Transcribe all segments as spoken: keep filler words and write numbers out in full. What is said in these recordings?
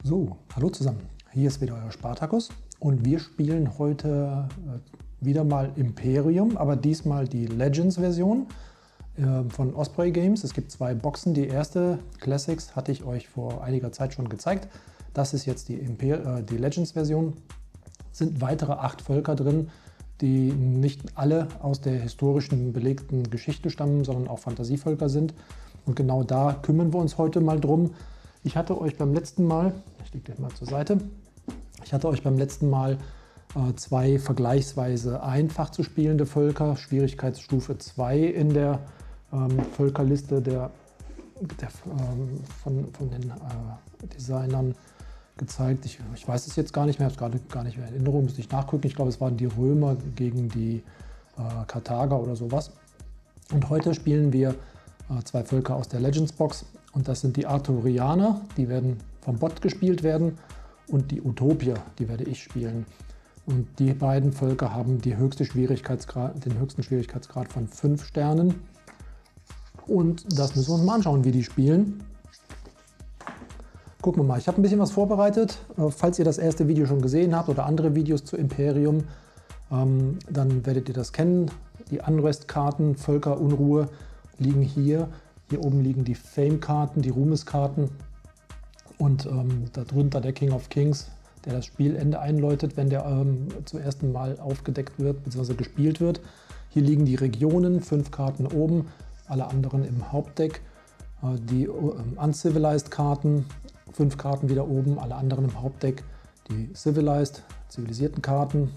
So, hallo zusammen. Hier ist wieder euer Spartacus und wir spielen heute äh, wieder mal Imperium, aber diesmal die Legends-Version äh, von Osprey Games. Es gibt zwei Boxen. Die erste Classics hatte ich euch vor einiger Zeit schon gezeigt. Das ist jetzt die, Imper äh, die Legends-Version. Es sind weitere acht Völker drin, die nicht alle aus der historischen belegten Geschichte stammen, sondern auch Fantasievölker sind. Und genau da kümmern wir uns heute mal drum. Ich hatte euch beim letzten Mal, ich lege den mal zur Seite, ich hatte euch beim letzten Mal äh, zwei vergleichsweise einfach zu spielende Völker, Schwierigkeitsstufe zwei in der ähm, Völkerliste der, der, ähm, von, von den äh, Designern gezeigt. Ich, ich weiß es jetzt gar nicht mehr, ich habe es gerade gar nicht mehr in Erinnerung, müsste ich nachgucken. Ich glaube, es waren die Römer gegen die äh, Karthager oder sowas. Und heute spielen wir äh, zwei Völker aus der Legends Box. Und das sind die Arthurianer, die werden vom Bot gespielt werden, und die Utopier, die werde ich spielen. Und die beiden Völker haben die höchste Schwierigkeitsgrad, den höchsten Schwierigkeitsgrad von fünf Sternen. Und das müssen wir uns mal anschauen, wie die spielen. Gucken wir mal, ich habe ein bisschen was vorbereitet. Falls ihr das erste Video schon gesehen habt oder andere Videos zu Imperium, ähm, dann werdet ihr das kennen. Die Unrest-Karten, Völkerunruhe liegen hier. Hier oben liegen die Fame-Karten, die Ruhmeskarten und ähm, darunter der King of Kings, der das Spielende einläutet, wenn der ähm, zum ersten Mal aufgedeckt wird bzw. gespielt wird. Hier liegen die Regionen, fünf Karten oben, alle anderen im Hauptdeck. Äh, die äh, Uncivilized-Karten, fünf Karten wieder oben, alle anderen im Hauptdeck. Die Civilized, zivilisierten Karten.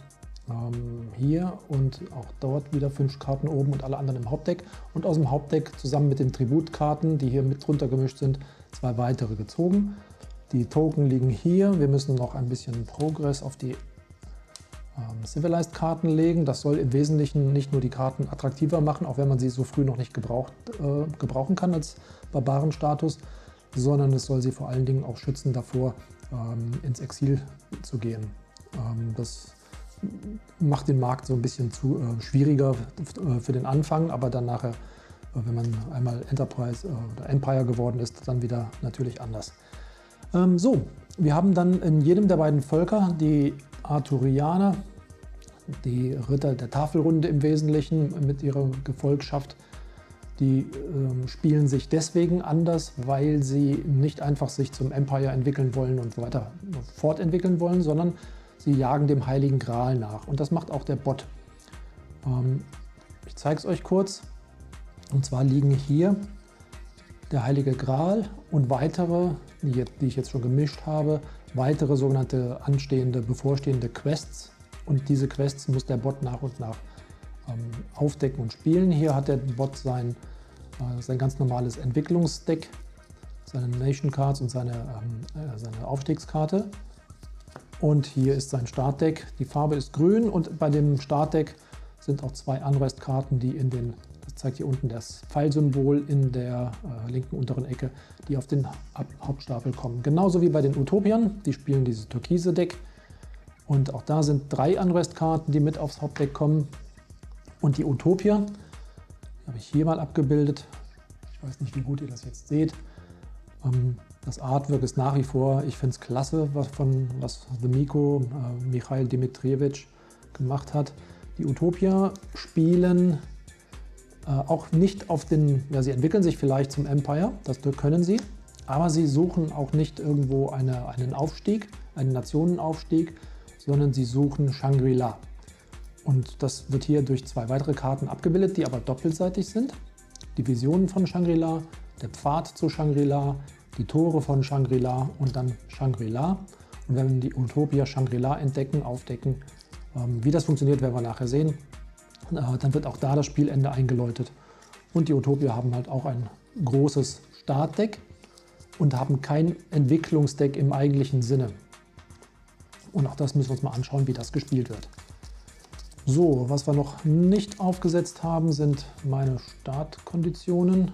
Hier und auch dort wieder fünf Karten oben und alle anderen im Hauptdeck. Und aus dem Hauptdeck zusammen mit den Tributkarten, die hier mit drunter gemischt sind, zwei weitere gezogen. Die Token liegen hier. Wir müssen noch ein bisschen Progress auf die ähm, Civilized-Karten legen. Das soll im Wesentlichen nicht nur die Karten attraktiver machen, auch wenn man sie so früh noch nicht gebraucht, äh, gebrauchen kann als Barbarenstatus, sondern es soll sie vor allen Dingen auch schützen davor, ähm, ins Exil zu gehen. Ähm, das macht den Markt so ein bisschen zu äh, schwieriger äh, für den Anfang, aber dann nachher, äh, wenn man einmal Enterprise äh, oder Empire geworden ist, dann wieder natürlich anders. Ähm, so, wir haben dann in jedem der beiden Völker die Arthurianer, die Ritter der Tafelrunde im Wesentlichen mit ihrer Gefolgschaft. Die äh, spielen sich deswegen anders, weil sie nicht einfach sich zum Empire entwickeln wollen und so weiter fortentwickeln wollen, sondern sie jagen dem Heiligen Gral nach. Und das macht auch der Bot. Ähm, ich zeige es euch kurz. Und zwar liegen hier der Heilige Gral und weitere, die, jetzt, die ich jetzt schon gemischt habe, weitere sogenannte anstehende, bevorstehende Quests. Und diese Quests muss der Bot nach und nach ähm, aufdecken und spielen. Hier hat der Bot sein, äh, sein ganz normales Entwicklungsdeck, seine Nation Cards und seine, ähm, äh, seine Aufstiegskarte. Und hier ist sein Startdeck. Die Farbe ist grün und bei dem Startdeck sind auch zwei Unrest-Karten, die in den, das zeigt hier unten das Pfeilsymbol in der äh, linken unteren Ecke, die auf den Hauptstapel kommen. Genauso wie bei den Utopiern, die spielen dieses türkise Deck. Und auch da sind drei Unrest-Karten, die mit aufs Hauptdeck kommen. Und die Utopier, die habe ich hier mal abgebildet. Ich weiß nicht, wie gut ihr das jetzt seht. Ähm, Das Artwork ist nach wie vor, ich finde es klasse, was, von, was The Miko, äh, Michail Dimitrievich gemacht hat. Die Utopier spielen äh, auch nicht auf den, ja, sie entwickeln sich vielleicht zum Empire, das können sie, aber sie suchen auch nicht irgendwo eine, einen Aufstieg, einen Nationenaufstieg, sondern sie suchen Shangri-La. Und das wird hier durch zwei weitere Karten abgebildet, die aber doppelseitig sind. Die Visionen von Shangri-La, der Pfad zu Shangri-La, die Tore von Shangri-La und dann Shangri-La. Und wenn wir die Utopier Shangri-La entdecken, aufdecken, ähm, wie das funktioniert, werden wir nachher sehen, äh, dann wird auch da das Spielende eingeläutet. Und die Utopier haben halt auch ein großes Startdeck und haben kein Entwicklungsdeck im eigentlichen Sinne. Und auch das müssen wir uns mal anschauen, wie das gespielt wird. So, was wir noch nicht aufgesetzt haben, sind meine Startkonditionen.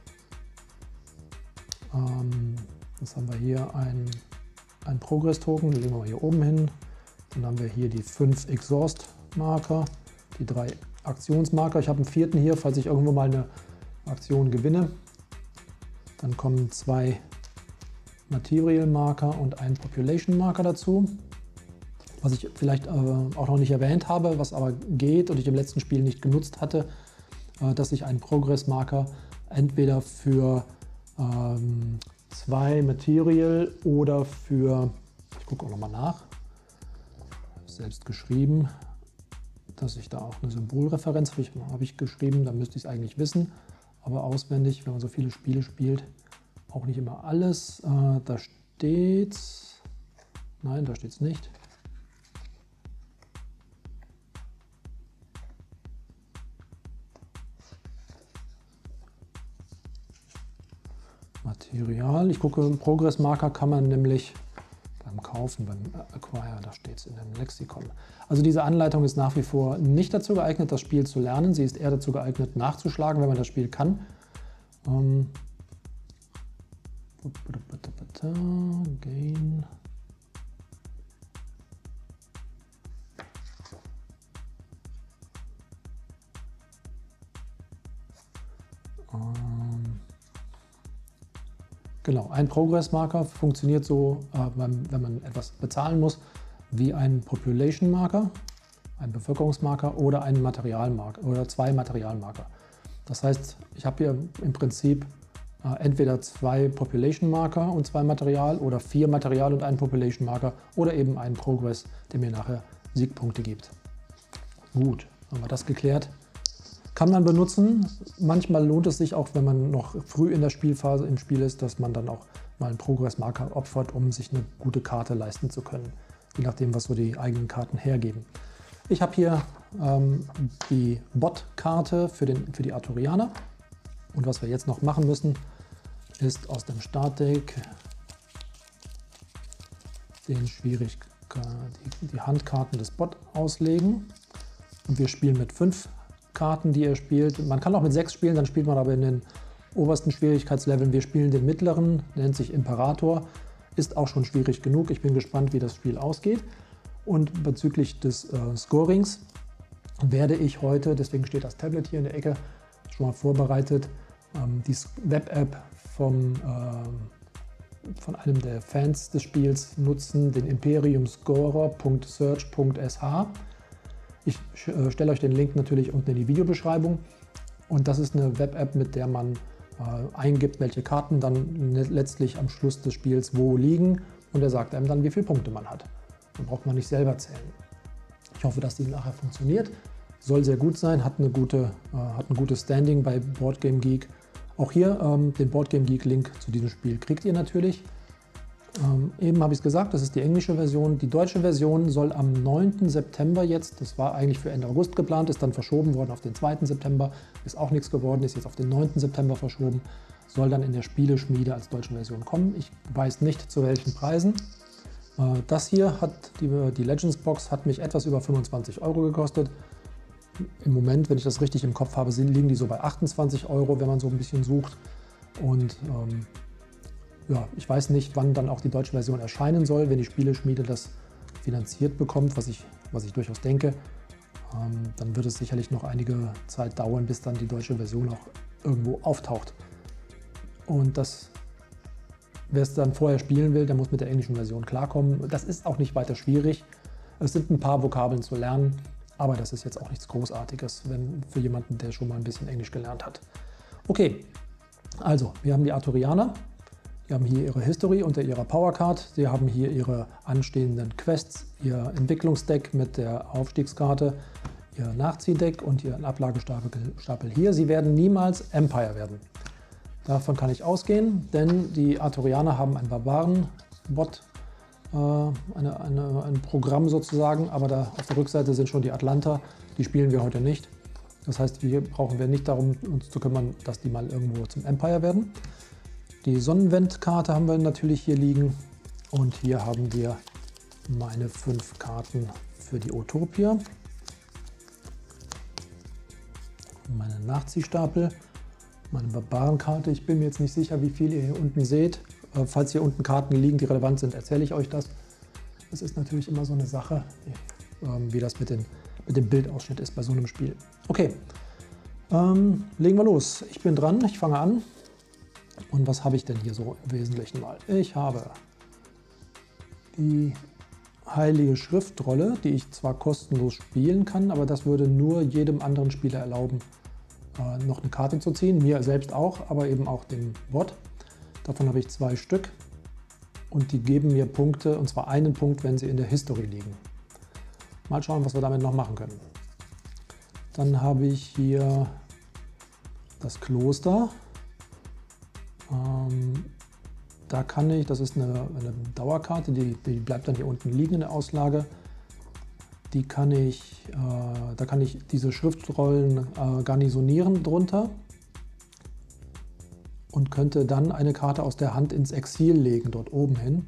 Jetzt haben wir hier ein, ein Progress-Token, den legen wir hier oben hin. Dann haben wir hier die fünf Exhaust-Marker, die drei Aktionsmarker. Ich habe einen vierten hier, falls ich irgendwo mal eine Aktion gewinne. Dann kommen zwei Material Marker und einen Population Marker dazu. Was ich vielleicht äh, auch noch nicht erwähnt habe, was aber geht und ich im letzten Spiel nicht genutzt hatte, äh, dass ich einen Progress Marker entweder für ähm, zwei Material oder für, ich gucke auch nochmal nach, selbst geschrieben, dass ich da auch eine Symbolreferenz habe ich, hab ich geschrieben, dann müsste ich es eigentlich wissen, aber auswendig, wenn man so viele Spiele spielt, auch nicht immer alles. Äh, da steht's, nein, da steht es nicht. Material. Ich gucke, Progress Marker kann man nämlich beim Kaufen, beim Acquire, da steht es in dem Lexikon. Also diese Anleitung ist nach wie vor nicht dazu geeignet, das Spiel zu lernen. Sie ist eher dazu geeignet, nachzuschlagen, wenn man das Spiel kann. Ähm Gain. Ähm Genau, ein Progress-Marker funktioniert so, äh, wenn, wenn man etwas bezahlen muss, wie ein Population-Marker, ein Bevölkerungsmarker oder ein Materialmarker oder zwei Materialmarker. Das heißt, ich habe hier im Prinzip äh, entweder zwei Population-Marker und zwei Material oder vier Material und einen Population-Marker oder eben einen Progress, der mir nachher Siegpunkte gibt. Gut, haben wir das geklärt. Kann man benutzen. Manchmal lohnt es sich auch, wenn man noch früh in der Spielphase im Spiel ist, dass man dann auch mal einen Progress-Marker opfert, um sich eine gute Karte leisten zu können. Je nachdem, was so die eigenen Karten hergeben. Ich habe hier ähm, die Bot-Karte für, für die Arturianer. Und was wir jetzt noch machen müssen, ist aus dem Startdeck den schwierig die, die Handkarten des Bot auslegen. Und wir spielen mit fünf Karten, die er spielt. Man kann auch mit sechs spielen, dann spielt man aber in den obersten Schwierigkeitsleveln. Wir spielen den mittleren, nennt sich Imperator, ist auch schon schwierig genug. Ich bin gespannt, wie das Spiel ausgeht. Und bezüglich des äh, Scorings werde ich heute, deswegen steht das Tablet hier in der Ecke, schon mal vorbereitet, ähm, die Web-App vom, äh, von einem der Fans des Spiels nutzen, den imperium scorer punkt search punkt s h. Ich äh, stelle euch den Link natürlich unten in die Videobeschreibung. Und das ist eine Web-App, mit der man äh, eingibt, welche Karten dann letztlich am Schluss des Spiels wo liegen. Und er sagt einem dann, wie viele Punkte man hat. Dann braucht man nicht selber zählen. Ich hoffe, dass die nachher funktioniert. Soll sehr gut sein, hat, eine gute, äh, hat ein gutes Standing bei BoardGameGeek. Auch hier ähm, den BoardGameGeek-Link zu diesem Spiel kriegt ihr natürlich. Ähm, eben habe ich es gesagt, das ist die englische Version. Die deutsche Version soll am neunten September jetzt, das war eigentlich für Ende August geplant, ist dann verschoben worden auf den zweiten September, ist auch nichts geworden, ist jetzt auf den neunten September verschoben, soll dann in der Spieleschmiede als deutsche Version kommen. Ich weiß nicht, zu welchen Preisen. Äh, das hier hat, die, die Legends Box hat mich etwas über fünfundzwanzig Euro gekostet. Im Moment, wenn ich das richtig im Kopf habe, liegen die so bei achtundzwanzig Euro, wenn man so ein bisschen sucht. Und ähm, ja, ich weiß nicht, wann dann auch die deutsche Version erscheinen soll, wenn die Spieleschmiede das finanziert bekommt, was ich, was ich durchaus denke. Ähm, dann wird es sicherlich noch einige Zeit dauern, bis dann die deutsche Version auch irgendwo auftaucht. Und das, wer es dann vorher spielen will, der muss mit der englischen Version klarkommen. Das ist auch nicht weiter schwierig. Es sind ein paar Vokabeln zu lernen, aber das ist jetzt auch nichts Großartiges, wenn, für jemanden, der schon mal ein bisschen Englisch gelernt hat. Okay, also wir haben die Arturianer. Sie haben hier ihre History unter ihrer Powercard. Sie haben hier ihre anstehenden Quests, ihr Entwicklungsdeck mit der Aufstiegskarte, ihr Nachziehdeck und ihren Ablagestapel hier. Sie werden niemals Empire werden. Davon kann ich ausgehen, denn die Arturianer haben einen Barbaren-Bot, äh, eine, eine, ein Programm sozusagen, aber da auf der Rückseite sind schon die Atlanter, die spielen wir heute nicht. Das heißt, hier brauchen wir nicht darum, uns zu kümmern, dass die mal irgendwo zum Empire werden. Die Sonnenwendkarte haben wir natürlich hier liegen und hier haben wir meine fünf Karten für die Utopia. Meine Nachziehstapel, meine Barbarenkarte. Ich bin mir jetzt nicht sicher, wie viel ihr hier unten seht. Falls hier unten Karten liegen, die relevant sind, erzähle ich euch das. Das ist natürlich immer so eine Sache, wie das mit, den, mit dem Bildausschnitt ist bei so einem Spiel. Okay, ähm, legen wir los. Ich bin dran, ich fange an. Und was habe ich denn hier so im Wesentlichen mal? Ich habe die heilige Schriftrolle, die ich zwar kostenlos spielen kann, aber das würde nur jedem anderen Spieler erlauben, äh, noch eine Karte zu ziehen. Mir selbst auch, aber eben auch dem Bot. Davon habe ich zwei Stück und die geben mir Punkte, und zwar einen Punkt, wenn sie in der History liegen. Mal schauen, was wir damit noch machen können. Dann habe ich hier das Kloster. Ähm, da kann ich, das ist eine, eine Dauerkarte, die, die bleibt dann hier unten liegen in der Auslage. Die kann ich, äh, da kann ich diese Schriftrollen äh, garnisonieren drunter und könnte dann eine Karte aus der Hand ins Exil legen, dort oben hin.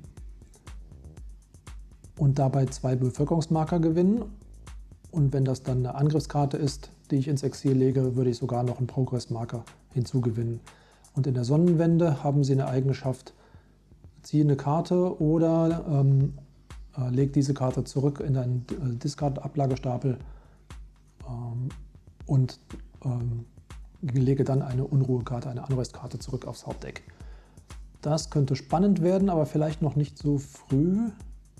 Und dabei zwei Bevölkerungsmarker gewinnen. Und wenn das dann eine Angriffskarte ist, die ich ins Exil lege, würde ich sogar noch einen Progress-Marker hinzugewinnen. Und in der Sonnenwende haben sie eine Eigenschaft, ziehe eine Karte oder ähm, äh, leg diese Karte zurück in deinen äh, Discard-Ablagestapel ähm, und ähm, lege dann eine Unruhekarte, eine Unrest-Karte zurück aufs Hauptdeck. Das könnte spannend werden, aber vielleicht noch nicht so früh.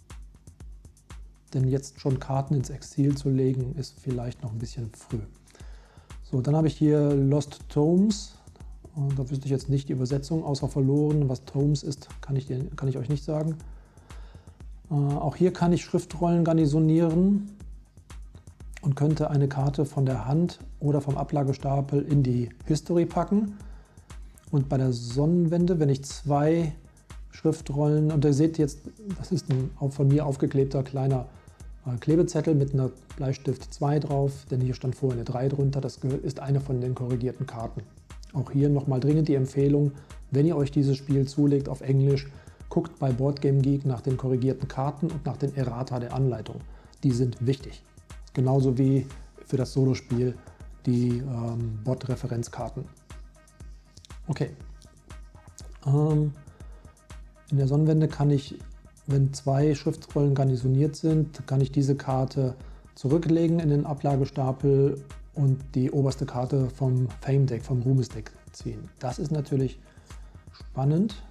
Denn jetzt schon Karten ins Exil zu legen, ist vielleicht noch ein bisschen früh. So, dann habe ich hier Lost Tomes. Und da wüsste ich jetzt nicht die Übersetzung, außer verloren. Was Tomes ist, kann ich, dir, kann ich euch nicht sagen. Äh, auch hier kann ich Schriftrollen garnisonieren und könnte eine Karte von der Hand oder vom Ablagestapel in die History packen. Und bei der Sonnenwende, wenn ich zwei Schriftrollen, und ihr seht jetzt, das ist ein von mir aufgeklebter kleiner Klebezettel mit einer Bleistift zwei drauf, denn hier stand vorher eine drei drunter. Das ist eine von den korrigierten Karten. Auch hier nochmal dringend die Empfehlung, wenn ihr euch dieses Spiel zulegt auf Englisch, guckt bei BoardGameGeek nach den korrigierten Karten und nach den Errata der Anleitung. Die sind wichtig. Genauso wie für das Solospiel die ähm, Bot-Referenzkarten. Okay. Ähm, in der Sonnenwende kann ich, wenn zwei Schriftrollen garnisoniert sind, kann ich diese Karte zurücklegen in den Ablagestapel und die oberste Karte vom Fame Deck, vom Ruhmesdeck ziehen. Das ist natürlich spannend.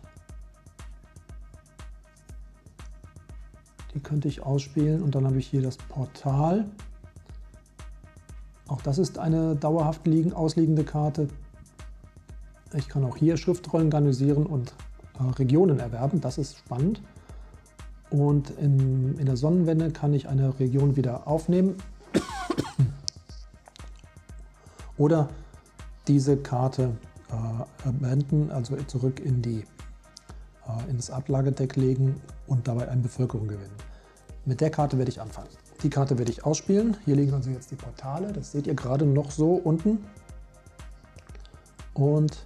Die könnte ich ausspielen und dann habe ich hier das Portal. Auch das ist eine dauerhaft liegen, ausliegende Karte. Ich kann auch hier Schriftrollen garnisieren und äh, Regionen erwerben. Das ist spannend. Und in, in der Sonnenwende kann ich eine Region wieder aufnehmen oder diese Karte äh, beenden, also zurück in die, äh, ins Ablagedeck legen und dabei eine Bevölkerung gewinnen. Mit der Karte werde ich anfangen. Die Karte werde ich ausspielen. Hier liegen also jetzt die Portale, das seht ihr gerade noch so unten. Und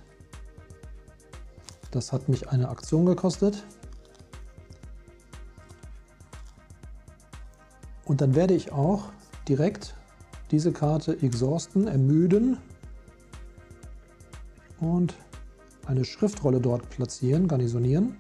das hat mich eine Aktion gekostet. Und dann werde ich auch direkt diese Karte exhausten, ermüden und eine Schriftrolle dort platzieren, garnisonieren.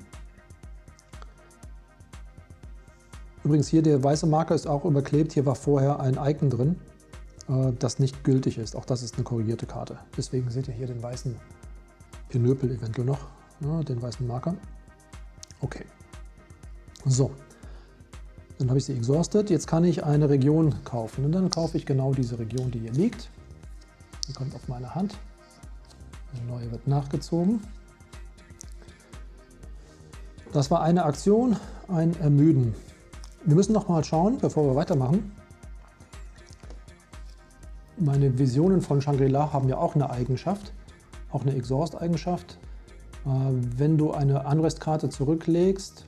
Übrigens hier der weiße Marker ist auch überklebt, hier war vorher ein Icon drin, das nicht gültig ist. Auch das ist eine korrigierte Karte. Deswegen seht ihr hier den weißen Pinöpel eventuell noch, ja, den weißen Marker. Okay, so. Dann habe ich sie exhausted. Jetzt kann ich eine Region kaufen und dann kaufe ich genau diese Region, die hier liegt. Die kommt auf meine Hand. Eine neue wird nachgezogen. Das war eine Aktion, ein Ermüden. Wir müssen noch mal schauen, bevor wir weitermachen. Meine Visionen von Shangri-La haben ja auch eine Eigenschaft, auch eine Exhaust-Eigenschaft. Wenn du eine Unrest-Karte zurücklegst,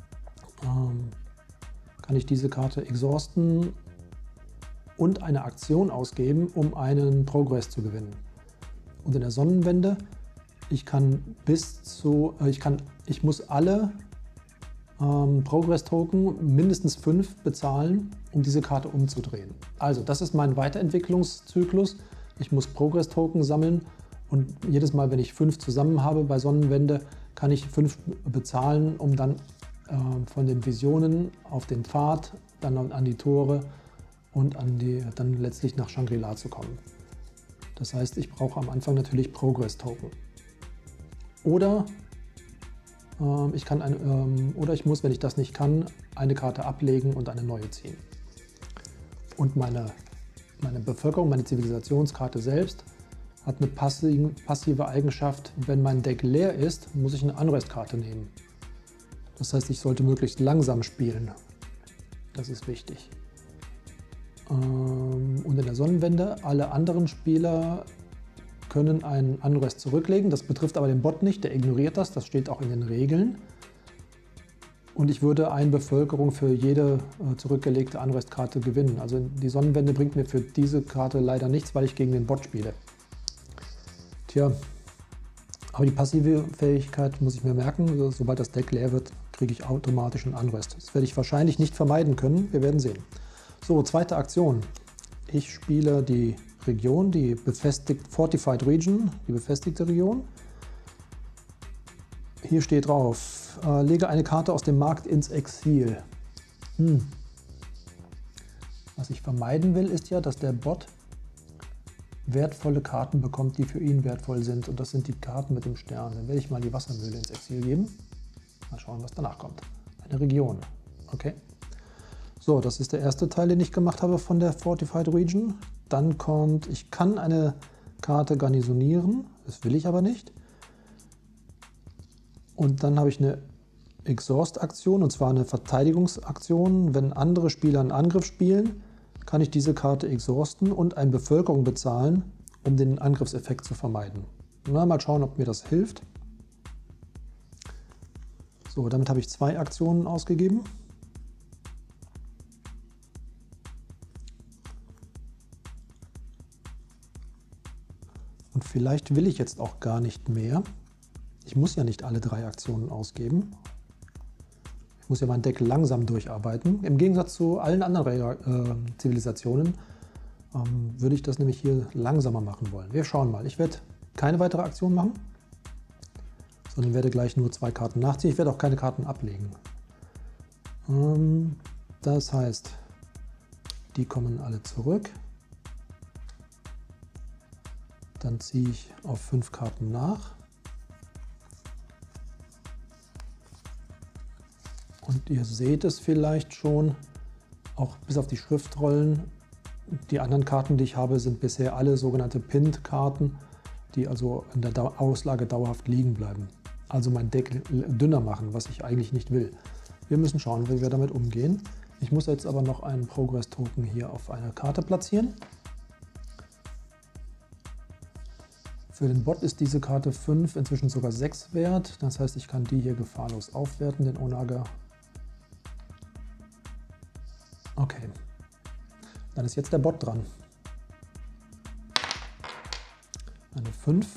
kann ich diese Karte exhausten und eine Aktion ausgeben, um einen Progress zu gewinnen. Und in der Sonnenwende, ich kann bis zu, ich kann, ich muss alle ähm, Progress-Token, mindestens fünf, bezahlen, um diese Karte umzudrehen. Also das ist mein Weiterentwicklungszyklus. Ich muss Progress-Token sammeln und jedes Mal, wenn ich fünf zusammen habe bei Sonnenwende, kann ich fünf bezahlen, um dann von den Visionen auf den Pfad, dann an die Tore und an die, dann letztlich nach Shangri-La zu kommen. Das heißt, ich brauche am Anfang natürlich Progress-Token. Oder ähm, ich kann ein, ähm, oder ich muss, wenn ich das nicht kann, eine Karte ablegen und eine neue ziehen. Und meine, meine Bevölkerung, meine Zivilisationskarte selbst, hat eine passive Eigenschaft: Wenn mein Deck leer ist, muss ich eine Unrest-Karte nehmen. Das heißt, ich sollte möglichst langsam spielen. Das ist wichtig. Und in der Sonnenwende, alle anderen Spieler können einen Unrest zurücklegen. Das betrifft aber den Bot nicht, der ignoriert das. Das steht auch in den Regeln. Und ich würde eine Bevölkerung für jede zurückgelegte Unrest-Karte gewinnen. Also die Sonnenwende bringt mir für diese Karte leider nichts, weil ich gegen den Bot spiele. Tja, aber die passive Fähigkeit muss ich mir merken. Sobald das Deck leer wird, kriege ich automatisch einen Unrest. Das werde ich wahrscheinlich nicht vermeiden können. Wir werden sehen. So, zweite Aktion. Ich spiele die Region, die befestigt, Fortified Region, die befestigte Region. Hier steht drauf, äh, lege eine Karte aus dem Markt ins Exil. Hm. Was ich vermeiden will, ist ja, dass der Bot wertvolle Karten bekommt, die für ihn wertvoll sind. Und das sind die Karten mit dem Stern. Dann werde ich mal die Wassermühle ins Exil geben. Mal schauen, was danach kommt. Eine Region. Okay. So, das ist der erste Teil, den ich gemacht habe von der Fortified Region. Dann kommt, ich kann eine Karte garnisonieren. Das will ich aber nicht. Und dann habe ich eine Exhaust-Aktion, und zwar eine Verteidigungsaktion. Wenn andere Spieler einen Angriff spielen, kann ich diese Karte exhausten und eine Bevölkerung bezahlen, um den Angriffseffekt zu vermeiden. Na, mal schauen, ob mir das hilft. So, damit habe ich zwei Aktionen ausgegeben. Und vielleicht will ich jetzt auch gar nicht mehr. Ich muss ja nicht alle drei Aktionen ausgeben. Ich muss ja mein Deck langsam durcharbeiten. Im Gegensatz zu allen anderen äh, Zivilisationen ähm, würde ich das nämlich hier langsamer machen wollen. Wir schauen mal. Ich werde keine weitere Aktion machen, sondern werde gleich nur zwei Karten nachziehen. Ich werde auch keine Karten ablegen. Ähm, das heißt, die kommen alle zurück. Dann ziehe ich auf fünf Karten nach. Und ihr seht es vielleicht schon, auch bis auf die Schriftrollen. Die anderen Karten, die ich habe, sind bisher alle sogenannte Pinned-Karten, die also in der Auslage dauerhaft liegen bleiben. Also mein Deck dünner machen, was ich eigentlich nicht will. Wir müssen schauen, wie wir damit umgehen. Ich muss jetzt aber noch einen Progress-Token hier auf einer Karte platzieren. Für den Bot ist diese Karte fünf, inzwischen sogar sechs wert. Das heißt, ich kann die hier gefahrlos aufwerten, den Onager. Okay, dann ist jetzt der Bot dran. Eine fünf.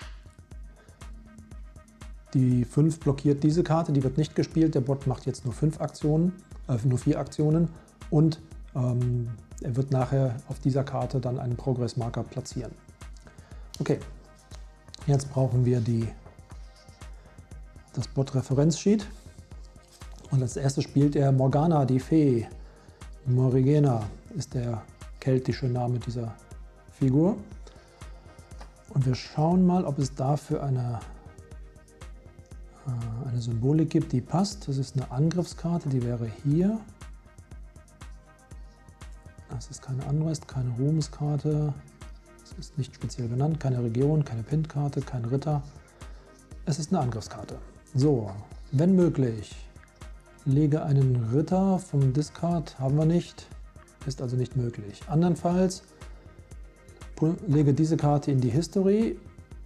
Die fünf blockiert diese Karte, die wird nicht gespielt. Der Bot macht jetzt nur fünf Aktionen, äh, nur vier Aktionen und ähm, er wird nachher auf dieser Karte dann einen Progress-Marker platzieren. Okay, jetzt brauchen wir die, das Bot-Referenz-Sheet. Und als erstes spielt er Morgana, die Fee. Morigena ist der keltische Name dieser Figur. Und wir schauen mal, ob es dafür eine, äh, eine Symbolik gibt, die passt. Das ist eine Angriffskarte, die wäre hier. Das ist keine Unrest, keine Ruhmeskarte. Das ist nicht speziell benannt, keine Region, keine Pinned-Karte, kein Ritter. Es ist eine Angriffskarte. So, wenn möglich, lege einen Ritter vom Discard, haben wir nicht, ist also nicht möglich. Andernfalls lege diese Karte in die History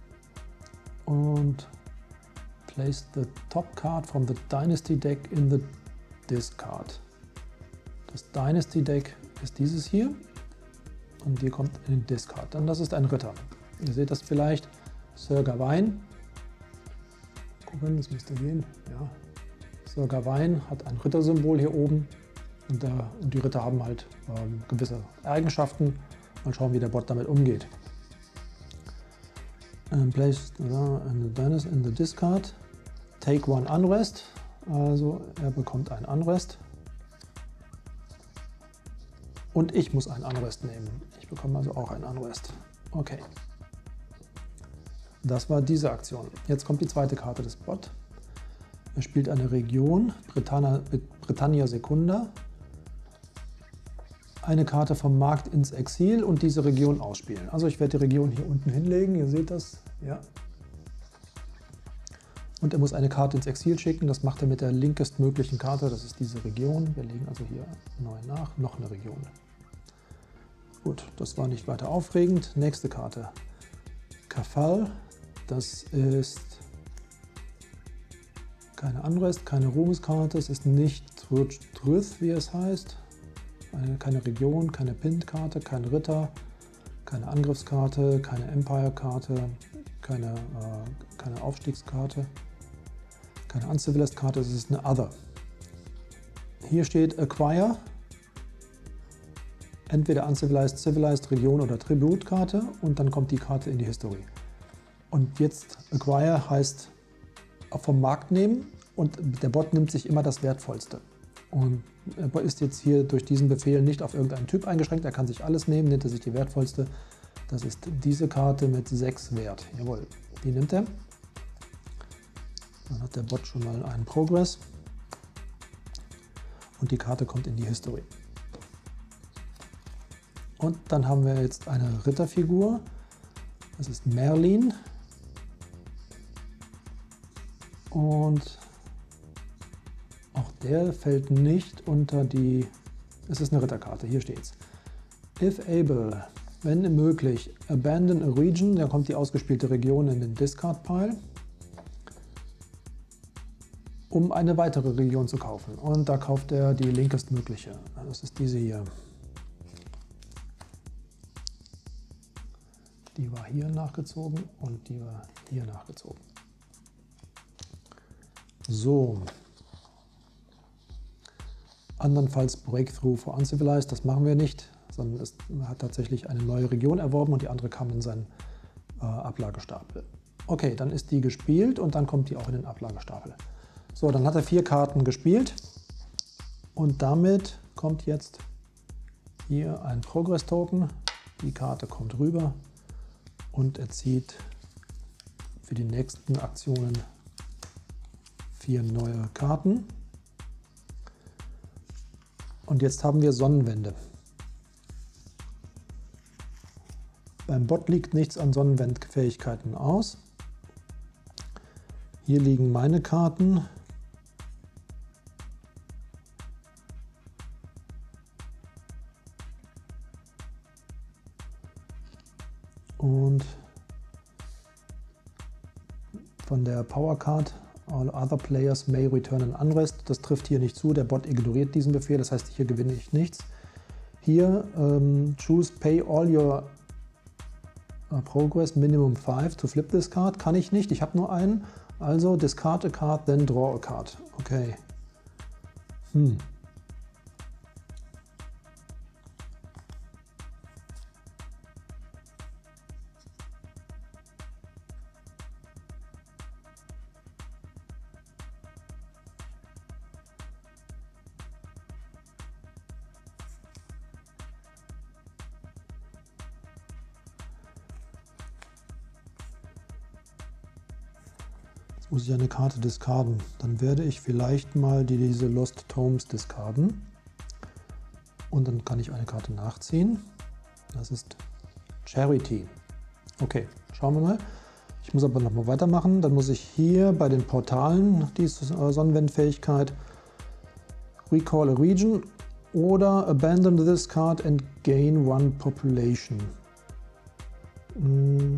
und place the top card from the Dynasty Deck in the Discard. Das Dynasty Deck ist dieses hier und die kommt in den Discard. Dann das ist ein Ritter. Ihr seht das vielleicht, Sir Gawain. Gucken, das müsste gehen. Ja. Sir Gawain hat ein Rittersymbol hier oben und, der, und die Ritter haben halt ähm, gewisse Eigenschaften. Mal schauen, wie der Bot damit umgeht. And place in the, in the discard. Take one Unrest. Also er bekommt einen Unrest. Und ich muss einen Unrest nehmen. Ich bekomme also auch einen Unrest. Okay. Das war diese Aktion. Jetzt kommt die zweite Karte des Bot. Er spielt eine Region, Britannia, Britannia Secunda, eine Karte vom Markt ins Exil und diese Region ausspielen. Also ich werde die Region hier unten hinlegen, ihr seht das, ja. Und er muss eine Karte ins Exil schicken, das macht er mit der linkestmöglichen Karte, das ist diese Region. Wir legen also hier neu nach, noch eine Region. Gut, das war nicht weiter aufregend. Nächste Karte. Kafal, das ist keine Unrest, keine Ruhmeskarte, es ist nicht Truth, wie es heißt. Keine Region, keine Pinned-Karte, kein Ritter, keine Angriffskarte, keine Empire-Karte, keine, äh, keine Aufstiegskarte, keine Uncivilized-Karte, es ist eine Other. Hier steht Acquire, entweder Uncivilized, Civilized, Region oder Tributkarte und dann kommt die Karte in die History. Und jetzt Acquire heißt vom Markt nehmen und der Bot nimmt sich immer das Wertvollste. Und er ist jetzt hier durch diesen Befehl nicht auf irgendeinen Typ eingeschränkt, er kann sich alles nehmen, nimmt er sich die wertvollste. Das ist diese Karte mit sechs Wert. Jawohl, die nimmt er. Dann hat der Bot schon mal einen Progress. Und die Karte kommt in die History. Und dann haben wir jetzt eine Ritterfigur. Das ist Merlin. Und auch der fällt nicht unter die, es ist eine Ritterkarte, hier steht's. If able, wenn möglich, abandon a region, dann kommt die ausgespielte Region in den Discard Pile, um eine weitere Region zu kaufen. Und da kauft er die linkestmögliche, das ist diese hier. Die war hier nachgezogen und die war hier nachgezogen. So. Andernfalls Breakthrough for Uncivilized, das machen wir nicht, sondern es hat tatsächlich eine neue Region erworben und die andere kam in seinen äh, Ablagestapel. Okay, dann ist die gespielt und dann kommt die auch in den Ablagestapel. So, dann hat er vier Karten gespielt und damit kommt jetzt hier ein Progress-Token. Die Karte kommt rüber und er zieht für die nächsten Aktionen vier neue Karten. Und jetzt haben wir Sonnenwende. Beim Bot liegt nichts an Sonnenwendfähigkeiten aus. Hier liegen meine Karten. Und von der Power Card All other players may return an Unrest. Das trifft hier nicht zu, der Bot ignoriert diesen Befehl, das heißt, hier gewinne ich nichts. Hier, ähm, choose pay all your uh, progress minimum five to flip this card. Kann ich nicht, ich habe nur einen. Also discard a card, then draw a card. Okay. Hm. Muss ich eine Karte discarden. Dann werde ich vielleicht mal die, diese Lost Tomes discarden. Und dann kann ich eine Karte nachziehen. Das ist Charity. Okay, schauen wir mal. Ich muss aber noch mal weitermachen. Dann muss ich hier bei den Portalen die Sonnenwendfähigkeit Recall a Region oder Abandon this card and gain one population. Hm.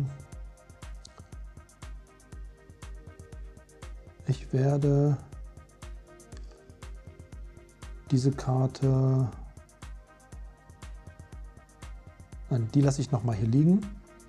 Ich werde diese Karte, nein, die lasse ich noch mal hier liegen.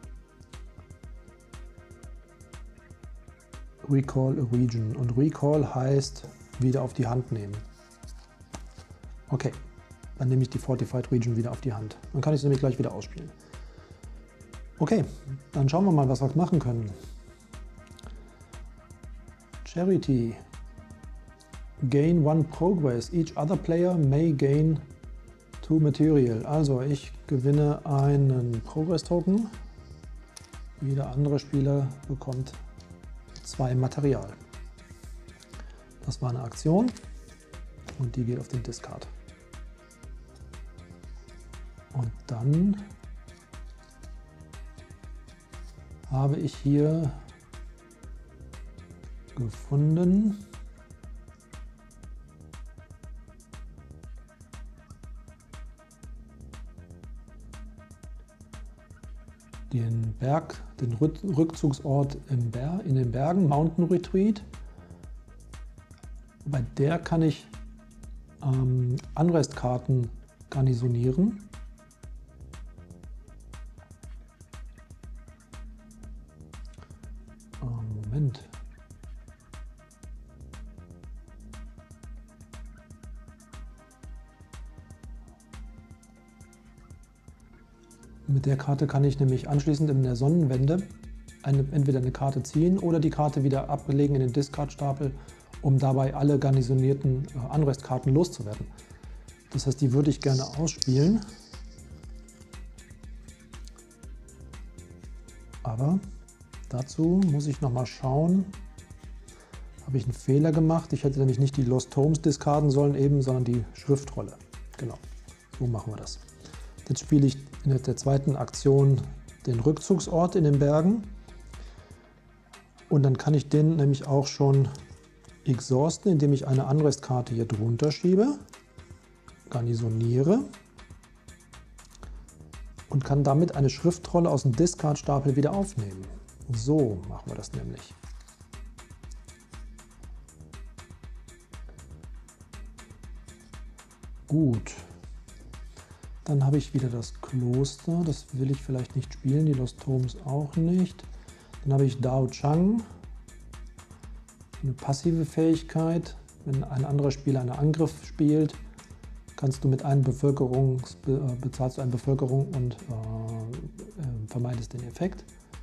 Recall a Region. Und Recall heißt wieder auf die Hand nehmen. Okay, dann nehme ich die Fortified Region wieder auf die Hand. Dann kann ich sie nämlich gleich wieder ausspielen. Okay, dann schauen wir mal, was wir machen können. Charity. Gain one progress. Each other player may gain two material. Also ich gewinne einen Progress Token. Jeder andere Spieler bekommt zwei Material. Das war eine Aktion und die geht auf den Discard. Und dann habe ich hier gefunden den Berg, den Rückzugsort im Ber in den Bergen, Mountain Retreat. Bei der kann ich ähm, Unrest-Karten garnisonieren. Moment. Mit der Karte kann ich nämlich anschließend in der Sonnenwende eine, entweder eine Karte ziehen oder die Karte wieder ablegen in den Discard-Stapel, um dabei alle garnisonierten äh, Unrest-Karten loszuwerden. Das heißt, die würde ich gerne ausspielen. Aber dazu muss ich noch mal schauen, habe ich einen Fehler gemacht. Ich hätte nämlich nicht die Lost Homes discarden sollen eben, sondern die Schriftrolle. Genau, so machen wir das. Jetzt spiele ich in der zweiten Aktion den Rückzugsort in den Bergen. Und dann kann ich den nämlich auch schon exhausten, indem ich eine Unrest-Karte hier drunter schiebe, garnisoniere und kann damit eine Schriftrolle aus dem Discard-Stapel wieder aufnehmen. So machen wir das nämlich. Gut. Dann habe ich wieder das Kloster, das will ich vielleicht nicht spielen, die Lost Homes auch nicht. Dann habe ich Dao Chang, eine passive Fähigkeit. Wenn ein anderer Spieler einen Angriff spielt, kannst du mit einem Bevölkerungs, bezahlst du eine Bevölkerung und äh, vermeidest den Effekt.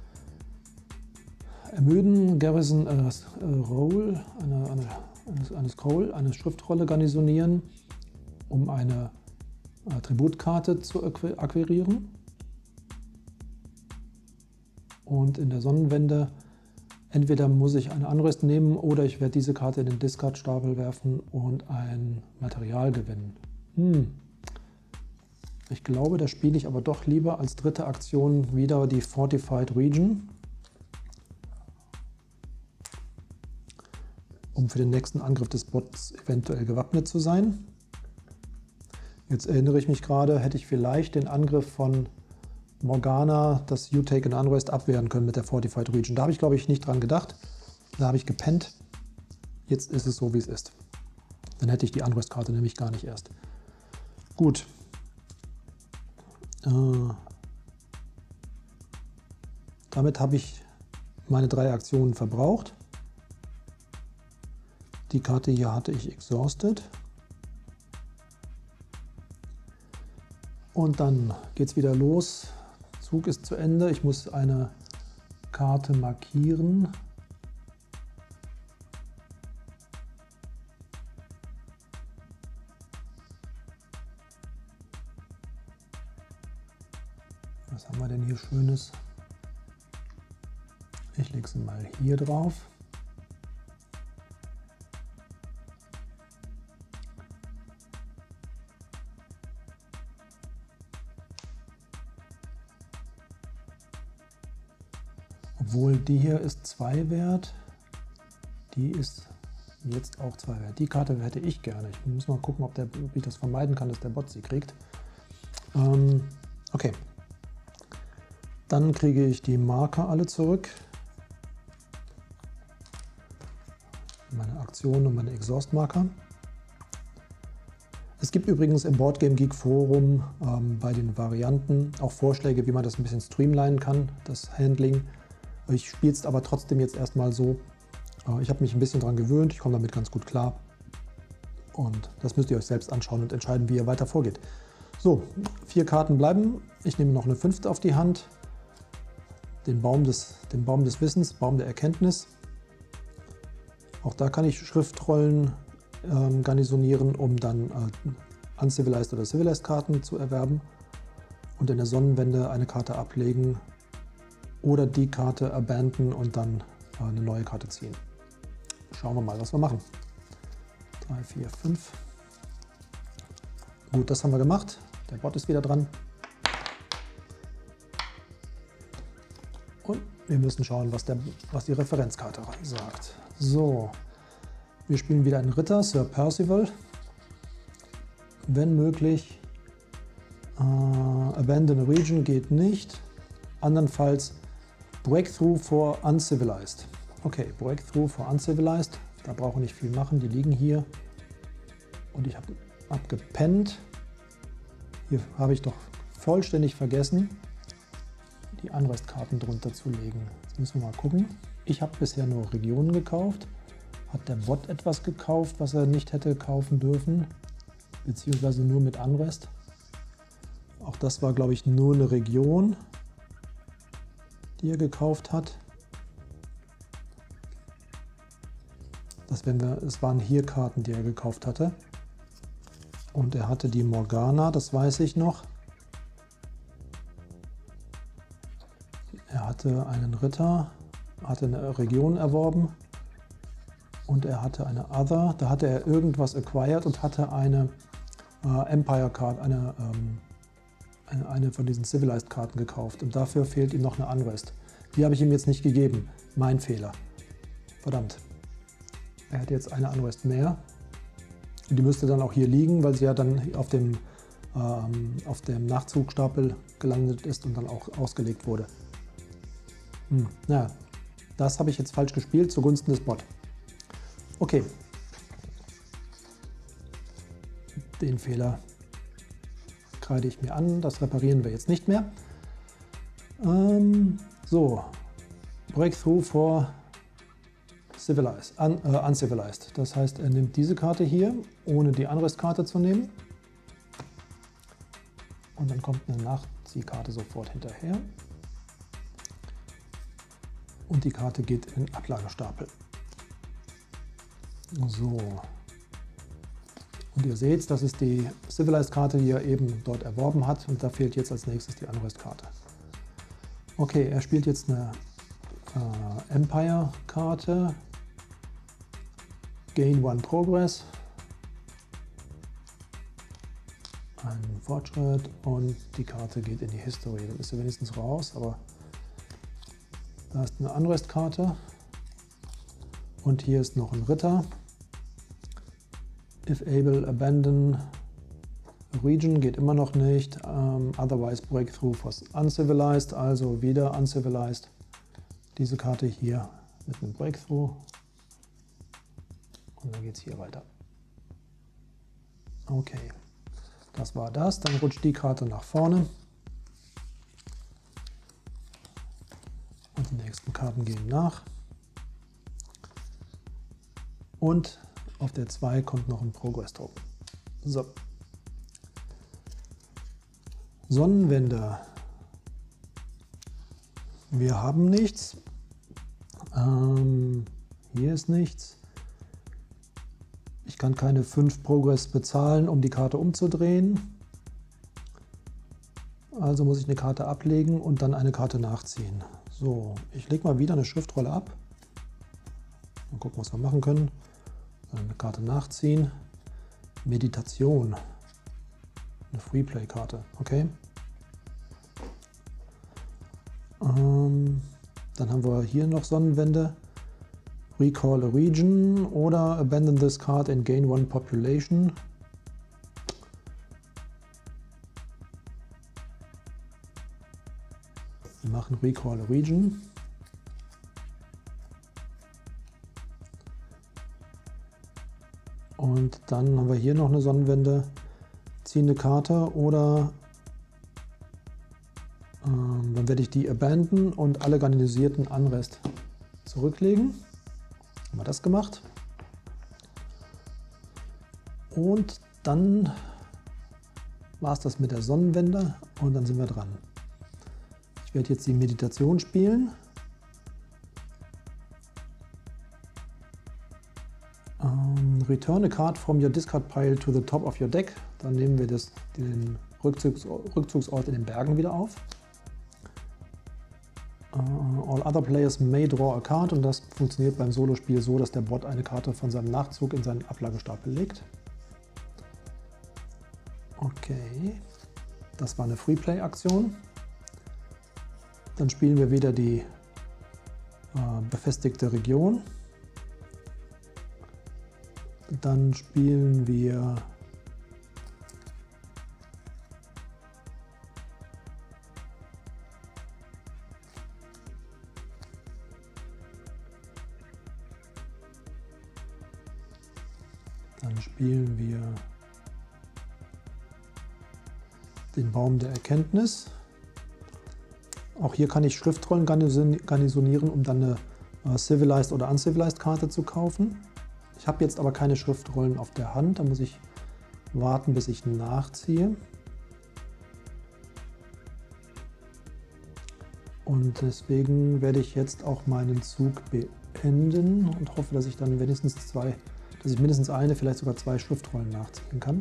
Ermüden, Garrison äh, Roll, eine, eine, eine, eine Scroll, eine Schriftrolle garnisonieren, um eine Attributkarte zu akquirieren. Und in der Sonnenwende entweder muss ich eine Unrest nehmen oder ich werde diese Karte in den Discard-Stapel werfen und ein Material gewinnen. Hm. Ich glaube, da spiele ich aber doch lieber als dritte Aktion wieder die Fortified Region, um für den nächsten Angriff des Bots eventuell gewappnet zu sein. Jetzt erinnere ich mich gerade, hätte ich vielleicht den Angriff von Morgana, das You Take an Unrest, abwehren können mit der Fortified Region. Da habe ich, glaube ich, nicht dran gedacht. Da habe ich gepennt. Jetzt ist es so, wie es ist. Dann hätte ich die Unrest-Karte nämlich gar nicht erst. Gut. Äh, damit habe ich meine drei Aktionen verbraucht. Die Karte hier hatte ich exhausted. Und dann geht es wieder los. Zug ist zu Ende. Ich muss eine Karte markieren. Was haben wir denn hier Schönes? Ich lege sie mal hier drauf. Obwohl die hier ist zwei wert, die ist jetzt auch zwei wert. Die Karte hätte ich gerne. Ich muss mal gucken, ob, der, ob ich das vermeiden kann, dass der Bot sie kriegt. Ähm, okay. Dann kriege ich die Marker alle zurück. Meine Aktionen und meine Exhaust-Marker. Es gibt übrigens im Boardgame Geek Forum ähm, bei den Varianten auch Vorschläge, wie man das ein bisschen streamlinen kann, das Handling. Ich spiele es aber trotzdem jetzt erstmal so. Ich habe mich ein bisschen daran gewöhnt, ich komme damit ganz gut klar. Und das müsst ihr euch selbst anschauen und entscheiden, wie ihr weiter vorgeht. So, vier Karten bleiben. Ich nehme noch eine fünfte auf die Hand. Den Baum des, den Baum des Wissens, Baum der Erkenntnis. Auch da kann ich Schriftrollen ähm, garnisonieren, um dann äh, Uncivilized oder Civilized Karten zu erwerben. Und in der Sonnenwende eine Karte ablegen, oder die Karte abandon und dann äh, eine neue Karte ziehen. Schauen wir mal, was wir machen. drei, vier, fünf. Gut, das haben wir gemacht. Der Bot ist wieder dran. Und wir müssen schauen, was, der, was die Referenzkarte sagt. So, wir spielen wieder einen Ritter, Sir Percival. Wenn möglich, äh, Abandon a Region geht nicht. Andernfalls Breakthrough for Uncivilized. Okay, Breakthrough for Uncivilized. Da brauche ich nicht viel machen, die liegen hier. Und ich habe abgepennt. Hier habe ich doch vollständig vergessen, die Unrest-Karten drunter zu legen. Jetzt müssen wir mal gucken. Ich habe bisher nur Regionen gekauft. Hat der Bot etwas gekauft, was er nicht hätte kaufen dürfen? Beziehungsweise nur mit Unrest? Auch das war, glaube ich, nur eine Region, die er gekauft hat. Das, wenn wir, es waren hier Karten, die er gekauft hatte. Und er hatte die Morgana, das weiß ich noch. Er hatte einen Ritter, hatte eine Region erworben und er hatte eine Other. Da hatte er irgendwas acquired und hatte eine äh, Empire Card, eine, ähm, eine, eine von diesen Civilized Karten gekauft. Und dafür fehlt ihm noch eine Unrest. Die habe ich ihm jetzt nicht gegeben. Mein Fehler. Verdammt. Er hätte jetzt eine Unrest mehr. Und die müsste dann auch hier liegen, weil sie ja dann auf dem, ähm, auf dem Nachzugstapel gelandet ist und dann auch ausgelegt wurde. Hm, naja, das habe ich jetzt falsch gespielt zugunsten des Bot. Okay. Den Fehler kreide ich mir an, das reparieren wir jetzt nicht mehr. Ähm, so, Breakthrough for Civilized, un, äh, Uncivilized. Das heißt, er nimmt diese Karte hier, ohne die Unrest-Karte zu nehmen. Und dann kommt eine Nachziehkarte sofort hinterher. Und die Karte geht in den Ablagestapel. So. Und ihr seht, das ist die Civilized-Karte, die er eben dort erworben hat. Und da fehlt jetzt als nächstes die Unrest-Karte. Okay, er spielt jetzt eine äh, Empire-Karte. Gain One Progress. Ein Fortschritt und die Karte geht in die History. Dann ist sie wenigstens raus, aber da ist eine Unrest-Karte. Und hier ist noch ein Ritter. If able, abandon region geht immer noch nicht. Um, otherwise breakthrough for uncivilized, also wieder uncivilized. Diese Karte hier mit einem Breakthrough. Und dann geht es hier weiter. Okay, das war das. Dann rutscht die Karte nach vorne. Und die nächsten Karten gehen nach. Und auf der zwei kommt noch ein Progress-Token. So. Sonnenwende. Wir haben nichts. Ähm, hier ist nichts. Ich kann keine fünf Progress bezahlen, um die Karte umzudrehen. Also muss ich eine Karte ablegen und dann eine Karte nachziehen. So, ich lege mal wieder eine Schriftrolle ab. Mal gucken, was wir machen können. Eine Karte nachziehen. Meditation. Eine Freeplay-Karte. Okay. Ähm, dann haben wir hier noch Sonnenwende. Recall a region oder abandon this card and gain one population. Wir machen Recall a region. Und dann haben wir hier noch eine Sonnenwende. Ziehen eine Karte oder ähm, dann werde ich die abandon und alle garnisierten Unrest zurücklegen. Haben wir das gemacht. Und dann war es das mit der Sonnenwende und dann sind wir dran. Ich werde jetzt die Meditation spielen. Um, return a card from your discard pile to the top of your deck. Dann nehmen wir das, den Rückzugs Rückzugsort in den Bergen wieder auf. Uh, all other players may draw a card und das funktioniert beim Solospiel so, dass der Bot eine Karte von seinem Nachzug in seinen Ablagestapel legt. Okay, das war eine Freeplay-Aktion. Dann spielen wir wieder die äh, befestigte Region. Dann spielen wir Dann spielen wir den Baum der Erkenntnis. Auch hier kann ich Schriftrollen garnisonieren, um dann eine äh, Civilized oder Uncivilized Karte zu kaufen. Ich habe jetzt aber keine Schriftrollen auf der Hand, da muss ich warten, bis ich nachziehe. Und deswegen werde ich jetzt auch meinen Zug beenden und hoffe, dass ich dann wenigstens zwei, dass ich mindestens eine, vielleicht sogar zwei Schriftrollen nachziehen kann.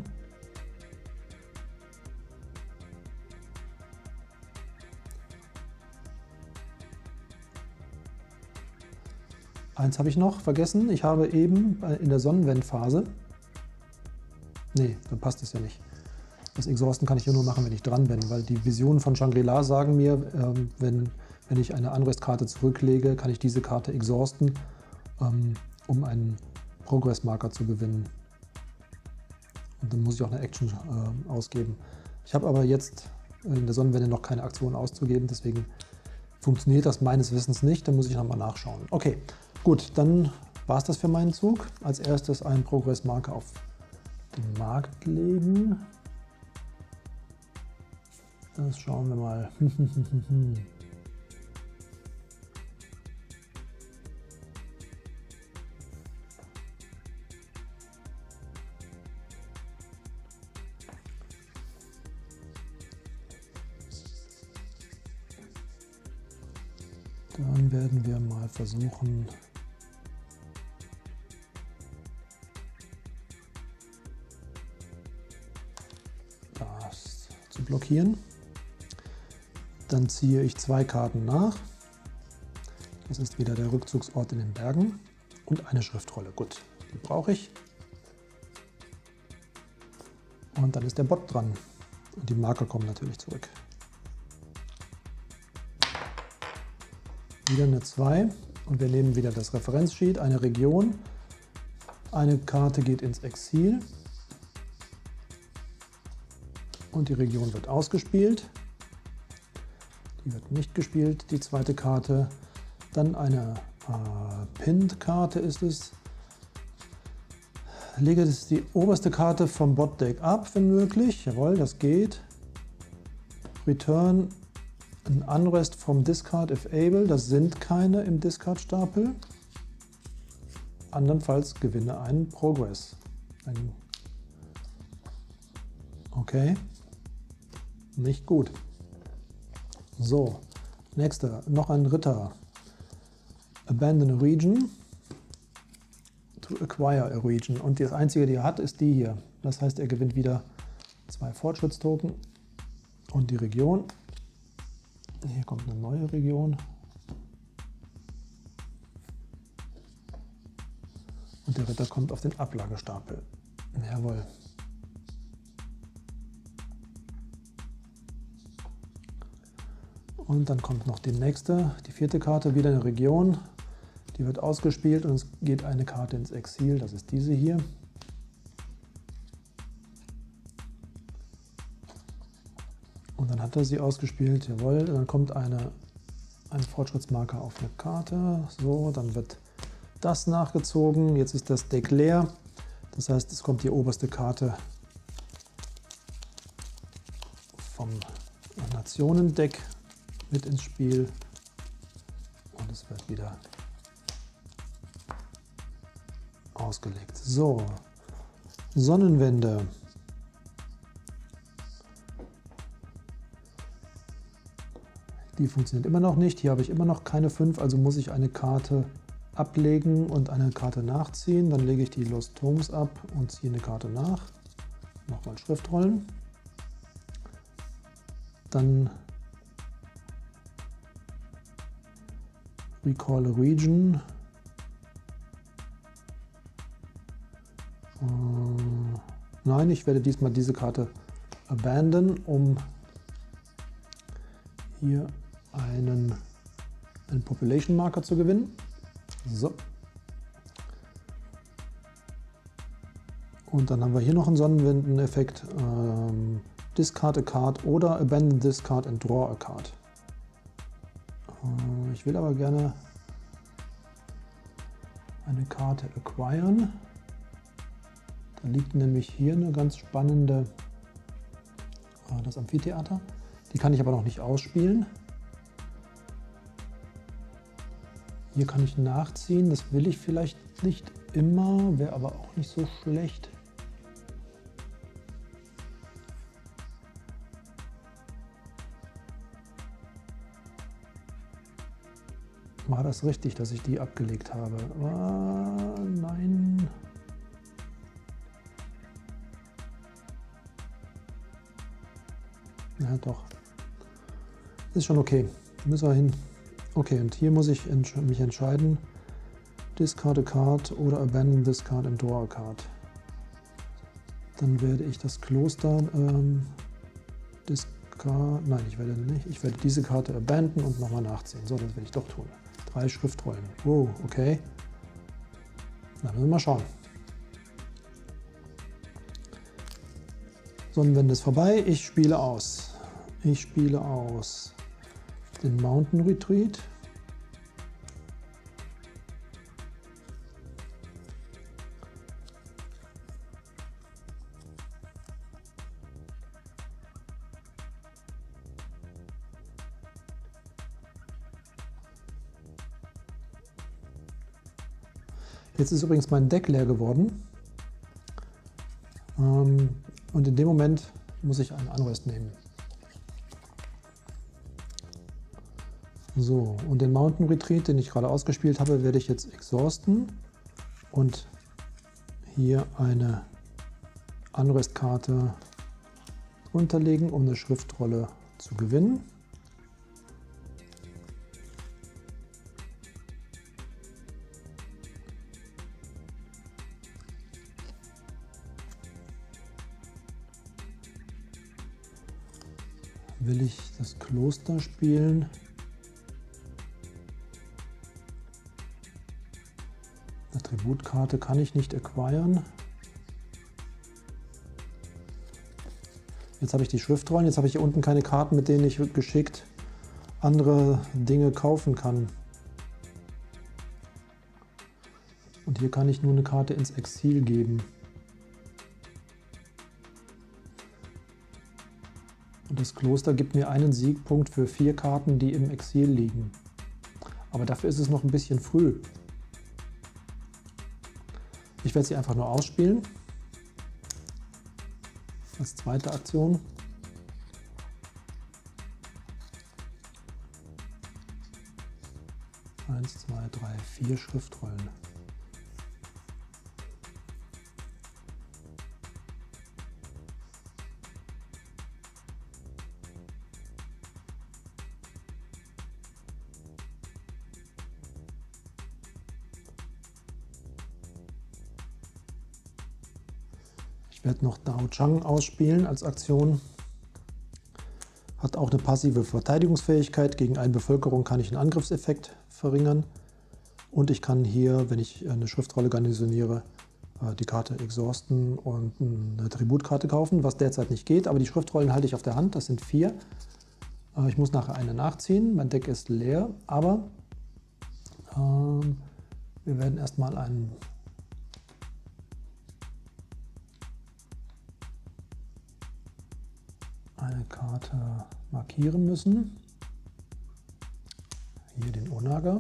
Eins habe ich noch vergessen. Ich habe eben in der Sonnenwendphase, nee, dann passt es ja nicht. Das Exhausten kann ich ja nur machen, wenn ich dran bin, weil die Visionen von Shangri-La sagen mir, ähm, wenn, wenn ich eine Unrest-Karte zurücklege, kann ich diese Karte exhausten, ähm, um einen Progress-Marker zu gewinnen. Und dann muss ich auch eine Action äh, ausgeben. Ich habe aber jetzt in der Sonnenwende noch keine Aktion auszugeben, deswegen funktioniert das meines Wissens nicht. Da muss ich nochmal nachschauen. Okay, gut, dann war es das für meinen Zug. Als erstes einen Progress-Marker auf den Markt legen. Das schauen wir mal. Dann werden wir mal versuchen, das zu blockieren. Dann ziehe ich zwei Karten nach. Das ist wieder der Rückzugsort in den Bergen und eine Schriftrolle. Gut, die brauche ich. Und dann ist der Bot dran. Und die Marker kommen natürlich zurück. Wieder eine zwei und wir nehmen wieder das Referenzsheet, eine Region. Eine Karte geht ins Exil und die Region wird ausgespielt. Die wird nicht gespielt, die zweite Karte. Dann eine äh, Pinned-Karte ist es. Lege das die oberste Karte vom Bot-Deck ab, wenn möglich. Jawohl, das geht. Return an Unrest vom Discard if able. Das sind keine im Discard-Stapel. Andernfalls gewinne einen Progress. Ein okay. Nicht gut. So, nächster, noch ein Ritter. Abandon a region to acquire a region. Und das einzige, die er hat, ist die hier. Das heißt, er gewinnt wieder zwei Fortschrittstoken und die Region. Hier kommt eine neue Region. Und der Ritter kommt auf den Ablagestapel. Jawohl. Und dann kommt noch die nächste, die vierte Karte, wieder eine Region. Die wird ausgespielt und es geht eine Karte ins Exil, das ist diese hier. Und dann hat er sie ausgespielt, jawohl. Dann kommt eine, ein Fortschrittsmarker auf eine Karte. So, dann wird das nachgezogen. Jetzt ist das Deck leer. Das heißt, es kommt die oberste Karte vom Nationendeck mit ins Spiel. Und es wird wieder ausgelegt. So, Sonnenwende. Die funktioniert immer noch nicht. Hier habe ich immer noch keine fünf, also muss ich eine Karte ablegen und eine Karte nachziehen. Dann lege ich die Lost Tomes ab und ziehe eine Karte nach. Nochmal Schriftrollen. Dann Recall a Region. Äh, nein, ich werde diesmal diese Karte abandon, um hier einen, einen Population Marker zu gewinnen. So. Und dann haben wir hier noch einen Sonnenwindeneffekt. Ähm, Discard a card oder abandon this card and draw a card. Äh, ich will aber gerne eine Karte acquiren. Da liegt nämlich hier eine ganz spannende, äh, das Amphitheater. Die kann ich aber noch nicht ausspielen. Hier kann ich nachziehen, das will ich vielleicht nicht immer, wäre aber auch nicht so schlecht. War das richtig, dass ich die abgelegt habe? Ah, nein. Ja, doch. Ist schon okay. Müssen wir hin. Okay, und hier muss ich entsch mich entscheiden. Discard a card oder abandon this card and draw a card. Dann werde ich das Kloster ähm, discard. Nein, ich werde nicht. Ich werde diese Karte abandon und nochmal nachziehen. So, das werde ich doch tun. Drei Schriftrollen. Oh, okay. Dann müssen wir mal schauen. Sonnenwende ist vorbei. Ich spiele aus. Ich spiele aus den Mountain Retreat. Jetzt ist übrigens mein Deck leer geworden. Ähm, und in dem Moment muss ich einen Unrest nehmen. So, und den Mountain Retreat, den ich gerade ausgespielt habe, werde ich jetzt exhausten und hier eine Unrest-Karte unterlegen, um eine Schriftrolle zu gewinnen. Will ich das Kloster spielen? Eine Tributkarte kann ich nicht acquiren. Jetzt habe ich die Schriftrollen, jetzt habe ich hier unten keine Karten, mit denen ich geschickt andere Dinge kaufen kann. Und hier kann ich nur eine Karte ins Exil geben. Und das Kloster gibt mir einen Siegpunkt für vier Karten, die im Exil liegen. Aber dafür ist es noch ein bisschen früh. Ich werde sie einfach nur ausspielen. Als zweite Aktion. Eins, zwei, drei, vier Schriftrollen. Ich werde noch Dao Chang ausspielen als Aktion. Hat auch eine passive Verteidigungsfähigkeit. Gegen eine Bevölkerung kann ich einen Angriffseffekt verringern. Und ich kann hier, wenn ich eine Schriftrolle garnisoniere, die Karte exhausten und eine Tributkarte kaufen, was derzeit nicht geht. Aber die Schriftrollen halte ich auf der Hand, das sind vier. Ich muss nachher eine nachziehen. Mein Deck ist leer, aber ähm, wir werden erstmal einen eine Karte markieren müssen. Hier den Onaga.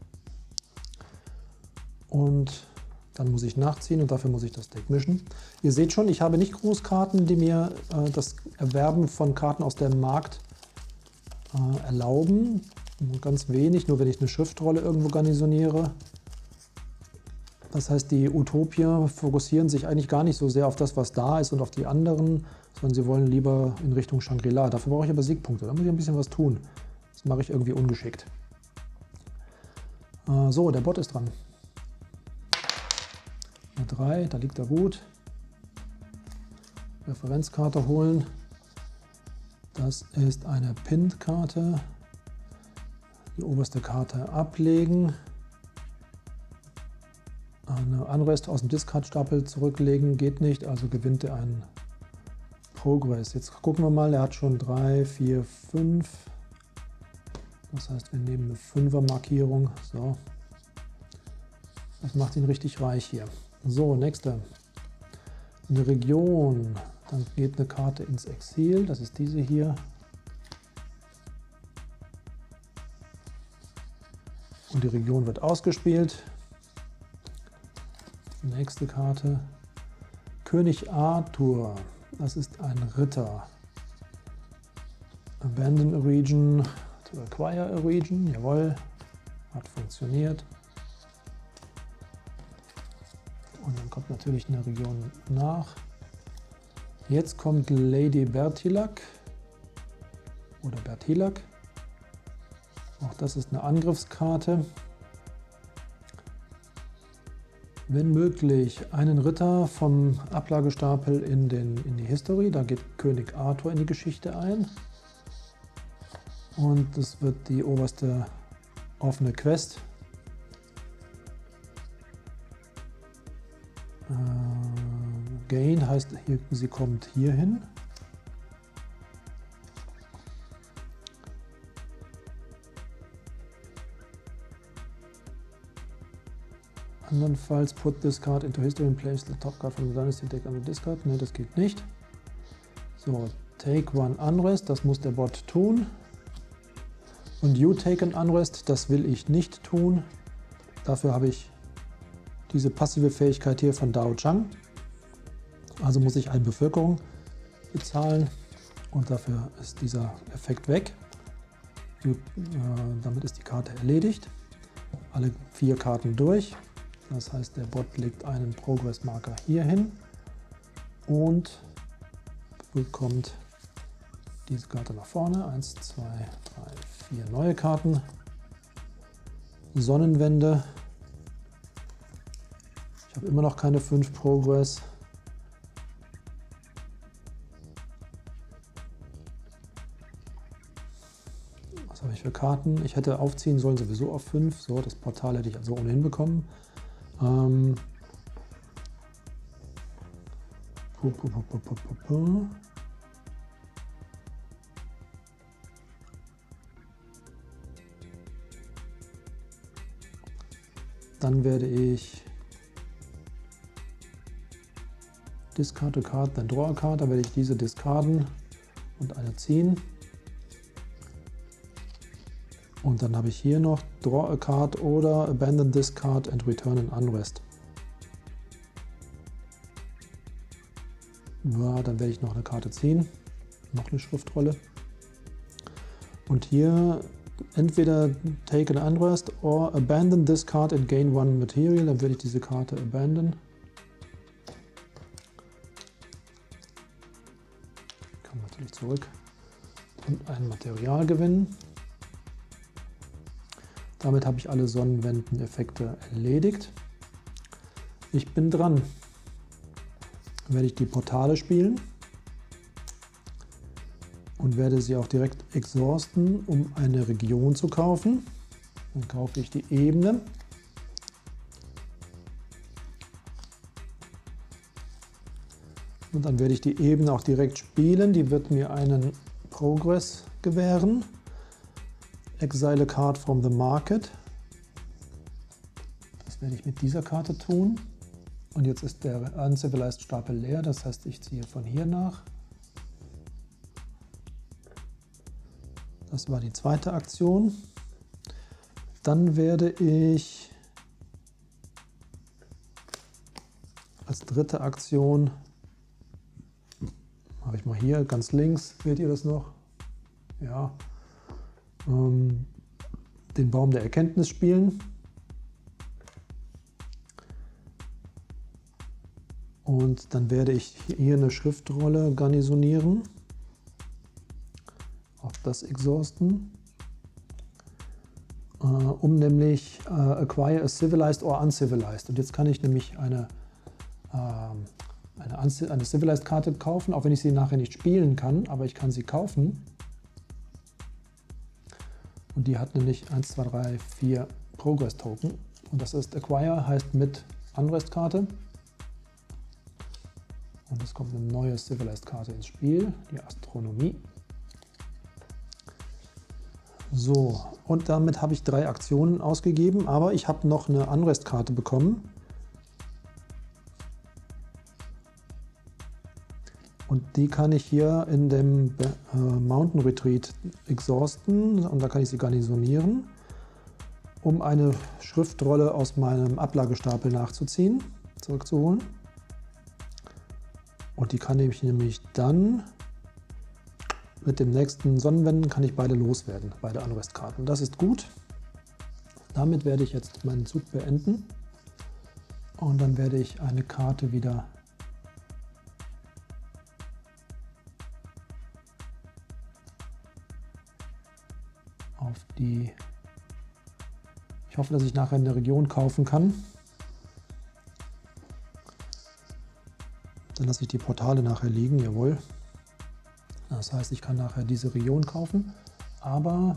Und dann muss ich nachziehen und dafür muss ich das Deck mischen. Ihr seht schon, ich habe nicht Großkarten, die mir äh, das Erwerben von Karten aus dem Markt äh, erlauben. Nur ganz wenig, nur wenn ich eine Schriftrolle irgendwo garnisoniere. Das heißt, die Utopier fokussieren sich eigentlich gar nicht so sehr auf das, was da ist und auf die anderen, sondern sie wollen lieber in Richtung Shangri-La. Dafür brauche ich aber Siegpunkte, da muss ich ein bisschen was tun. Das mache ich irgendwie ungeschickt. Äh, so, der Bot ist dran. Eine drei, da liegt er gut. Referenzkarte holen. Das ist eine Pinned-Karte. Die oberste Karte ablegen. Eine Unrest aus dem Discard-Stapel zurücklegen geht nicht, also gewinnt er einen Progress. Jetzt gucken wir mal, er hat schon drei, vier, fünf. Das heißt, wir nehmen eine Fünfer-Markierung. So. Das macht ihn richtig reich hier. So, nächste. Eine Region. Dann geht eine Karte ins Exil. Das ist diese hier. Und die Region wird ausgespielt. Nächste Karte. König Arthur. Das ist ein Ritter. Abandon a region to acquire a region. Jawohl. Hat funktioniert. Und dann kommt natürlich eine Region nach. Jetzt kommt Lady Bertilak oder Bertilak. Auch das ist eine Angriffskarte. Wenn möglich, einen Ritter vom Ablagestapel in, den, in die History. Da geht König Arthur in die Geschichte ein. Und das wird die oberste offene Quest. Gain heißt, hier, sie kommt hier hin. Andernfalls put this card into history and place the top card from the dynasty deck on the discard. Ne, das geht nicht. So, take one unrest, das muss der Bot tun. Und you take an unrest, das will ich nicht tun. Dafür habe ich diese passive Fähigkeit hier von Dao Chang. Also muss ich eine Bevölkerung bezahlen und dafür ist dieser Effekt weg. You, äh, damit ist die Karte erledigt. Alle vier Karten durch. Das heißt, der Bot legt einen Progress-Marker hier hin und bekommt diese Karte nach vorne. eins, zwei, drei, vier neue Karten. Sonnenwende. Ich habe immer noch keine fünf Progress. Was habe ich für Karten? Ich hätte aufziehen sollen sowieso auf fünf. So, das Portal hätte ich also ohnehin bekommen. Ähm puh, puh, puh, puh, puh, puh. Dann werde ich Discard a Card, dann Draw a Card. Da werde ich diese discarden und eine ziehen. Und dann habe ich hier noch Draw a Card oder Abandon this card and return an unrest. Ja, dann werde ich noch eine Karte ziehen. Noch eine Schriftrolle. Und hier entweder take an unrest or abandon this card and gain one material. Dann werde ich diese Karte abandon. Kann natürlich zurück und ein Material gewinnen. Damit habe ich alle Sonnenwenden-Effekte erledigt. Ich bin dran. Dann werde ich die Portale spielen und werde sie auch direkt exhausten, um eine Region zu kaufen. Dann kaufe ich die Ebene. Und dann werde ich die Ebene auch direkt spielen. Die wird mir einen Progress gewähren. Exile a card from the market. Das werde ich mit dieser Karte tun. Und jetzt ist der Uncivilized Stapel leer, das heißt, ich ziehe von hier nach. Das war die zweite Aktion. Dann werde ich als dritte Aktion, mache ich mal hier ganz links, seht ihr das noch? Ja. Den Baum der Erkenntnis spielen. Und dann werde ich hier eine Schriftrolle garnisonieren. Auch das exhausten. Äh, um nämlich äh, acquire a civilized or uncivilized. Und jetzt kann ich nämlich eine, äh, eine, eine civilized Karte kaufen, auch wenn ich sie nachher nicht spielen kann, aber ich kann sie kaufen. Und die hat nämlich eins, zwei, drei, vier Progress Token. Und das ist acquire, heißt mit Unrest Karte. Und es kommt eine neue civilized Karte ins Spiel, die Astronomie. So, und damit habe ich drei Aktionen ausgegeben, aber ich habe noch eine Unrest-Karte bekommen. Und die kann ich hier in dem äh, Mountain Retreat exhausten und da kann ich sie garnisonieren, um eine Schriftrolle aus meinem Ablagestapel nachzuziehen, zurückzuholen. Und die kann ich nämlich dann mit dem nächsten Sonnenwenden kann ich beide loswerden, beide Unrest-Karten. Das ist gut. Damit werde ich jetzt meinen Zug beenden und dann werde ich eine Karte wieder auf die... Ich hoffe, dass ich nachher eine Region kaufen kann. Dann lasse ich die Portale nachher liegen, jawohl. Das heißt, ich kann nachher diese Region kaufen, aber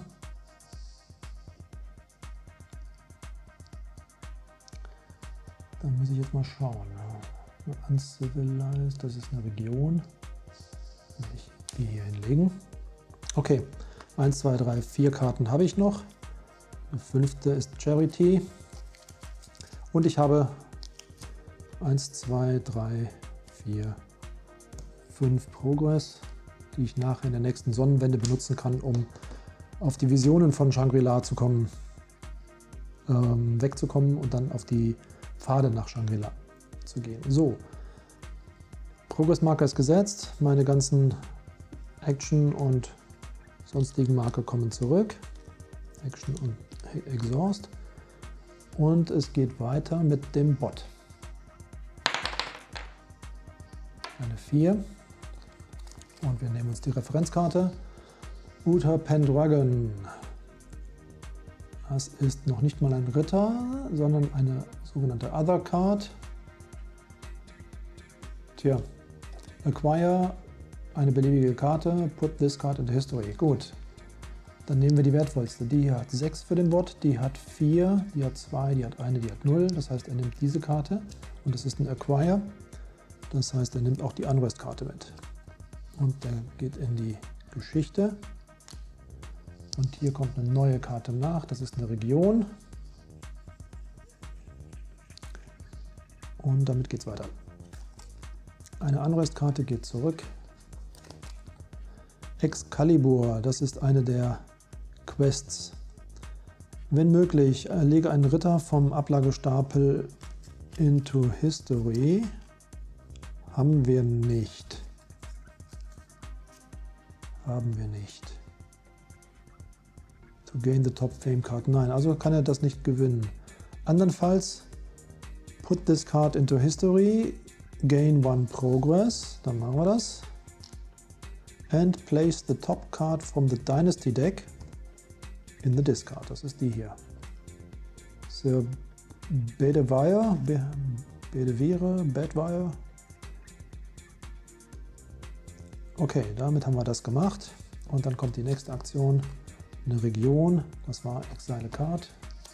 dann muss ich jetzt mal schauen. Uncivilized, das ist eine Region. Muss ich die hier hinlegen. Okay, eins, zwei, drei, vier Karten habe ich noch. Die fünfte ist Charity. Und ich habe eins, zwei, drei, vier, fünf Progress, die ich nachher in der nächsten Sonnenwende benutzen kann, um auf die Visionen von Shangri-La zu kommen, ähm, wegzukommen und dann auf die Pfade nach Shangri-La zu gehen. So, Progress-Marker ist gesetzt, meine ganzen Action und sonstigen Marker kommen zurück, Action und Exhaust, und es geht weiter mit dem Bot. Eine vier. Und wir nehmen uns die Referenzkarte. Uther Pendragon. Das ist noch nicht mal ein Ritter, sondern eine sogenannte Other Card. Tja, acquire eine beliebige Karte, put this card into history. Gut, dann nehmen wir die wertvollste. Die hier hat sechs für den Bot, die hat vier, die hat zwei, die hat eine, die hat null. Das heißt, er nimmt diese Karte und es ist ein Acquire. Das heißt, er nimmt auch die Unrest-Karte mit. Und der geht in die Geschichte. Und hier kommt eine neue Karte nach. Das ist eine Region. Und damit geht es weiter. Eine Unrest-Karte geht zurück. Excalibur, das ist eine der Quests. Wenn möglich, lege einen Ritter vom Ablagestapel into History. Haben wir nicht. Haben wir nicht. To gain the top fame card. Nein, also kann er das nicht gewinnen. Andernfalls, put this card into history, gain one progress. Dann machen wir das. And place the top card from the Dynasty deck in the discard. Das ist die hier. So, Bedewire, Bedewire, Bedwire. Okay, damit haben wir das gemacht. Und dann kommt die nächste Aktion. Eine Region. Das war Exile Card.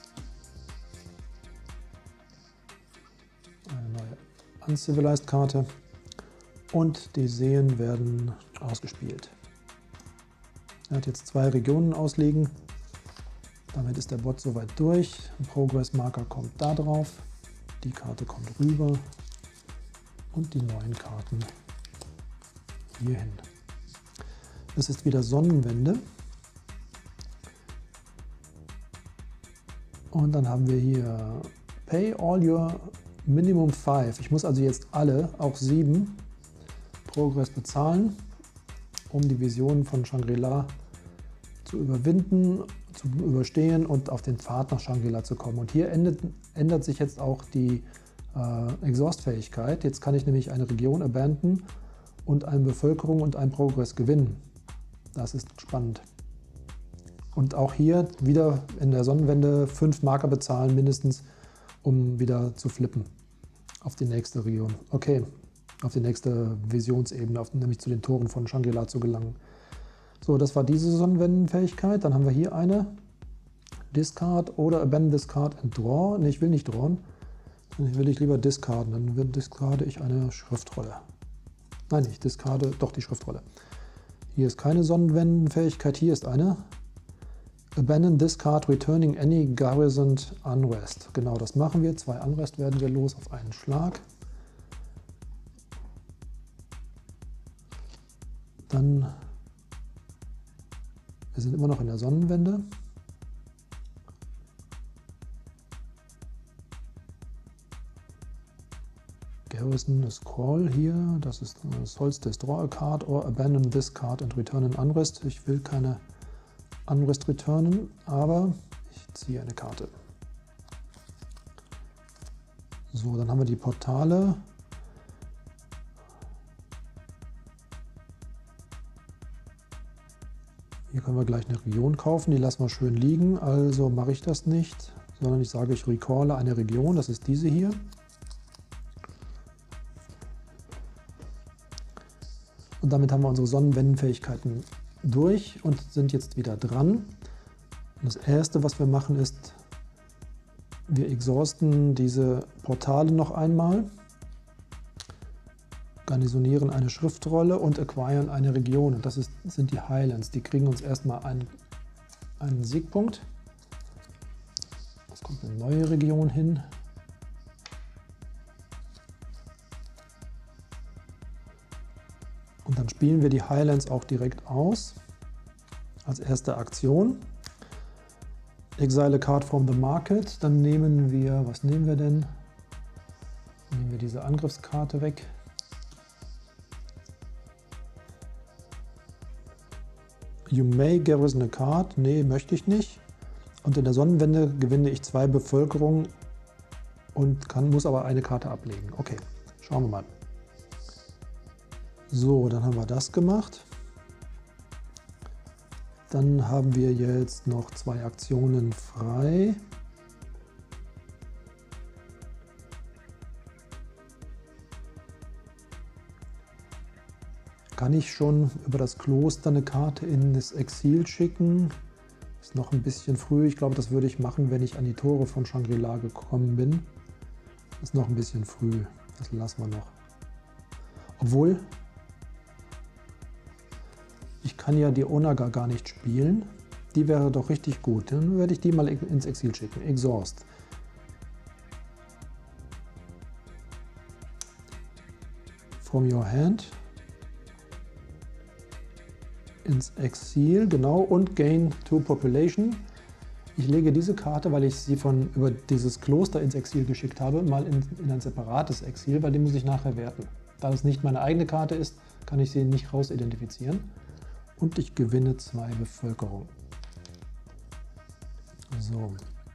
Eine neue Uncivilized Karte. Und die Seen werden ausgespielt. Er hat jetzt zwei Regionen ausliegen. Damit ist der Bot soweit durch. Ein Progress-Marker kommt da drauf. Die Karte kommt rüber. Und die neuen Karten hierhin. Es ist wieder Sonnenwende. Und dann haben wir hier Pay all your minimum five. Ich muss also jetzt alle, auch sieben, Progress bezahlen, um die Visionen von Shangri-La zu überwinden, zu überstehen und auf den Pfad nach Shangri-La zu kommen. Und hier ändert, ändert sich jetzt auch die äh, Exhaust-Fähigkeit. Jetzt kann ich nämlich eine Region abandonen und eine Bevölkerung und einen Progress gewinnen. Das ist spannend. Und auch hier wieder in der Sonnenwende fünf Marker bezahlen mindestens, um wieder zu flippen auf die nächste Region. Okay, auf die nächste Visionsebene, auf, nämlich zu den Toren von Shangri-La zu gelangen. So, das war diese Sonnenwendenfähigkeit. Dann haben wir hier eine Discard oder Abandon Discard and Draw. Ne, ich will nicht drawn. Ich will ich lieber discarden. Dann discarde ich eine Schriftrolle. Nein, ich discarde doch die Schriftrolle. Hier ist keine Sonnenwendenfähigkeit, hier ist eine. Abandon Discard Returning Any Garrisoned Unrest. Genau, das machen wir. Zwei Unrest werden wir los auf einen Schlag. Dann, wir sind immer noch in der Sonnenwende. Garrison a Scroll hier, das ist Solstice, Draw a Card or Abandon this card and return an Unrest. Ich will keine Unrest returnen, aber ich ziehe eine Karte. So, dann haben wir die Portale. Hier können wir gleich eine Region kaufen, die lassen wir schön liegen, also mache ich das nicht, sondern ich sage, ich recalle eine Region, das ist diese hier. Und damit haben wir unsere Sonnenwendenfähigkeiten durch und sind jetzt wieder dran. Und das erste, was wir machen, ist, wir exhausten diese Portale noch einmal, garnisonieren eine Schriftrolle und acquiren eine Region. Und das ist, sind die Highlands. Die kriegen uns erstmal einen, einen Siegpunkt. Es kommt eine neue Region hin. Und dann spielen wir die Highlands auch direkt aus. Als erste Aktion. Exile a card from the market. Dann nehmen wir, was nehmen wir denn? Nehmen wir diese Angriffskarte weg. You may garrison a card. Nee, möchte ich nicht. Und in der Sonnenwende gewinne ich zwei Bevölkerung und kann, muss aber eine Karte ablegen. Okay, schauen wir mal. So, dann haben wir das gemacht. Dann haben wir jetzt noch zwei Aktionen frei. Kann ich schon über das Kloster eine Karte in das Exil schicken? Ist noch ein bisschen früh. Ich glaube, das würde ich machen, wenn ich an die Tore von Shangri-La gekommen bin. Ist noch ein bisschen früh. Das lassen wir noch. Obwohl, ich kann ja die Onaga gar nicht spielen. Die wäre doch richtig gut. Dann werde ich die mal ins Exil schicken. Exhaust. From your hand. Ins Exil, genau. Und gain two population. Ich lege diese Karte, weil ich sie von über dieses Kloster ins Exil geschickt habe, mal in, in ein separates Exil, weil die muss ich nachher werten. Da es nicht meine eigene Karte ist, kann ich sie nicht rausidentifizieren. Und ich gewinne zwei Bevölkerung. So.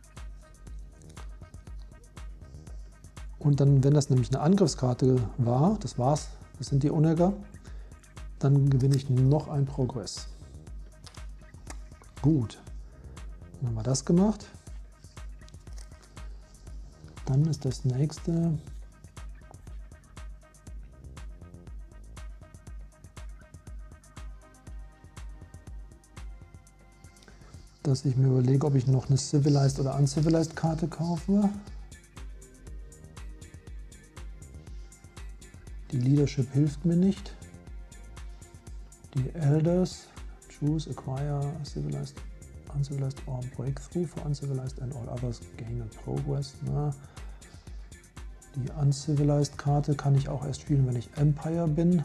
Und dann, wenn das nämlich eine Angriffskarte war, das war's, das sind die Onaga, dann gewinne ich noch ein Progress. Gut. Dann haben wir das gemacht. Dann ist das nächste. Dass ich mir überlege, ob ich noch eine Civilized oder Uncivilized Karte kaufe. Die Leadership hilft mir nicht. Die Elders, choose, acquire, civilized, uncivilized or breakthrough for uncivilized and all others gain a progress. Na, die Uncivilized Karte kann ich auch erst spielen, wenn ich Empire bin.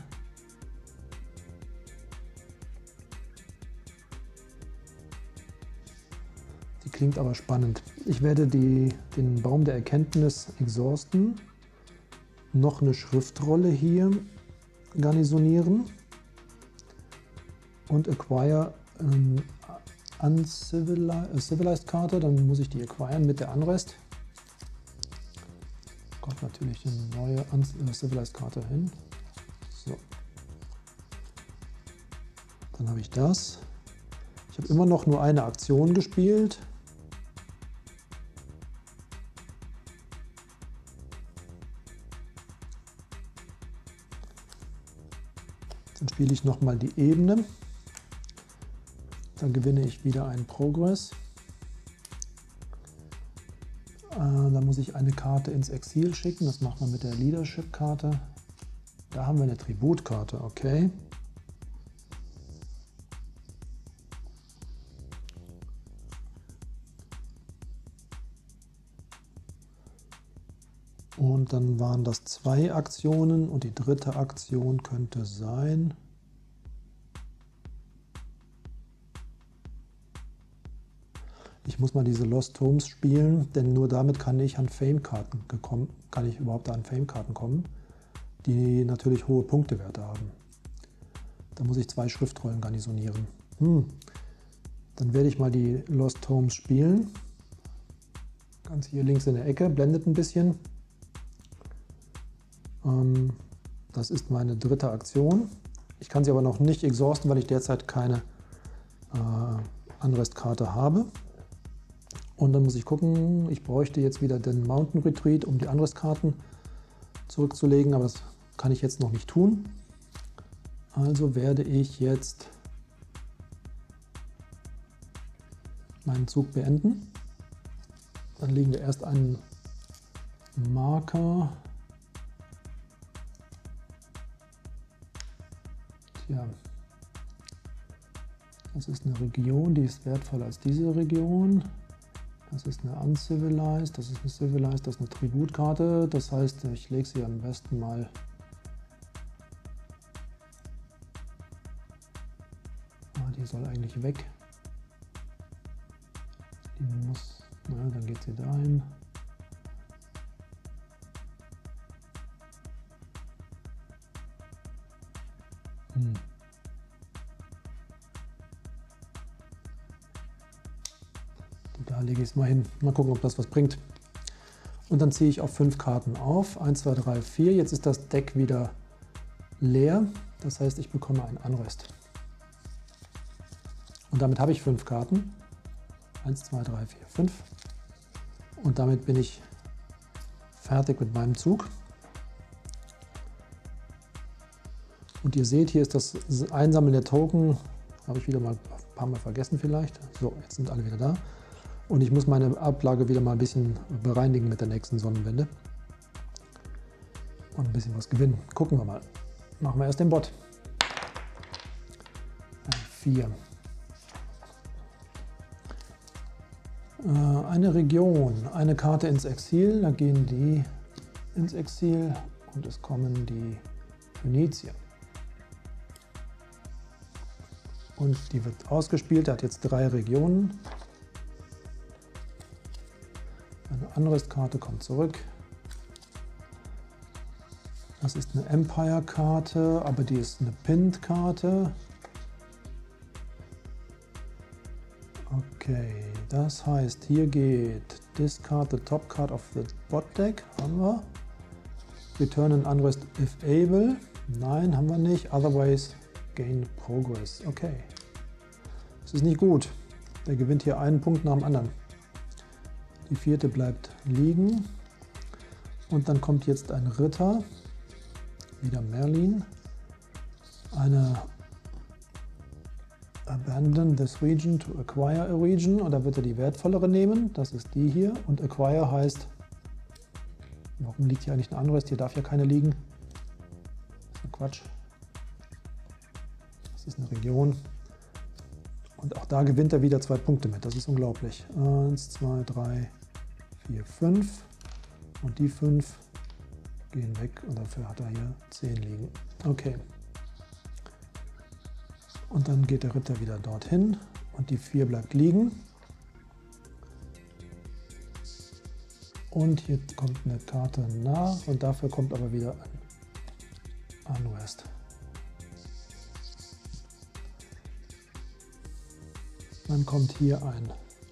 Die klingt aber spannend. Ich werde die, den Baum der Erkenntnis exhausten. Noch eine Schriftrolle hier garnisonieren. Und acquire ähm, Uncivilized, Civilized Karte, dann muss ich die acquiren mit der Unrest. Kommt natürlich eine neue Uncivilized Karte hin. So. Dann habe ich das. Ich habe immer noch nur eine Aktion gespielt. Dann spiele ich nochmal die Ebene. Dann gewinne ich wieder einen Progress. Äh, dann muss ich eine Karte ins Exil schicken. Das macht man mit der Leadership-Karte. Da haben wir eine Tributkarte, okay. Und dann waren das zwei Aktionen und die dritte Aktion könnte sein. Ich muss mal diese Lost Homes spielen, denn nur damit kann ich an Fame-Karten gekommen, kann ich überhaupt an Fame-Karten kommen, die natürlich hohe Punktewerte haben. Da muss ich zwei Schriftrollen garnisonieren. Hm. Dann werde ich mal die Lost Homes spielen. Ganz hier links in der Ecke, blendet ein bisschen. Das ist meine dritte Aktion. Ich kann sie aber noch nicht exhausten, weil ich derzeit keine äh, Unrest-Karte habe. Und dann muss ich gucken, ich bräuchte jetzt wieder den Mountain Retreat, um die Unrest-Karten zurückzulegen, aber das kann ich jetzt noch nicht tun. Also werde ich jetzt meinen Zug beenden. Dann legen wir erst einen Marker. Ja, das ist eine Region, die ist wertvoller als diese Region. Das ist eine Uncivilized, das ist eine Civilized, das ist eine Tributkarte. Das heißt, ich lege sie am besten mal ah, die soll eigentlich weg. Die muss, na, dann geht sie dahin. Hm. Da lege ich es mal hin. Mal gucken, ob das was bringt. Und dann ziehe ich auf fünf Karten auf. eins, zwei, drei, vier. Jetzt ist das Deck wieder leer. Das heißt, ich bekomme einen Unrest. Und damit habe ich fünf Karten. eins, zwei, drei, vier, fünf. Und damit bin ich fertig mit meinem Zug. Und ihr seht, hier ist das Einsammeln der Token. Habe ich wieder mal ein paar Mal vergessen vielleicht. So, jetzt sind alle wieder da. Und ich muss meine Ablage wieder mal ein bisschen bereinigen mit der nächsten Sonnenwende. Und ein bisschen was gewinnen. Gucken wir mal. Machen wir erst den Bot. vier. Eine Region, eine Karte ins Exil. Da gehen die ins Exil und es kommen die Phönizier. Und die wird ausgespielt. Er hat jetzt drei Regionen. Eine Unrest-Karte kommt zurück. Das ist eine Empire-Karte, aber die ist eine Pinned-Karte. Okay, das heißt, hier geht Discard the top card of the bot deck. Haben wir. Return an Unrest if able. Nein, haben wir nicht. Otherwise gain progress. Okay. Das ist nicht gut. Der gewinnt hier einen Punkt nach dem anderen. Die vierte bleibt liegen. Und dann kommt jetzt ein Ritter. Wieder Merlin. Eine Abandon this region to acquire a region. Und da wird er die wertvollere nehmen. Das ist die hier. Und acquire heißt, warum liegt hier eigentlich ein Unrest? Hier darf ja keine liegen. Das ist Quatsch. Das ist eine Region. Und auch da gewinnt er wieder zwei Punkte mit. Das ist unglaublich. Eins, zwei, drei, vier, fünf. Und die fünf gehen weg. Und dafür hat er hier zehn liegen. Okay. Und dann geht der Ritter wieder dorthin. Und die vier bleibt liegen. Und hier kommt eine Karte nach. Und dafür kommt aber wieder ein Unrest. Dann kommt hier ein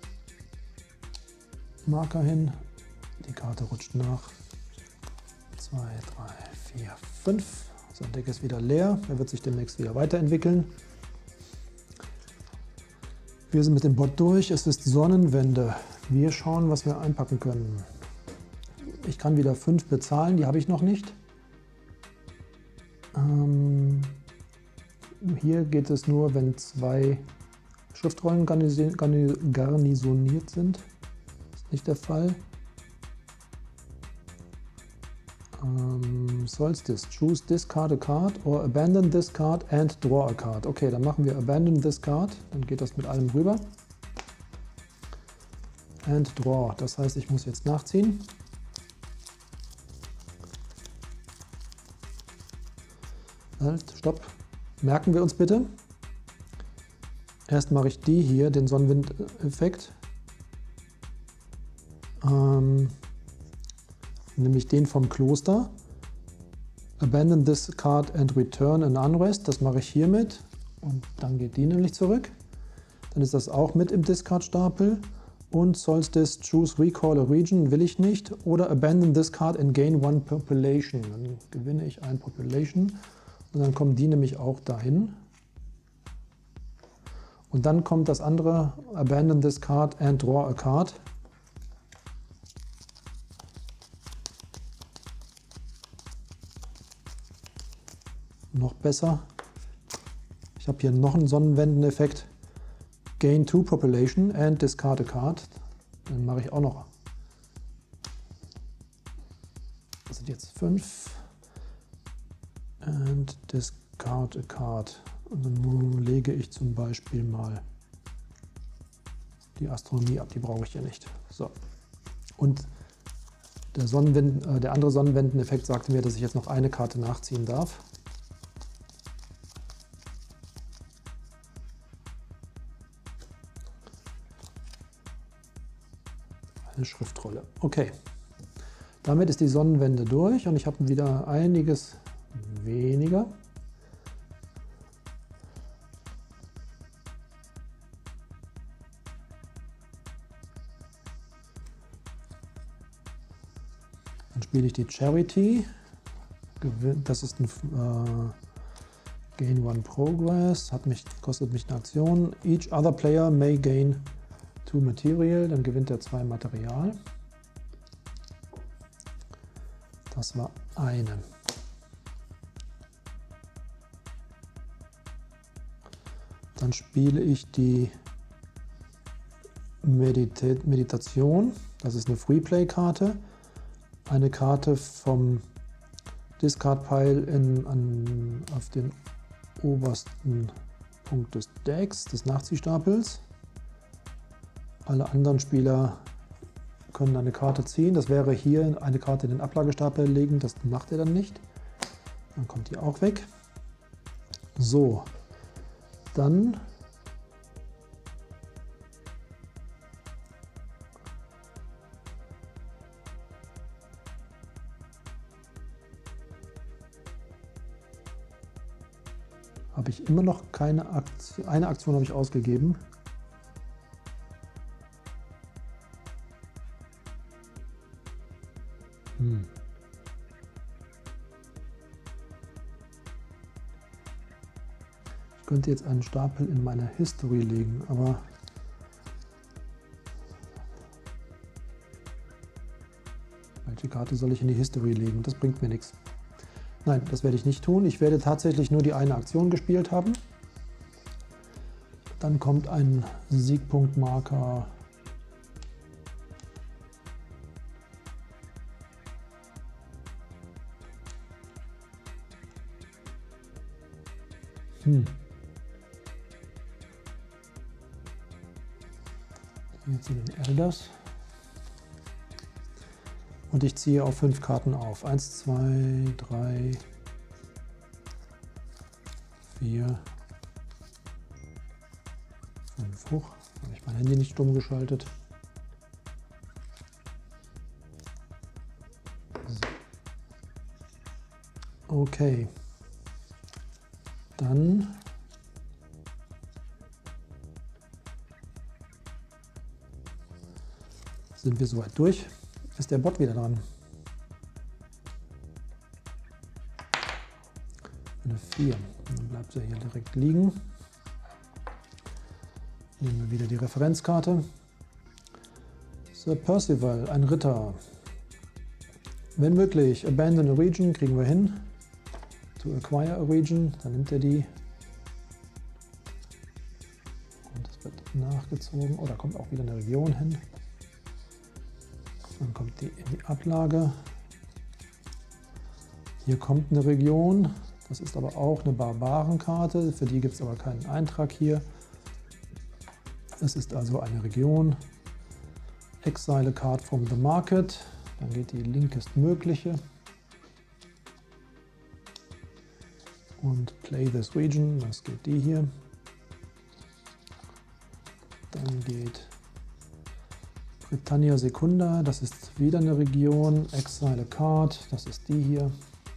Marker hin. Die Karte rutscht nach. zwei, drei, vier, fünf. Sein Deck ist wieder leer. Er wird sich demnächst wieder weiterentwickeln. Wir sind mit dem Bot durch. Es ist Sonnenwende. Wir schauen, was wir einpacken können. Ich kann wieder fünf bezahlen, die habe ich noch nicht. Ähm, hier geht es nur, wenn zwei Schriftrollen garnisoniert sind. Ist nicht der Fall. Ähm, Solstice. Choose discard a card or abandon this card and draw a card. Okay, dann machen wir abandon this card. Dann geht das mit allem rüber. And draw. Das heißt, ich muss jetzt nachziehen. Halt, stopp. Merken wir uns bitte. Erst mache ich die hier, den Sonnenwind-Effekt. Ähm, nämlich den vom Kloster. Abandon this card and return an unrest. Das mache ich hiermit. Und dann geht die nämlich zurück. Dann ist das auch mit im Discard-Stapel. Und Solstice, choose recall a region, will ich nicht. Oder abandon this card and gain one population. Dann gewinne ich ein Population. Und dann kommen die nämlich auch dahin. Und dann kommt das andere, abandon this card and draw a card. Noch besser. Ich habe hier noch einen Sonnenwenden-Effekt. Gain two population and discard a card. Dann mache ich auch noch. Das sind jetzt fünf. And discard a card. Also nun lege ich zum Beispiel mal die Astronomie ab, die brauche ich hier nicht. So. Und der, Sonnenwind, äh, der andere Sonnenwenden-Effekt sagte mir, dass ich jetzt noch eine Karte nachziehen darf. Eine Schriftrolle. Okay. Damit ist die Sonnenwende durch und ich habe wieder einiges weniger. Dann spiele ich die Charity. Das ist ein äh, Gain One Progress. Hat mich, kostet mich eine Aktion. Each other player may gain two Material. Dann gewinnt er zwei Material. Das war eine. Dann spiele ich die Medita Meditation. Das ist eine Freeplay-Karte. Eine Karte vom Discard-Pile in, an, auf den obersten Punkt des Decks, des Nachziehstapels. Alle anderen Spieler können eine Karte ziehen. Das wäre hier eine Karte in den Ablagestapel legen. Das macht er dann nicht. Dann kommt die auch weg. So. Dann habe ich immer noch keine Aktion. Eine Aktion habe ich ausgegeben. Hm. Ich könnte jetzt einen Stapel in meine History legen, aber welche Karte soll ich in die History legen? Das bringt mir nichts. Nein, das werde ich nicht tun. Ich werde tatsächlich nur die eine Aktion gespielt haben. Dann kommt ein Siegpunktmarker. Hm. Hier zu den Elders. Und ich ziehe auf fünf Karten auf. Eins, zwei, drei, vier, fünf. Hoch. Habe ich mein Handy nicht stumm geschaltet. So. Okay. Dann sind wir soweit durch. Ist der Bot wieder dran. Eine vier. Dann bleibt er hier direkt liegen. Nehmen wir wieder die Referenzkarte. Sir Percival, ein Ritter. Wenn möglich, abandon a region, kriegen wir hin. To acquire a region, dann nimmt er die. Und es wird nachgezogen. Oh, da kommt auch wieder eine Region hin. Dann kommt die in die Ablage. Hier kommt eine Region. Das ist aber auch eine Barbarenkarte. Für die gibt es aber keinen Eintrag hier. Es ist also eine Region. Exile a card from the market. Dann geht die linkestmögliche. Und play this region. Das geht die hier. Dann geht Britannia Secunda. Das ist wieder eine Region. Exile a card. Das ist die hier.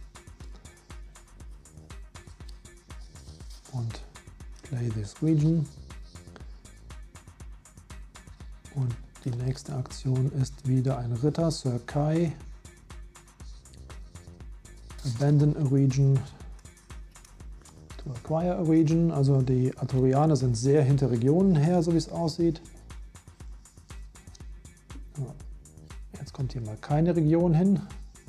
Und play this region. Und die nächste Aktion ist wieder ein Ritter, Sir Kai. Abandon a region to acquire a region. Also die Arthurianer sind sehr hinter Regionen her, so wie es aussieht. Jetzt kommt hier mal keine Region hin.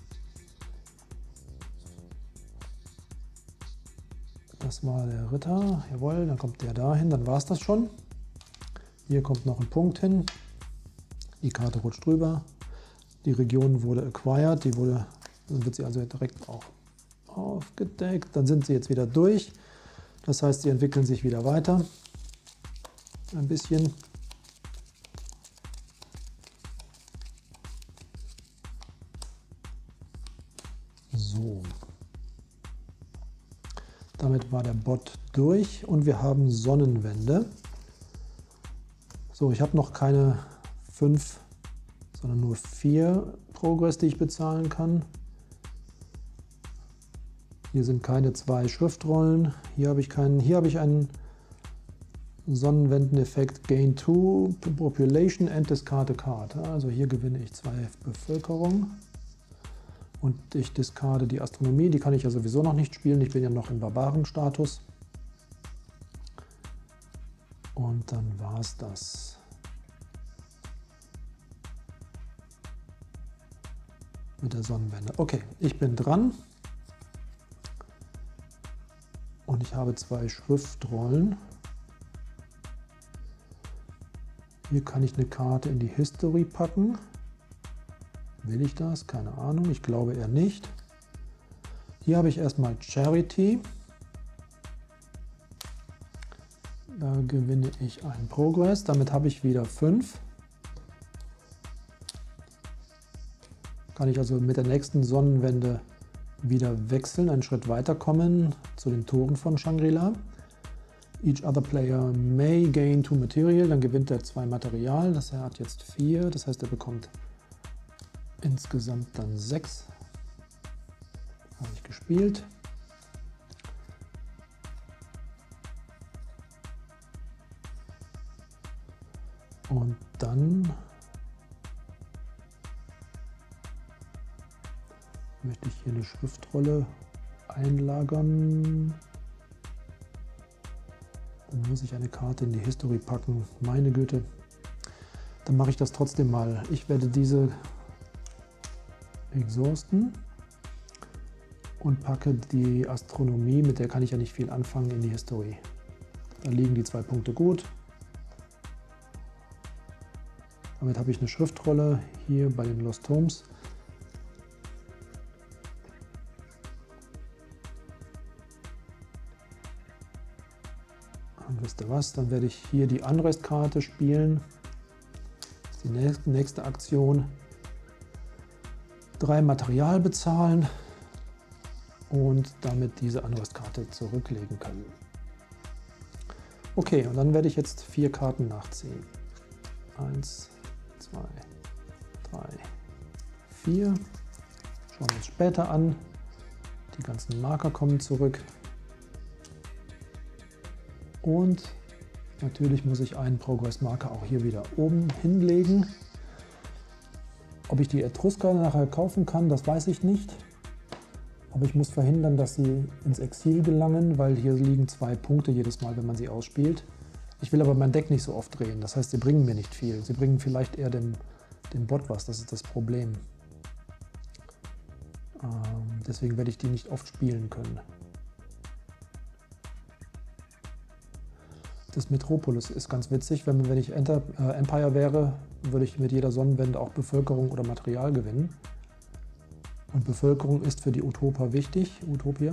Das war der Ritter, jawohl, dann kommt der dahin, dann war es das schon. Hier kommt noch ein Punkt hin. Die Karte rutscht drüber. Die Region wurde acquired, die wurde, dann wird sie also direkt auch aufgedeckt. Dann sind sie jetzt wieder durch. Das heißt, sie entwickeln sich wieder weiter. Ein bisschen. So. Damit war der Bot durch und wir haben Sonnenwende. So, ich habe noch keine fünf, sondern nur vier Progress, die ich bezahlen kann. Hier sind keine zwei Schriftrollen. Hier habe ich keinen. Hier habe ich einen Sonnenwendeneffekt Gain two Population and discard a card. Also hier gewinne ich zwei Bevölkerung. Und ich discarde die Astronomie, die kann ich ja sowieso noch nicht spielen. Ich bin ja noch im Barbarenstatus. Und dann war es das. Mit der Sonnenwende. Okay, ich bin dran. Und ich habe zwei Schriftrollen. Hier kann ich eine Karte in die History packen. Will ich das? Keine Ahnung. Ich glaube eher nicht. Hier habe ich erstmal Charity. Da gewinne ich einen Progress. Damit habe ich wieder fünf. Kann ich also mit der nächsten Sonnenwende wieder wechseln, einen Schritt weiterkommen zu den Toren von Shangri-La. Each other player may gain two material. Dann gewinnt er zwei Material. Das er hat jetzt vier. Das heißt, er bekommt insgesamt dann sechs. Habe ich gespielt. Und dann möchte ich hier eine Schriftrolle einlagern. Dann muss ich eine Karte in die History packen. Meine Güte. Dann mache ich das trotzdem mal. Ich werde diese exhausten und packe die Astronomie, mit der kann ich ja nicht viel anfangen, in die History. Da liegen die zwei Punkte gut. Damit habe ich eine Schriftrolle hier bei den Lost Homes. Und wisst ihr was, dann werde ich hier die Unrest-Karte spielen. Das ist die nächste Aktion. Drei Material bezahlen und damit diese Unrest-Karte zurücklegen können. Okay, und dann werde ich jetzt vier Karten nachziehen. Eins, zwei, drei, vier. Schauen wir uns später an. Die ganzen Marker kommen zurück. Und natürlich muss ich einen Progress-Marker auch hier wieder oben hinlegen. Ob ich die Etrusker nachher kaufen kann, das weiß ich nicht. Aber ich muss verhindern, dass sie ins Exil gelangen, weil hier liegen zwei Punkte jedes Mal, wenn man sie ausspielt. Ich will aber mein Deck nicht so oft drehen. Das heißt, sie bringen mir nicht viel. Sie bringen vielleicht eher dem, dem Bot was. Das ist das Problem. Ähm, deswegen werde ich die nicht oft spielen können. Das Metropolis ist ganz witzig. Wenn, wenn ich Enter, äh, Empire wäre, würde ich mit jeder Sonnenwende auch Bevölkerung oder Material gewinnen. Und Bevölkerung ist für die Utopa wichtig. Utopia.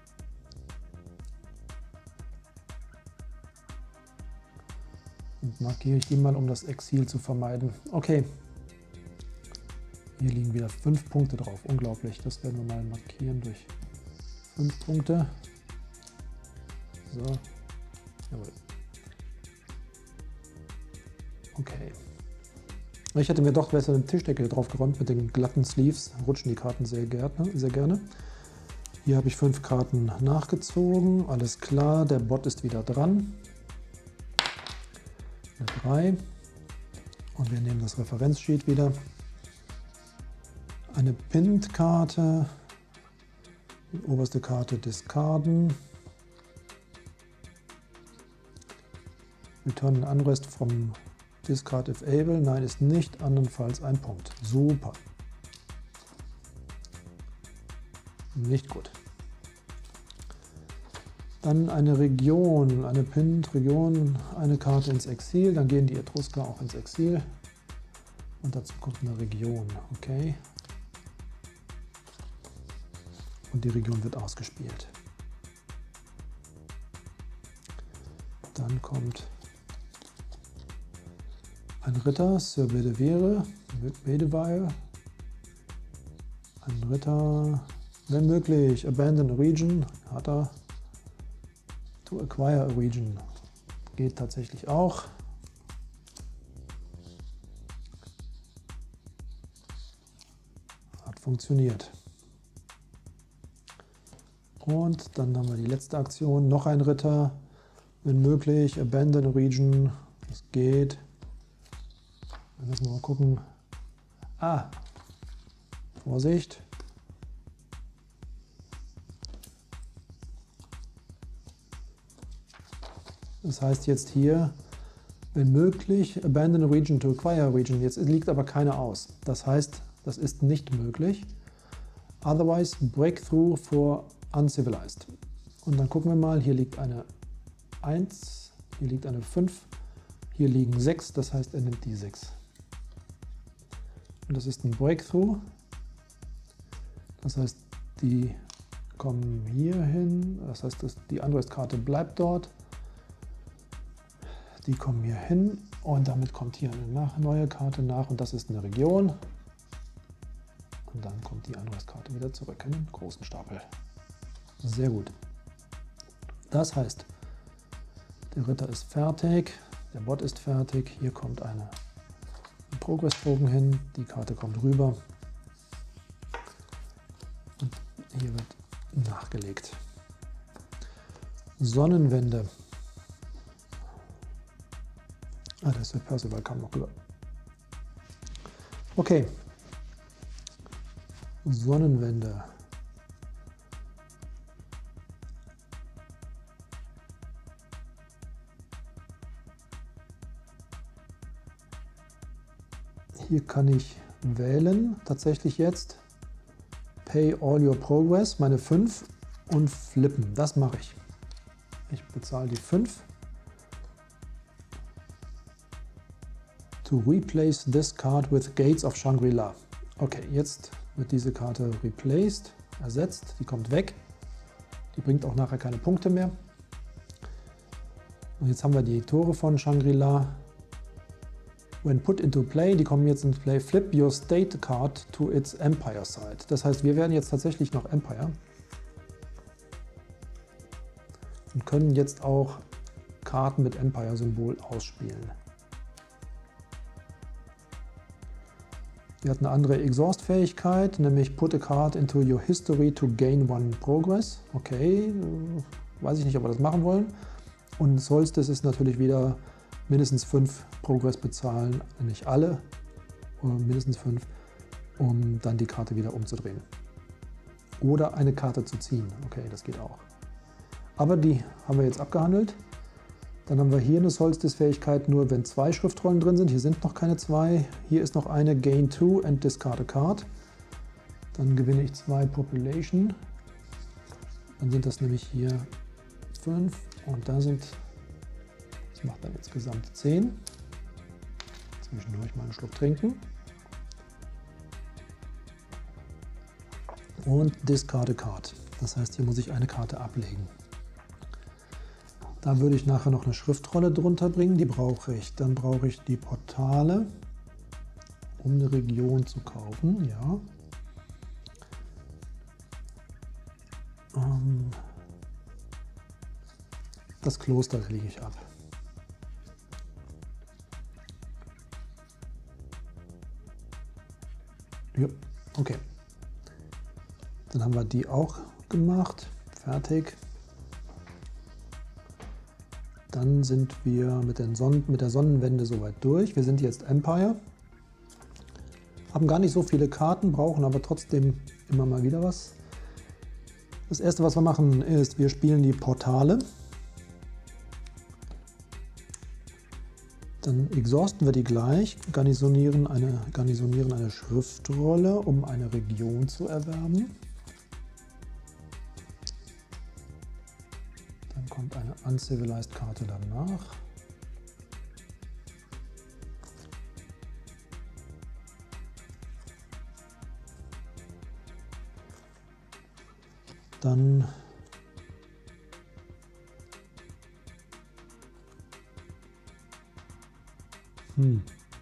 Und markiere ich die mal, um das Exil zu vermeiden. Okay. Hier liegen wieder fünf Punkte drauf. Unglaublich. Das werden wir mal markieren durch fünf Punkte. So. Jawohl. Okay. Ich hätte mir doch besser eine Tischdecke drauf geräumt mit den glatten Sleeves. Rutschen die Karten sehr gerne. Sehr gerne. Hier habe ich fünf Karten nachgezogen. Alles klar. Der Bot ist wieder dran. Eine drei. Und wir nehmen das Referenzsheet wieder. Eine Pinned-Karte. Die oberste Karte discarden. Return an Unrest from Discard if able. Nein, ist nicht. Andernfalls ein Punkt. Super. Nicht gut. Dann eine Region, eine Pinned Region, eine Karte ins Exil. Dann gehen die Etrusker auch ins Exil. Und dazu kommt eine Region. Okay. Und die Region wird ausgespielt. Dann kommt ein Ritter, Sir Bedivere, Bedivere. Ein Ritter, wenn möglich, abandon a region, hat er. To acquire a region geht tatsächlich auch. Hat funktioniert. Und dann haben wir die letzte Aktion, noch ein Ritter, wenn möglich, abandon a region, das geht. Dann müssen wir mal gucken. Ah, Vorsicht. Das heißt jetzt hier, wenn möglich, abandon a region to acquire a region. Jetzt liegt aber keine aus. Das heißt, das ist nicht möglich. Otherwise, breakthrough for uncivilized. Und dann gucken wir mal, hier liegt eine eins, hier liegt eine fünf, hier liegen sechs, das heißt, er nimmt die sechs. Und das ist ein Breakthrough. Das heißt, die kommen hier hin, das heißt, die Unrest-Karte bleibt dort. Die kommen hier hin und damit kommt hier eine neue Karte nach und das ist eine Region. Und dann kommt die Unrest-Karte wieder zurück in den großen Stapel. Sehr gut. Das heißt, der Ritter ist fertig, der Bot ist fertig, hier kommt eine, ein Progressbogen hin, die Karte kommt rüber und hier wird nachgelegt. Sonnenwende. Ah, das ist der Percival, kam noch rüber. Okay. Sonnenwende. Hier kann ich wählen, tatsächlich jetzt. Pay all your progress, meine fünf und flippen. Das mache ich. Ich bezahle die fünf. To replace this card with Gates of Shangri-La. Okay, jetzt wird diese Karte replaced, ersetzt, die kommt weg. Die bringt auch nachher keine Punkte mehr. Und jetzt haben wir die Tore von Shangri-La. When put into play, die kommen jetzt ins Play. Flip your state card to its Empire side. Das heißt, wir werden jetzt tatsächlich noch Empire. Und können jetzt auch Karten mit Empire-Symbol ausspielen. Die hat eine andere Exhaust-Fähigkeit, nämlich put a card into your history to gain one progress. Okay, weiß ich nicht, ob wir das machen wollen. Und Solstice ist natürlich wieder mindestens fünf Progress bezahlen, nicht alle, mindestens fünf, um dann die Karte wieder umzudrehen. Oder eine Karte zu ziehen. Okay, das geht auch. Aber die haben wir jetzt abgehandelt. Dann haben wir hier eine Solstice-Fähigkeit, nur wenn zwei Schriftrollen drin sind. Hier sind noch keine zwei. Hier ist noch eine Gain two and Discard a Card. Dann gewinne ich zwei Population. Dann sind das nämlich hier fünf und da sind, das macht dann insgesamt zehn. Zwischendurch mal einen Schluck trinken. Und Discard a Card. Das heißt, hier muss ich eine Karte ablegen. Da würde ich nachher noch eine Schriftrolle drunter bringen, die brauche ich. Dann brauche ich die Portale, um eine Region zu kaufen, ja. Ähm, das Kloster lege ich ab. Ja, okay. Dann haben wir die auch gemacht, fertig. Dann sind wir mit, den Sonnen, mit der Sonnenwende soweit durch. Wir sind jetzt Empire. Haben gar nicht so viele Karten, brauchen aber trotzdem immer mal wieder was. Das erste, was wir machen, ist, wir spielen die Portale. Dann exhausten wir die gleich, garnisonieren eine, garnisonieren eine Schriftrolle, um eine Region zu erwerben. Dann kommt eine Uncivilized Karte danach. Dann hm.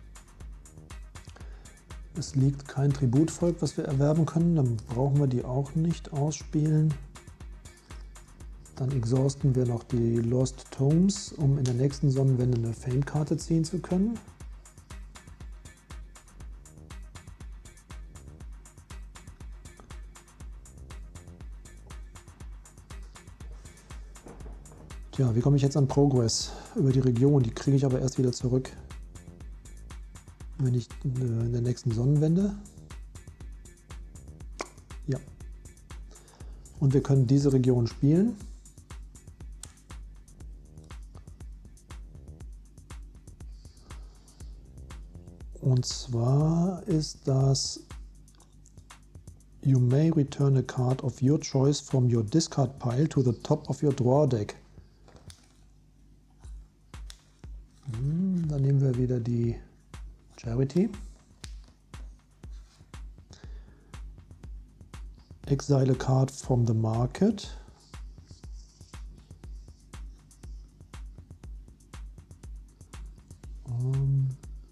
Es liegt kein Tributvolk, was wir erwerben können, dann brauchen wir die auch nicht ausspielen. Dann exhausten wir noch die Lost Tomes, um in der nächsten Sonnenwende eine Fame-Karte ziehen zu können. Tja, wie komme ich jetzt an Progress? Über die Region, die kriege ich aber erst wieder zurück, wenn ich in der nächsten Sonnenwende. Ja. Und wir können diese Region spielen. Und zwar ist das You may return a card of your choice from your discard pile to the top of your draw deck. Hm, dann nehmen wir wieder die Charity. Exile a card from the market. Um,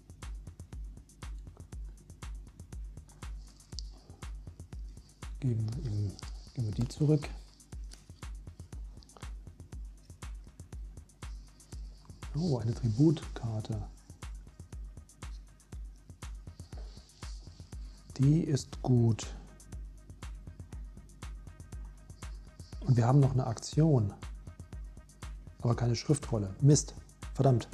geben, wir ihm, geben wir die zurück. Oh, eine Tributkarte. Die ist gut. Und wir haben noch eine Aktion. Aber keine Schriftrolle. Mist. Verdammt.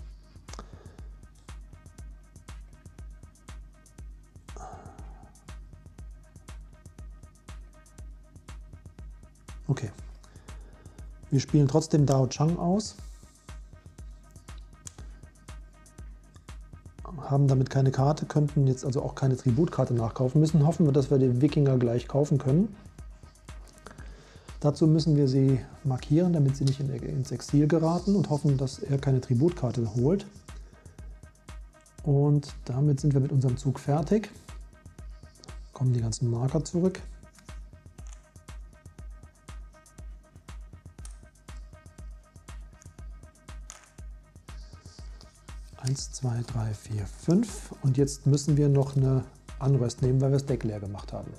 Okay. Wir spielen trotzdem Dao Chang aus. Haben damit keine Karte, könnten jetzt also auch keine Tributkarte nachkaufen müssen. Hoffen wir, dass wir den Wikinger gleich kaufen können. Dazu müssen wir sie markieren, damit sie nicht in, ins Exil geraten und hoffen, dass er keine Tributkarte holt. Und damit sind wir mit unserem Zug fertig. Kommen die ganzen Marker zurück. eins, zwei, drei, vier, fünf. Und jetzt müssen wir noch eine Unrest nehmen, weil wir das Deck leer gemacht haben.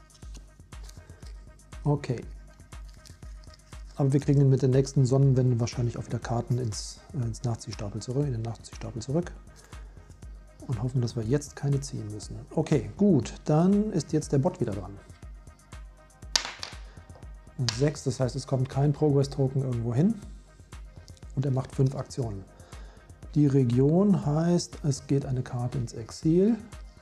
Okay. Aber wir kriegen mit der nächsten Sonnenwende wahrscheinlich auch wieder Karten ins, äh, ins Nachziehstapel zurück, in den Nachziehstapel zurück. Und hoffen, dass wir jetzt keine ziehen müssen. Okay, gut. Dann ist jetzt der Bot wieder dran. sechs, das heißt, es kommt kein Progress-Token irgendwo hin. Und er macht fünf Aktionen. Die Region heißt, es geht eine Karte ins Exil.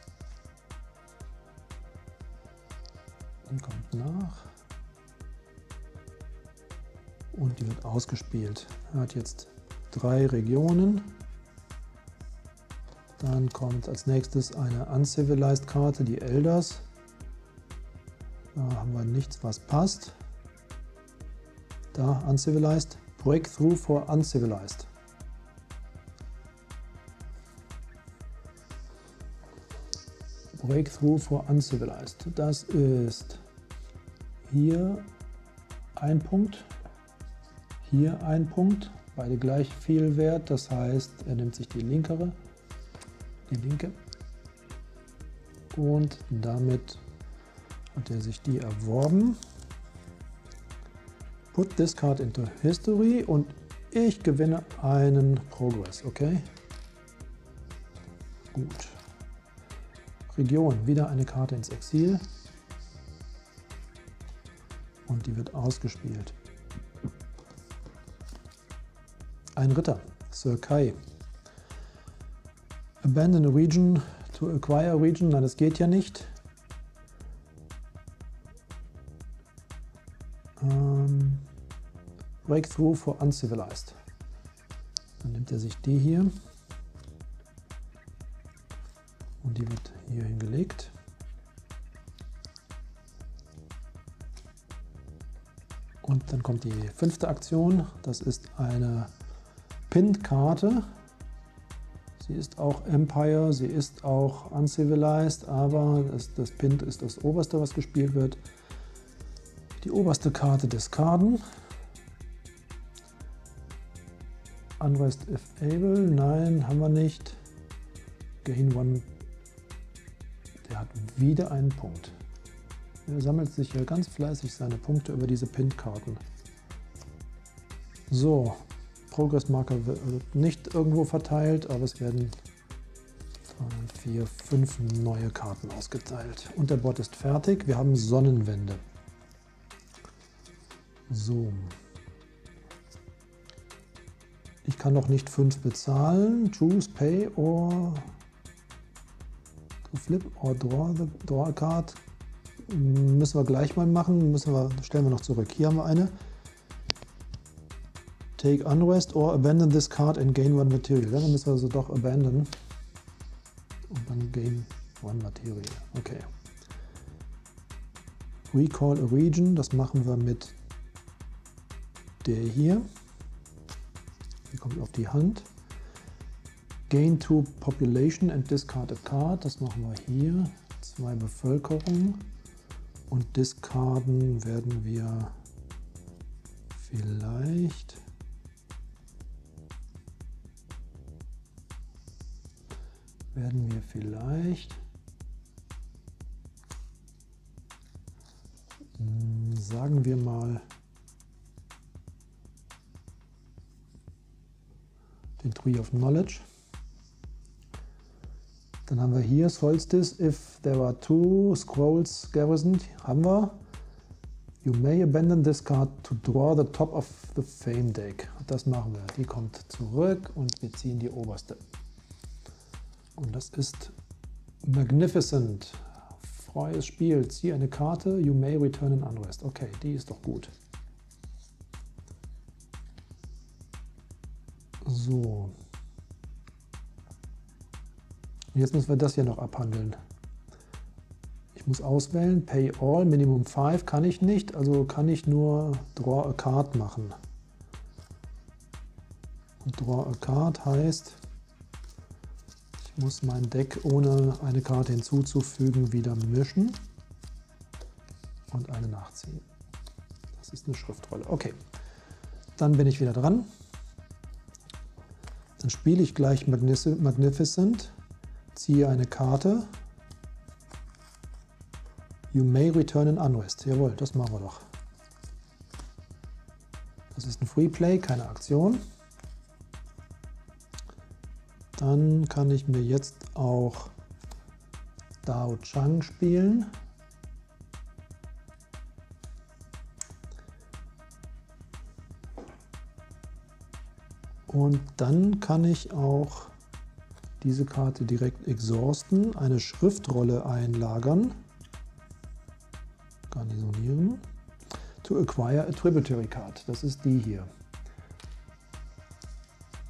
Die kommt nach. Und die wird ausgespielt. Er hat jetzt drei Regionen. Dann kommt als nächstes eine Uncivilized Karte, die Elders. Da haben wir nichts, was passt. Da, Uncivilized. Breakthrough for Uncivilized. Breakthrough for Uncivilized. Das ist hier ein Punkt, hier ein Punkt, beide gleich viel wert. Das heißt, er nimmt sich die linkere, die linke, und damit hat er sich die erworben. Put this card into history und ich gewinne einen Progress, okay? Gut. Region, wieder eine Karte ins Exil. Und die wird ausgespielt. Ein Ritter, Sir Kai. Abandon a region to acquire a region. Nein, das geht ja nicht. Ähm, Breakthrough for Uncivilized. Dann nimmt er sich die hier. Und die wird hier hingelegt. Und dann kommt die fünfte Aktion. Das ist eine Pinned-Karte. Sie ist auch Empire, sie ist auch Uncivilized, aber das, das Pinned ist das oberste, was gespielt wird. Die oberste Karte discarden. Unrest if able, nein, haben wir nicht. Gain one. Der hat wieder einen Punkt. Er sammelt sich hier ganz fleißig seine Punkte über diese Pinned-Karten. So, Progress-Marker wird nicht irgendwo verteilt, aber es werden drei, vier, fünf neue Karten ausgeteilt. Und der Bot ist fertig. Wir haben Sonnenwende. So. Ich kann noch nicht fünf bezahlen. Choose, pay or to flip or draw, the, draw a card. Müssen wir gleich mal machen. Müssen wir, stellen wir noch zurück. Hier haben wir eine. Take Unrest or abandon this card and gain one material. Dann müssen wir also doch abandon und dann gain one material. Okay. Recall a region, das machen wir mit der hier. Die kommt auf die Hand. Gain two population and discard a card, das machen wir hier. Zwei Bevölkerung. Und discarden werden wir vielleicht werden wir vielleicht sagen wir mal den Tree of Knowledge. Dann haben wir hier Solstice, if there are two scrolls garrisoned, haben wir. You may abandon this card to draw the top of the Fame Deck. Das machen wir. Die kommt zurück und wir ziehen die oberste. Und das ist Magnificent. Freies Spiel. Ziehe eine Karte. You may return an Unrest. Okay, die ist doch gut. So. Jetzt müssen wir das hier noch abhandeln. Ich muss auswählen. Pay all. Minimum fünf kann ich nicht. Also kann ich nur Draw a Card machen. Und Draw a Card heißt, ich muss mein Deck ohne eine Karte hinzuzufügen wieder mischen und eine nachziehen. Das ist eine Schriftrolle. Okay, dann bin ich wieder dran. Dann spiele ich gleich Magnificent, ziehe eine Karte. You may return an Unrest. Jawohl, das machen wir doch. Das ist ein Freeplay, keine Aktion. Dann kann ich mir jetzt auch Dao Chang spielen. Und dann kann ich auch diese Karte direkt exhausten, eine Schriftrolle einlagern, garnisonieren, to acquire a tributary card. Das ist die hier.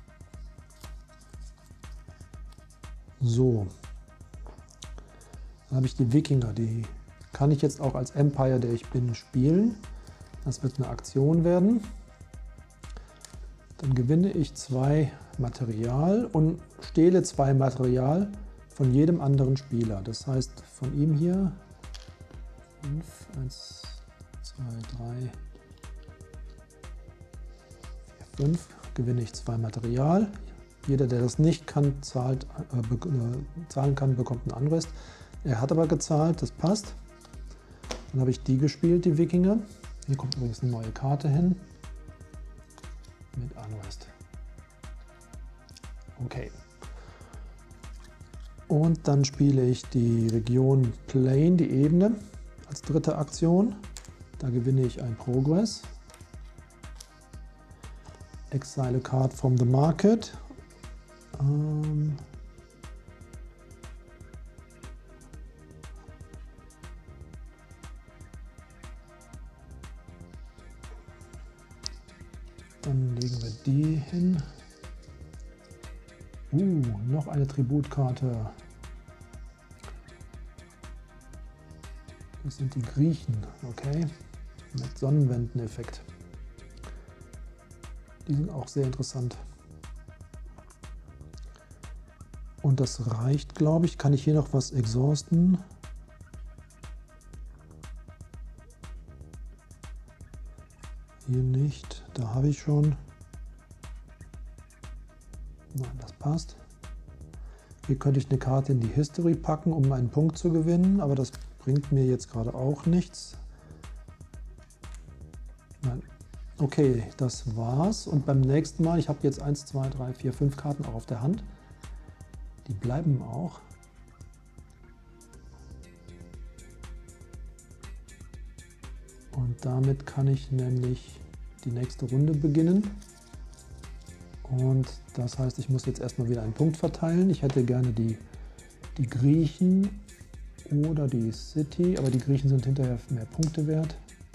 So, dann habe ich die Wikinger, die kann ich jetzt auch als Empire, der ich bin, spielen. Das wird eine Aktion werden. Dann gewinne ich zwei Material und stehle zwei Material von jedem anderen Spieler. Das heißt, von ihm hier fünf, eins, zwei, drei, vier, fünf gewinne ich zwei Material. Jeder, der das nicht kann, zahlt, äh, be äh, zahlen kann, bekommt einen Unrest. Er hat aber gezahlt, das passt. Dann habe ich die gespielt, die Wikinger. Hier kommt übrigens eine neue Karte hin. Mit Unrest. Okay. Und dann spiele ich die Region Plain, die Ebene, als dritte Aktion. Da gewinne ich ein Progress. Exile a card from the market. Ähm Dann legen wir die hin. Uh, noch eine Tributkarte. Das sind die Griechen, okay, mit Sonnenwendeneffekt. Die sind auch sehr interessant. Und das reicht, glaube ich. Kann ich hier noch was exhausten? Hier nicht, da habe ich schon. Nein, das passt. Hier könnte ich eine Karte in die History packen, um einen Punkt zu gewinnen, aber das bringt mir jetzt gerade auch nichts. Nein. Okay, das war's. Und beim nächsten Mal, ich habe jetzt eins, zwei, drei, vier, fünf Karten auch auf der Hand. Die bleiben auch. Und damit kann ich nämlich die nächste Runde beginnen. Und das heißt, ich muss jetzt erstmal wieder einen Punkt verteilen. Ich hätte gerne die, die Griechen oder die City, aber die Griechen sind hinterher mehr Punkte wert.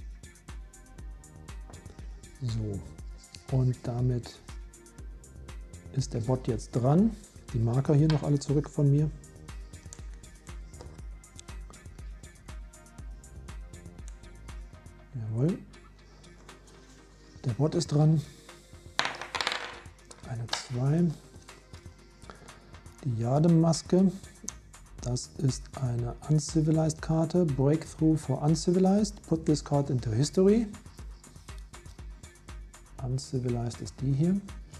So, und damit ist der Bot jetzt dran. Die Marker hier noch alle zurück von mir. Jawohl. Der Bot ist dran. Eine zwei. Die Jadem-Maske. Das ist eine Uncivilized Karte. Breakthrough for Uncivilized. Put this card into history. Uncivilized ist die hier.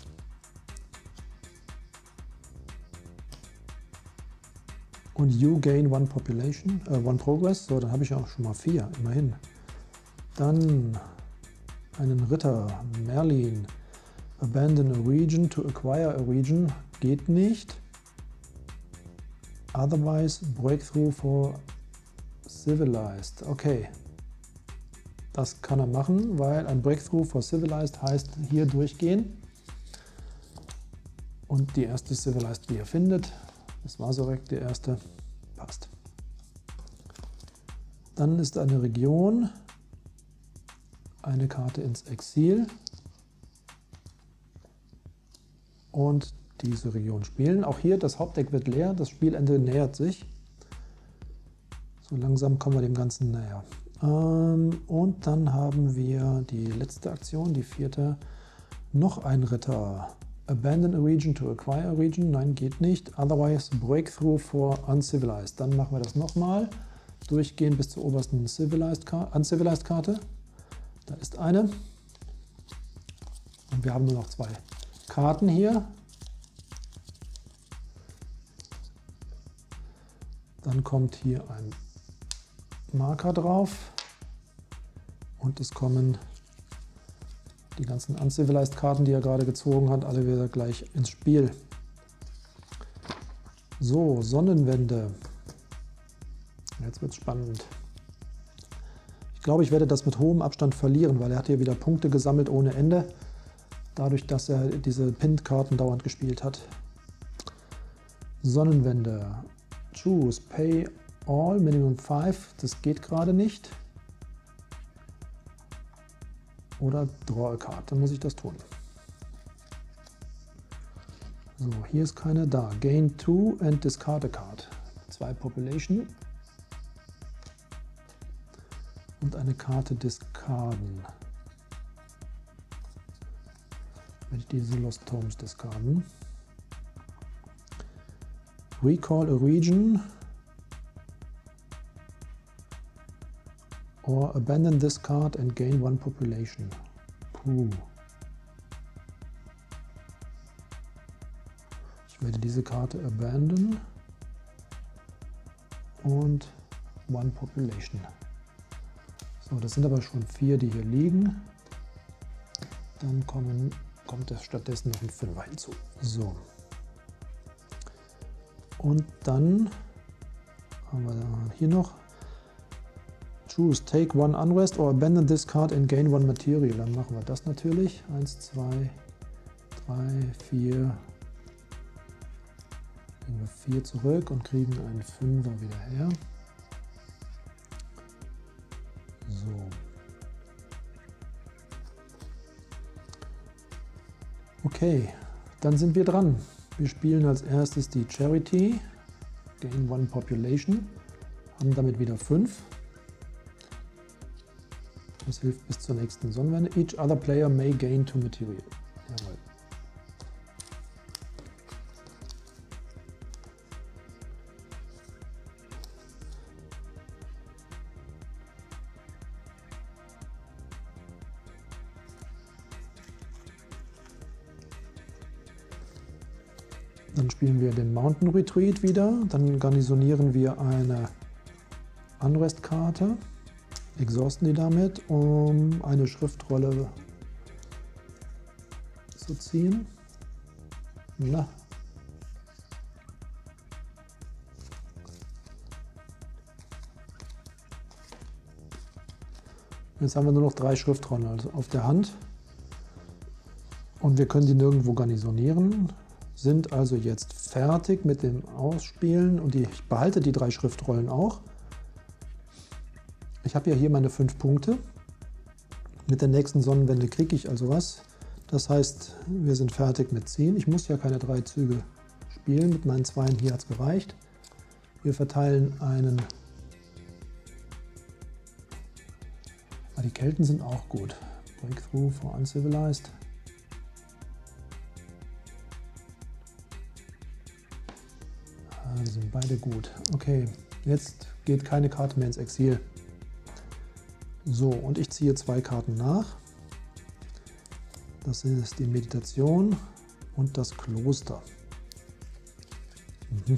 Und you gain one population, äh, one progress. So, dann habe ich auch schon mal vier, immerhin. Dann einen Ritter, Merlin. Abandon a region to acquire a region. Geht nicht. Otherwise, breakthrough for civilized. Okay. Das kann er machen, weil ein Breakthrough for civilized heißt hier durchgehen. Und die erste civilized, die er findet. Das war so direkt die erste. Passt. Dann ist eine Region. Eine Karte ins Exil. Und diese Region spielen. Auch hier, das Hauptdeck wird leer, das Spielende nähert sich. So langsam kommen wir dem Ganzen näher. Ähm, und dann haben wir die letzte Aktion, die vierte. Noch ein Ritter. Abandon a region to acquire a region. Nein, geht nicht. Otherwise, breakthrough for uncivilized. Dann machen wir das nochmal. Durchgehen bis zur obersten civilized uncivilized Karte. Da ist eine. Und wir haben nur noch zwei Karten hier. Dann kommt hier ein Marker drauf. Und es kommen die ganzen Uncivilized Karten, die er gerade gezogen hat, alle wieder gleich ins Spiel. So, Sonnenwende. Jetzt wird es spannend. Ich glaube, ich werde das mit hohem Abstand verlieren, weil er hat hier wieder Punkte gesammelt ohne Ende. Dadurch, dass er diese Pinned-Karten dauernd gespielt hat. Sonnenwende. Choose, pay all, minimum five. Das geht gerade nicht. Oder draw a card, dann muss ich das tun. So, hier ist keine da. Gain two and discard a card. Zwei Population. Und eine Karte discarden. Werde ich diese Lost Tomes discarden. Recall a region. Or abandon this card and gain one population. Puh. Ich werde diese Karte abandon und one population. So, das sind aber schon vier, die hier liegen. Dann kommen, kommt es stattdessen noch ein Fünfer hinzu. So. Und dann haben wir hier noch Choose, take one unrest or abandon this card and gain one material. Dann machen wir das natürlich. Eins, zwei, drei, vier. Nehmen wir vier zurück und kriegen einen Fünfer wieder her. So. Okay, dann sind wir dran. Wir spielen als erstes die Charity. Gain one population. Haben damit wieder fünf. Das hilft bis zur nächsten Sonnenwende. Each other player may gain two material. Jawohl. Dann spielen wir den Mountain Retreat wieder. Dann garnisonieren wir eine Unrest-Karte. Exhausten die damit, um eine Schriftrolle zu ziehen. Na. Jetzt haben wir nur noch drei Schriftrollen also auf der Hand. Und wir können die nirgendwo garnisonieren. Sind also jetzt fertig mit dem Ausspielen. Und die, ich behalte die drei Schriftrollen auch. Ich habe ja hier meine fünf Punkte. Mit der nächsten Sonnenwende kriege ich also was. Das heißt, wir sind fertig mit ziehen. Ich muss ja keine drei Züge spielen. Mit meinen Zweien hier hat es gereicht. Wir verteilen einen. Ah, die Kelten sind auch gut. Breakthrough for Uncivilized. Ah, die sind beide gut. Okay, jetzt geht keine Karte mehr ins Exil. So, und ich ziehe zwei Karten nach. Das ist die Meditation und das Kloster. Mhm.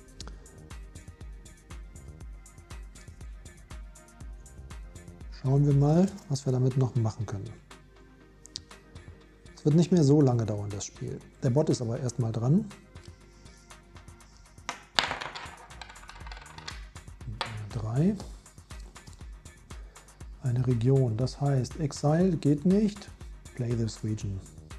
Schauen wir mal, was wir damit noch machen können. Es wird nicht mehr so lange dauern, das Spiel. Der Bot ist aber erstmal dran. Drei. Eine Region, das heißt Exile geht nicht, play this region.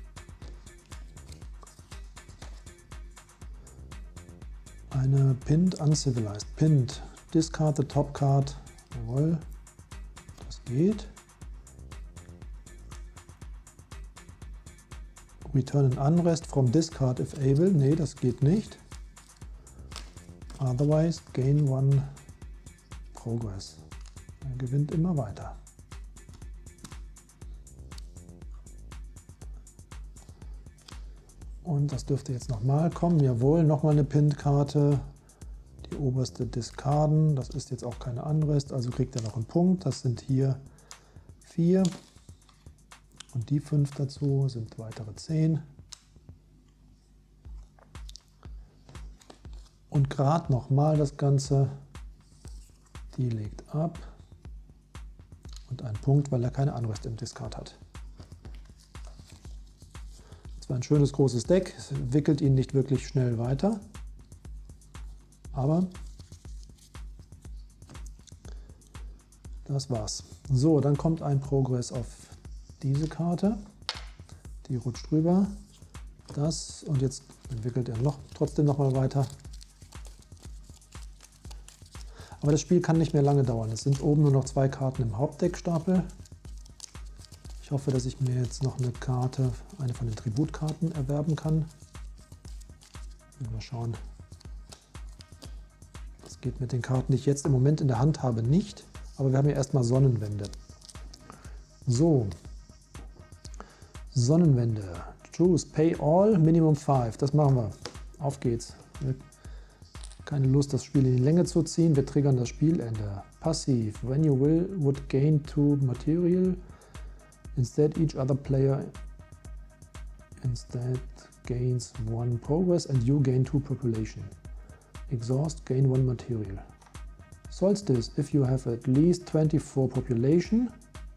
Eine Pinned Uncivilized, Pinned, discard the top card, jawohl, das geht. Return an Unrest from discard if able, nee, das geht nicht. Otherwise gain one progress. Er gewinnt immer weiter. Und das dürfte jetzt nochmal kommen. Jawohl, nochmal eine Pinned-Karte. Die oberste discarden. Das ist jetzt auch keine Unrest, also kriegt er noch einen Punkt. Das sind hier vier. Und die fünf dazu sind weitere zehn. Und gerade nochmal das Ganze. Die legt ab. Und ein Punkt, weil er keine Unrest im Discard hat. Das war ein schönes großes Deck. Es wickelt ihn nicht wirklich schnell weiter. Aber das war's. So, dann kommt ein Progress auf diese Karte. Die rutscht rüber. Das und jetzt entwickelt er noch trotzdem noch mal weiter. Aber das Spiel kann nicht mehr lange dauern. Es sind oben nur noch zwei Karten im Hauptdeckstapel. Ich hoffe, dass ich mir jetzt noch eine Karte, eine von den Tributkarten erwerben kann. Mal schauen. Das geht mit den Karten, die ich jetzt im Moment in der Hand habe, nicht. Aber wir haben hier erstmal Sonnenwende. So. Sonnenwende. Choose, pay all, minimum five. Das machen wir. Auf geht's. Keine Lust, das Spiel in die Länge zu ziehen. Wir triggern das Spielende. Passiv. When you will, would gain two material. Instead, each other player instead gains one progress and you gain two population. Exhaust, gain one material. Solstice, if you have at least twenty-four population,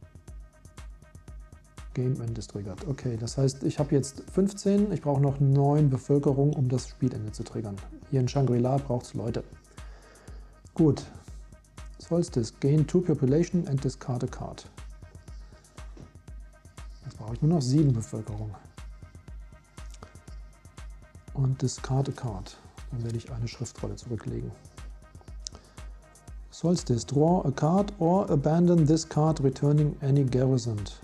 Game End ist triggert. Okay, das heißt, ich habe jetzt fünfzehn, ich brauche noch neun Bevölkerung, um das Spielende zu triggern. Hier in Shangri-La braucht es Leute. Gut. Solstice, gain two population and discard a card. Jetzt brauche ich nur noch sieben Bevölkerung. Und discard a card. Dann werde ich eine Schriftrolle zurücklegen. Solstice, draw a card or abandon this card, returning any garrisoned.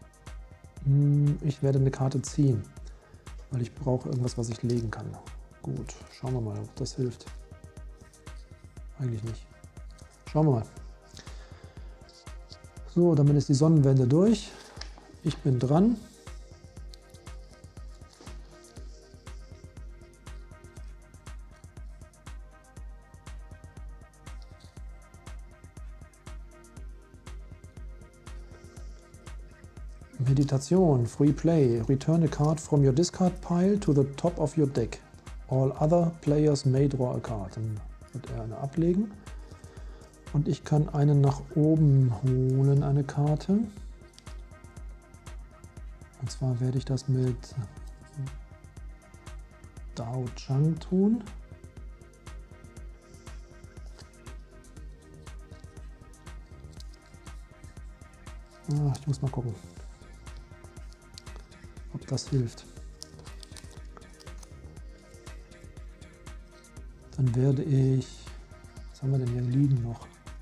Ich werde eine Karte ziehen, weil ich brauche irgendwas, was ich legen kann. Gut, schauen wir mal, ob das hilft. Eigentlich nicht. Schauen wir mal. So, damit ist die Sonnenwende durch. Ich bin dran. Meditation, Free Play. Return a card from your discard pile to the top of your deck. All other players may draw a card. Dann wird er eine ablegen. Und ich kann eine nach oben holen, eine Karte. Und zwar werde ich das mit Dao Chang tun. Ah, ich muss mal gucken, ob das hilft. Dann werde ich, was haben wir denn hier liegen noch?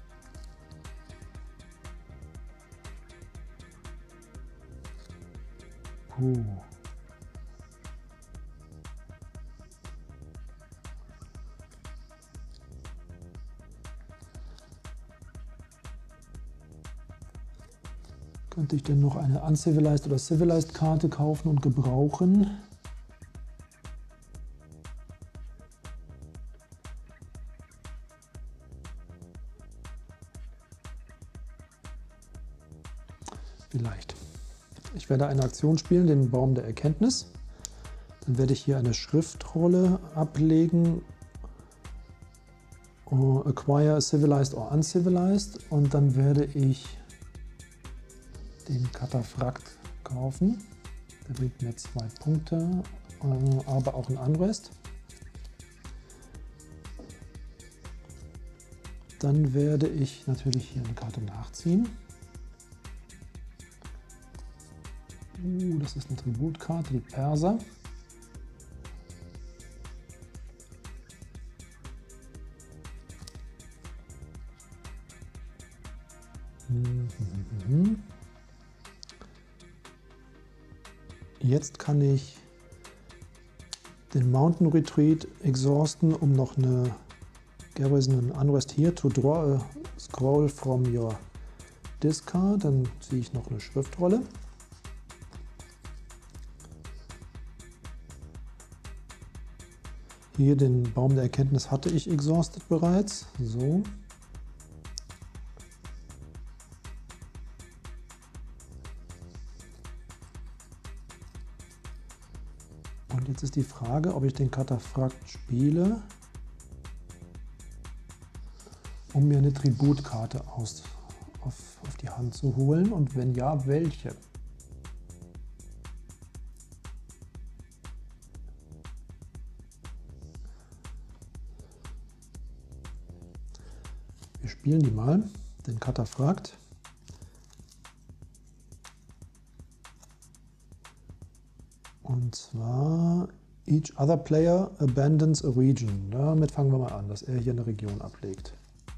Puh. Könnte ich denn noch eine Uncivilized oder Civilized Karte kaufen und gebrauchen? Vielleicht. Ich werde eine Aktion spielen, den Baum der Erkenntnis. Dann werde ich hier eine Schriftrolle ablegen. Acquire Civilized or Uncivilized. Und dann werde ich den Kataphract kaufen. Der bringt mir zwei Punkte, aber auch ein Unrest. Dann werde ich natürlich hier eine Karte nachziehen. Uh, das ist eine Tributkarte, die Perser. Mhm. Jetzt kann ich den Mountain Retreat exhausten, um noch eine Garrison and Unrest hier to draw a scroll from your discard. Dann ziehe ich noch eine Schriftrolle. Hier den Baum der Erkenntnis hatte ich exhausted bereits. So. Und jetzt ist die Frage, ob ich den Kataphract spiele, um mir eine Tributkarte aus, auf, auf die Hand zu holen. Und wenn ja, welche? Wir spielen die mal, den Kataphract. Und zwar, each other player abandons a region. Damit fangen wir mal an, dass er hier eine Region ablegt.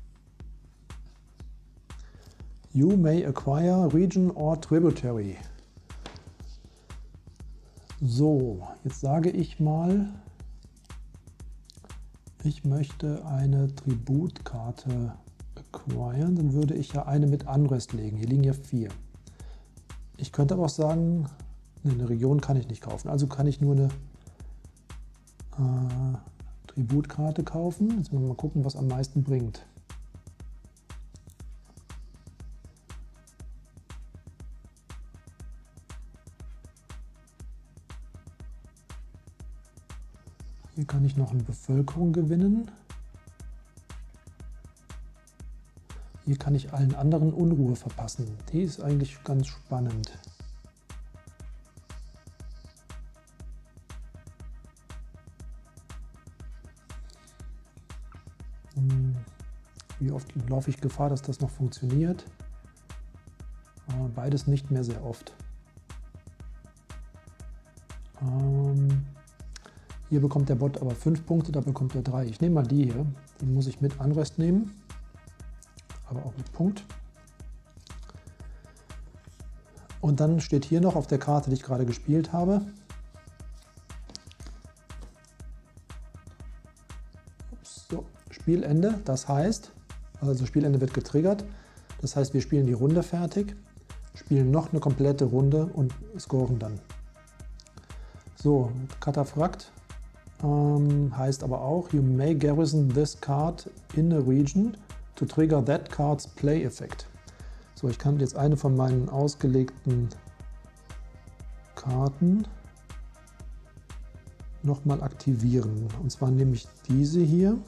You may acquire region or tributary. So, jetzt sage ich mal, ich möchte eine Tributkarte acquiren, dann würde ich ja eine mit Unrest legen. Hier liegen ja vier. Ich könnte aber auch sagen, ne, eine Region kann ich nicht kaufen. Also kann ich nur eine äh, Tributkarte kaufen. Jetzt müssen wir mal gucken, was am meisten bringt. Hier kann ich noch eine Bevölkerung gewinnen. Hier kann ich allen anderen Unruhe verpassen. Die ist eigentlich ganz spannend. Wie oft laufe ich Gefahr, dass das noch funktioniert? Beides nicht mehr sehr oft. Ähm Hier bekommt der Bot aber fünf Punkte, da bekommt er drei. Ich nehme mal die hier. Die muss ich mit Unrest nehmen, aber auch mit Punkt. Und dann steht hier noch auf der Karte, die ich gerade gespielt habe, ups, so, Spielende. Das heißt, also Spielende wird getriggert. Das heißt, wir spielen die Runde fertig, spielen noch eine komplette Runde und scoren dann. So, Kataphract. Um, heißt aber auch, you may garrison this card in a region to trigger that card's play effect. So, ich kann jetzt eine von meinen ausgelegten Karten nochmal aktivieren. Und zwar nehme ich diese hier,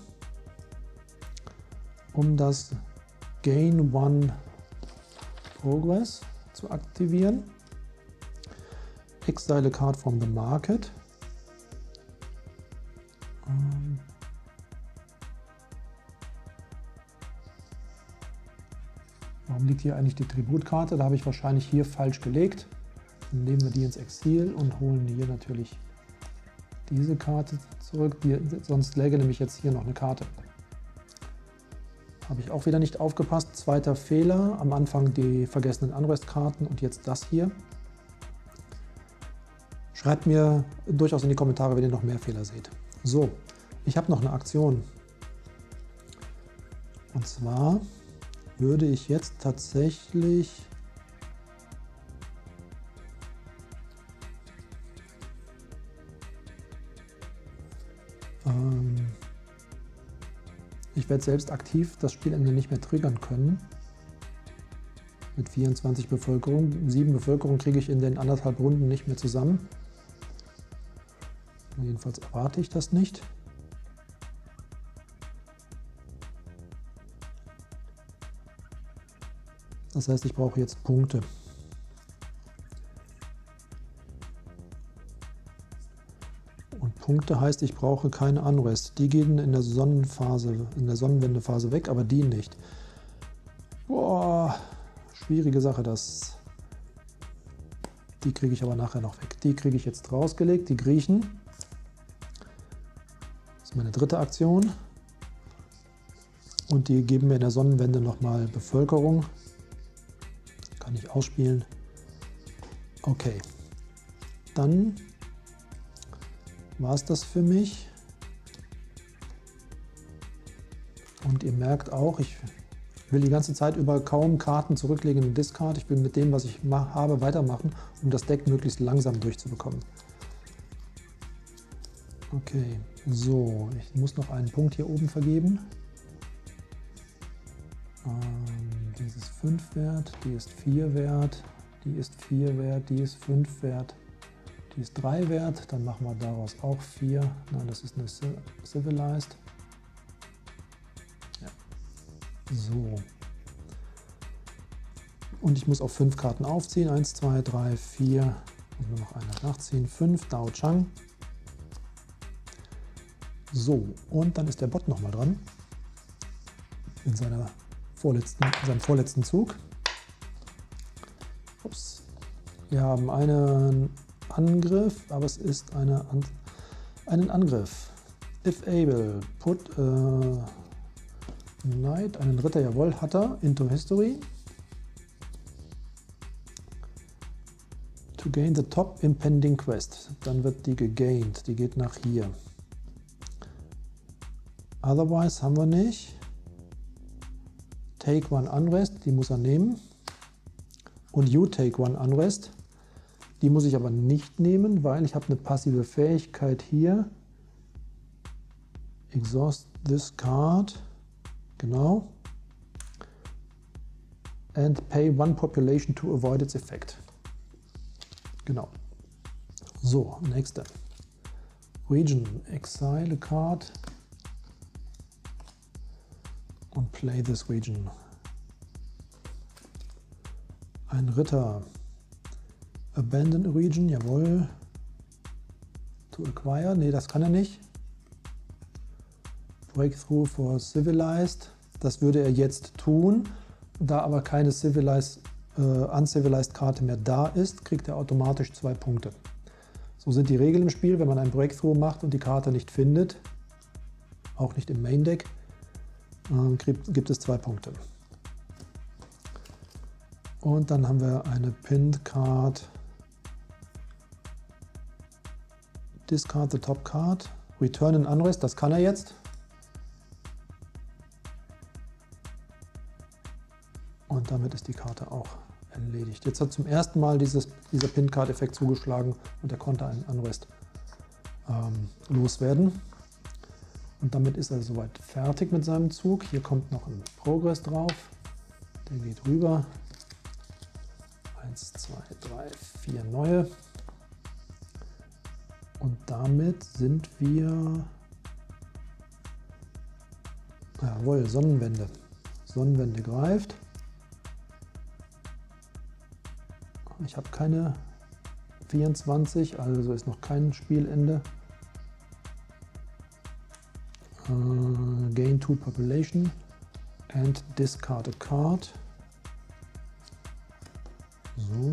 um das Gain One Progress zu aktivieren. Exile a card from the market. Warum liegt hier eigentlich die Tributkarte? Da habe ich wahrscheinlich hier falsch gelegt. Dann nehmen wir die ins Exil und holen hier natürlich diese Karte zurück. Die, sonst läge nämlich jetzt hier noch eine Karte. Habe ich auch wieder nicht aufgepasst. Zweiter Fehler. Am Anfang die vergessenen Unrest-Karten und jetzt das hier. Schreibt mir durchaus in die Kommentare, wenn ihr noch mehr Fehler seht. So, ich habe noch eine Aktion. Und zwar würde ich jetzt tatsächlich ähm, ich werde selbst aktiv das Spielende nicht mehr triggern können. Mit vierundzwanzig Bevölkerung. sieben Bevölkerung kriege ich in den anderthalb Runden nicht mehr zusammen. Jedenfalls erwarte ich das nicht. Das heißt, ich brauche jetzt Punkte. Und Punkte heißt, ich brauche keine Unrest. Die gehen in der Sonnenphase, in der Sonnenwendephase weg, aber die nicht. Boah, schwierige Sache das. Die kriege ich aber nachher noch weg. Die kriege ich jetzt rausgelegt, die Griechen. Das ist meine dritte Aktion. Und die geben mir in der Sonnenwende nochmal Bevölkerung. Kann ich ausspielen. Okay. Dann war es das für mich. Und ihr merkt auch, ich will die ganze Zeit über kaum Karten zurücklegen in den Discard. Ich will mit dem, was ich habe, weitermachen, um das Deck möglichst langsam durchzubekommen. Okay, so, ich muss noch einen Punkt hier oben vergeben. Ähm, die ist fünf wert, die ist vier wert, die ist vier wert, die ist fünf wert, die ist drei wert. Dann machen wir daraus auch vier. Nein, das ist eine Civilized. Ja. So. Und ich muss auf fünf Karten aufziehen. eins, zwei, drei, vier. Und nur noch eine nachziehen. fünf, Dao Chang. So, und dann ist der Bot nochmal dran. In, seiner vorletzten, in seinem vorletzten Zug. Ups. Wir haben einen Angriff, aber es ist eine An einen Angriff. If able, put a Knight, einen Ritter, jawohl, hat er, into history. To gain the top impending quest. Dann wird die gegained, die geht nach hier. Otherwise haben wir nicht. Take one unrest, die muss er nehmen. Und you take one unrest, die muss ich aber nicht nehmen, weil ich habe eine passive Fähigkeit hier. Exhaust this card, genau. And pay one population to avoid its effect. Genau. So, nächste. Region, exile a card und play this region. Ein Ritter. Abandon a region, jawohl. To acquire, nee, das kann er nicht. Breakthrough for civilized, das würde er jetzt tun. Da aber keine civilized, äh, uncivilized Karte mehr da ist, kriegt er automatisch zwei Punkte. So sind die Regeln im Spiel, wenn man ein Breakthrough macht und die Karte nicht findet, auch nicht im Main Deck, äh, gibt, gibt es zwei Punkte. Und dann haben wir eine Pinned Card. Discard the top card. Return an Unrest, das kann er jetzt. Und damit ist die Karte auch erledigt. Jetzt hat zum ersten Mal dieses, dieser Pinned Card Effekt zugeschlagen und er konnte einen Unrest ähm, loswerden. Und damit ist er soweit fertig mit seinem Zug. Hier kommt noch ein Progress drauf. Der geht rüber. eins, zwei, drei, vier neue. Und damit sind wir... Jawohl, Sonnenwende. Sonnenwende greift. Ich habe keine vierundzwanzig, also ist noch kein Spielende. Uh, gain two population and discard a card. So.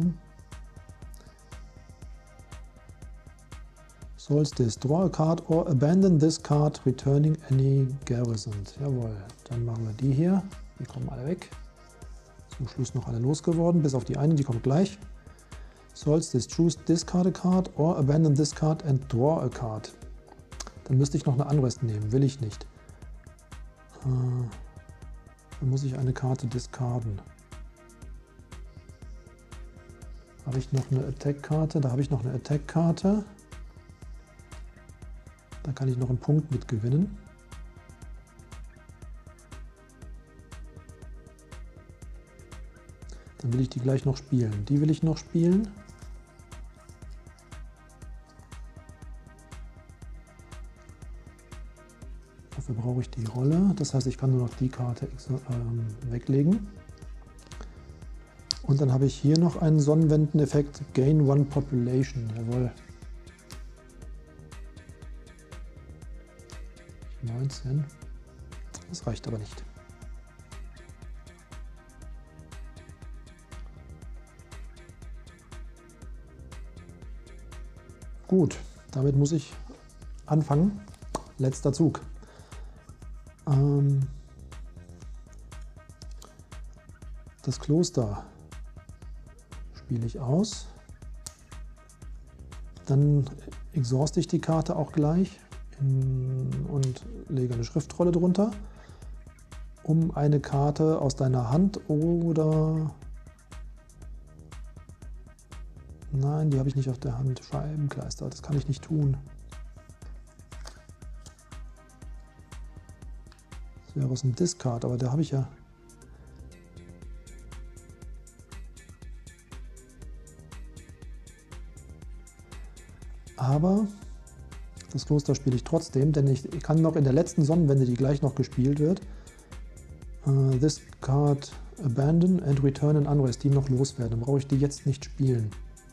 Solstice, draw a card or abandon this card, returning any garrisoned. Jawohl, dann machen wir die hier. Die kommen alle weg. Zum Schluss noch alle losgeworden, bis auf die eine, die kommt gleich. Solstice, choose discard a card or abandon this card and draw a card. Dann müsste ich noch eine Unrest nehmen, will ich nicht. Äh, dann muss ich eine Karte discarden. Habe ich noch eine Attack-Karte? Da habe ich noch eine Attack-Karte. Da kann ich noch einen Punkt mit gewinnen. Dann will ich die gleich noch spielen. Die will ich noch spielen. Dafür brauche ich die Rolle. Das heißt, ich kann nur noch die Karte ähm, weglegen. Und dann habe ich hier noch einen Sonnenwenden-Effekt. Gain one population. Jawohl. neunzehn. Das reicht aber nicht. Gut, damit muss ich anfangen. Letzter Zug. Ähm, das Kloster spiele ich aus. Dann exhauste ich die Karte auch gleich in, und lege eine Schriftrolle drunter, um eine Karte aus deiner Hand oder... Nein, die habe ich nicht auf der Hand. Scheibenkleister, das kann ich nicht tun. Das wäre aus dem Discard, aber da habe ich ja... Aber das Kloster spiele ich trotzdem, denn ich kann noch in der letzten Sonnenwende, die gleich noch gespielt wird, uh, this card abandon and return an Unrest, die noch loswerden. Dann brauche ich die jetzt nicht spielen.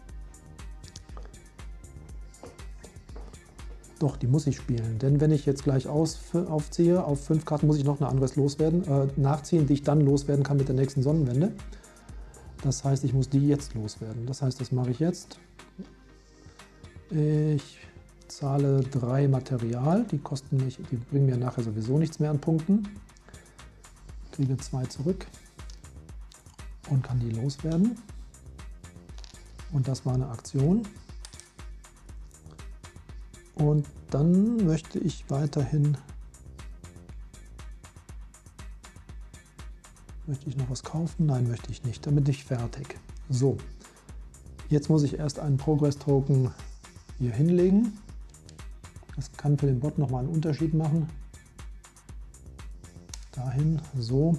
Doch, die muss ich spielen, denn wenn ich jetzt gleich aus, aufziehe, auf fünf Karten muss ich noch eine Unrest loswerden, äh, nachziehen, die ich dann loswerden kann mit der nächsten Sonnenwende. Das heißt, ich muss die jetzt loswerden. Das heißt, das mache ich jetzt. Ich zahle drei Material, die kosten mich, die bringen mir nachher sowieso nichts mehr an Punkten. Kriege zwei zurück und kann die loswerden. Und das war eine Aktion. Und dann möchte ich weiterhin Möchte ich noch was kaufen? Nein, möchte ich nicht. Damit bin ich fertig. So, jetzt muss ich erst einen Progress-Token hier hinlegen. Das kann für den Bot nochmal einen Unterschied machen. Dahin, so.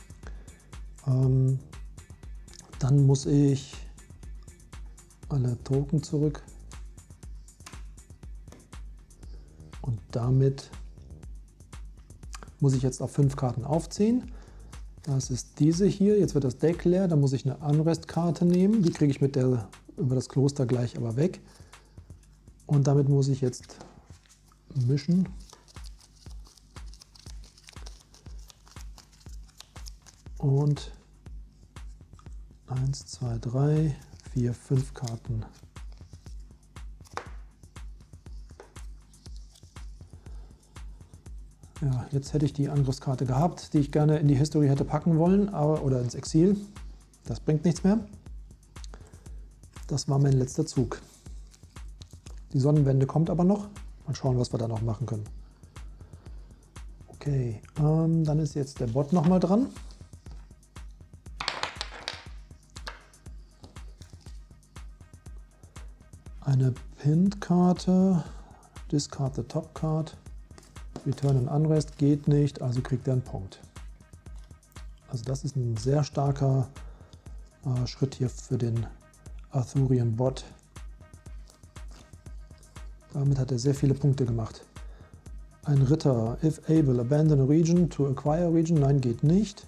Ähm, dann muss ich alle Token zurück. Und damit muss ich jetzt auf fünf Karten aufziehen. Das ist diese hier. Jetzt wird das Deck leer. Da muss ich eine Unrest-Karte nehmen. Die kriege ich mit der über das Kloster gleich aber weg. Und damit muss ich jetzt mischen. Und eins, zwei, drei, vier, fünf Karten. Ja, jetzt hätte ich die Angriffskarte gehabt, die ich gerne in die History hätte packen wollen, aber, oder ins Exil. Das bringt nichts mehr. Das war mein letzter Zug. Die Sonnenwende kommt aber noch. Mal schauen, was wir da noch machen können. Okay, ähm, dann ist jetzt der Bot nochmal dran. Eine Pinned-Karte, Discard the Top Card, Return an Unrest geht nicht, also kriegt er einen Punkt. Also das ist ein sehr starker äh, Schritt hier für den Arthurian Bot. Damit hat er sehr viele Punkte gemacht. Ein Ritter, if able, abandon a region to acquire a region, nein, geht nicht.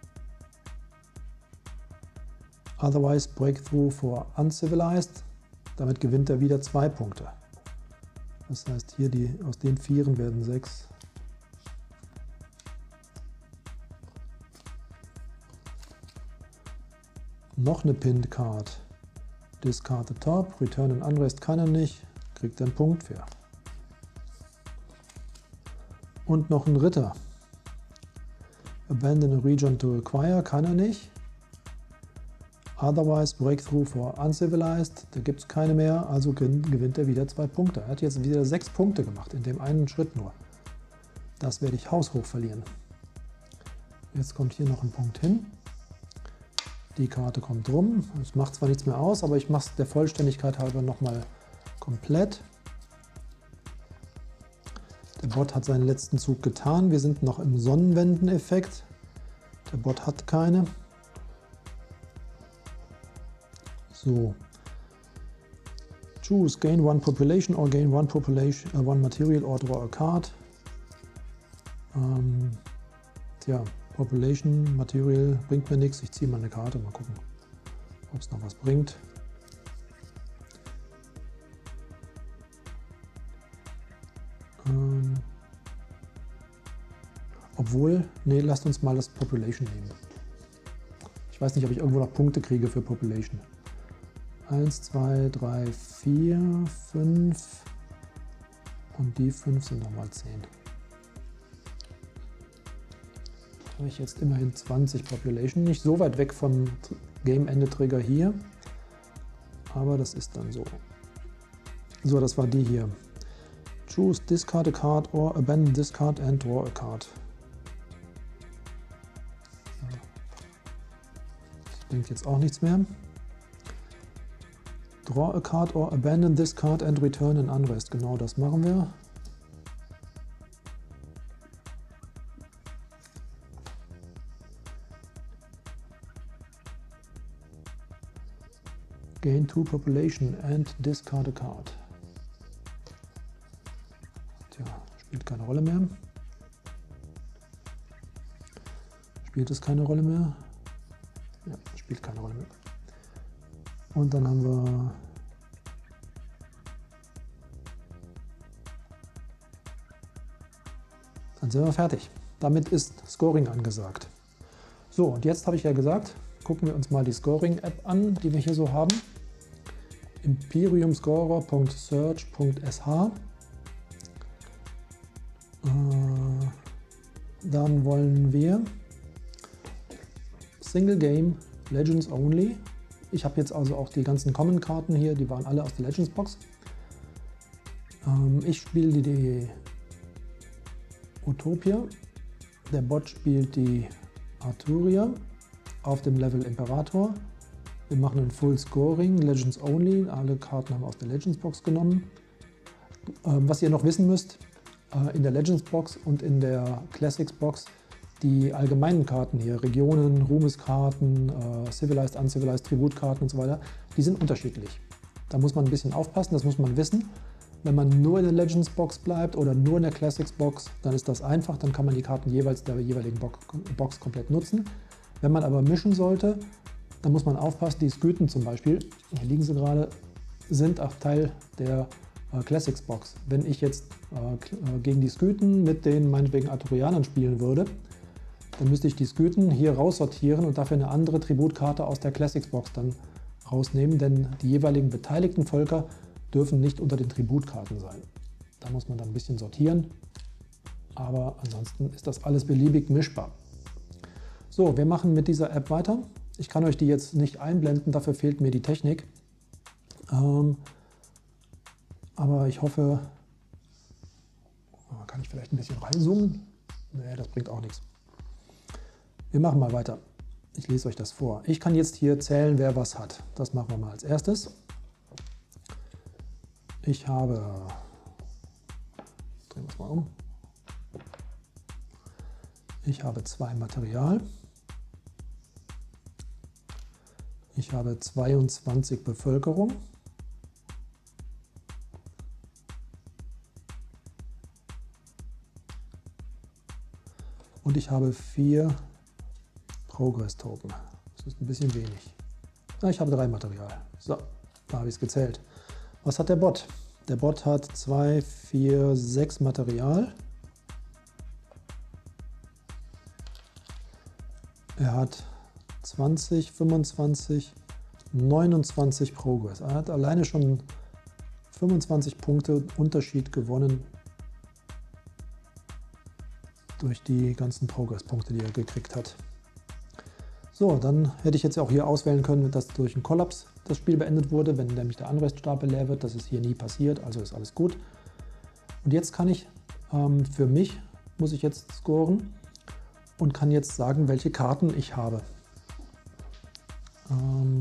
Otherwise breakthrough for uncivilized, damit gewinnt er wieder zwei Punkte. Das heißt, hier die, aus den Vieren werden sechs. Noch eine Pinned Card. Discard the Top, Return an Unrest kann er nicht, kriegt er einen Punkt für. Und noch ein Ritter. Abandon a region to acquire kann er nicht. Otherwise breakthrough for uncivilized, da gibt es keine mehr, also gewinnt er wieder zwei Punkte. Er hat jetzt wieder sechs Punkte gemacht, in dem einen Schritt nur. Das werde ich haushoch verlieren. Jetzt kommt hier noch ein Punkt hin. Die Karte kommt rum. Es macht zwar nichts mehr aus, aber ich mache es der Vollständigkeit halber nochmal komplett. Der Bot hat seinen letzten Zug getan. Wir sind noch im Sonnenwenden-Effekt. Der Bot hat keine. So. Choose gain one population or gain one population, uh, one material or draw a card. Ähm, tja, Population, Material bringt mir nichts. Ich ziehe mal eine Karte, mal gucken, ob es noch was bringt. Ähm, obwohl, nee, lasst uns mal das Population nehmen. Ich weiß nicht, ob ich irgendwo noch Punkte kriege für Population. eins, zwei, drei, vier, fünf und die fünf sind nochmal zehn. Da habe ich jetzt immerhin zwanzig Population. Nicht so weit weg vom Game-Ende-Trigger hier, aber das ist dann so. So, das war die hier. Choose discard a card or abandon this card and draw a card. Das bringt jetzt auch nichts mehr. Draw a card or abandon this card and return an unrest. Genau das machen wir. Gain two population and discard a card. Tja, spielt keine Rolle mehr. Spielt es keine Rolle mehr? Ja, spielt keine Rolle mehr. Und dann haben wir dann sind wir fertig. Damit ist Scoring angesagt. So, und jetzt habe ich ja gesagt, gucken wir uns mal die Scoring-App an, die wir hier so haben. imperium scorer punkt search punkt s h. Äh, dann wollen wir Single Game Legends Only. Ich habe jetzt also auch die ganzen Common-Karten hier, die waren alle aus der Legends-Box. Ähm, ich spiele die, die Utopia, der Bot spielt die Arturia auf dem Level Imperator. Wir machen ein Full Scoring, Legends Only. Alle Karten haben wir aus der Legends Box genommen. Ähm, was ihr noch wissen müsst, äh, in der Legends Box und in der Classics Box, die allgemeinen Karten hier, Regionen, Ruhmeskarten, äh, Civilized, Uncivilized, Tributkarten und so weiter, die sind unterschiedlich. Da muss man ein bisschen aufpassen, das muss man wissen. Wenn man nur in der Legends Box bleibt oder nur in der Classics Box, dann ist das einfach, dann kann man die Karten jeweils der jeweiligen Box komplett nutzen. Wenn man aber mischen sollte, dann muss man aufpassen, die Skythen zum Beispiel, hier liegen sie gerade, sind auch Teil der äh, Classics Box. Wenn ich jetzt äh, gegen die Skythen mit den meinetwegen Arturianern spielen würde, dann müsste ich die Skythen hier raussortieren und dafür eine andere Tributkarte aus der Classics Box dann rausnehmen, denn die jeweiligen beteiligten Völker dürfen nicht unter den Tributkarten sein. Da muss man dann ein bisschen sortieren, aber ansonsten ist das alles beliebig mischbar. So, wir machen mit dieser App weiter. Ich kann euch die jetzt nicht einblenden, dafür fehlt mir die Technik. Ähm, aber ich hoffe, kann ich vielleicht ein bisschen reinzoomen? Nee, das bringt auch nichts. Wir machen mal weiter. Ich lese euch das vor. Ich kann jetzt hier zählen, wer was hat. Das machen wir mal als erstes. Ich habe, drehen wir es mal um, ich habe zwei Material, ich habe zweiundzwanzig Bevölkerung, und ich habe vier Progress Token. Das ist ein bisschen wenig. Ich habe drei Material. So, da habe ich es gezählt. Was hat der Bot? Der Bot hat zwei, vier, sechs Material. Er hat zwanzig, fünfundzwanzig, neunundzwanzig Progress. Er hat alleine schon fünfundzwanzig Punkte Unterschied gewonnen durch die ganzen Progress-Punkte, die er gekriegt hat. So, dann hätte ich jetzt auch hier auswählen können, dass durch einen Kollaps das Spiel beendet wurde, wenn nämlich der Unrest-Stapel leer wird. Das ist hier nie passiert, also ist alles gut. Und jetzt kann ich, ähm, für mich muss ich jetzt scoren und kann jetzt sagen, welche Karten ich habe. Ähm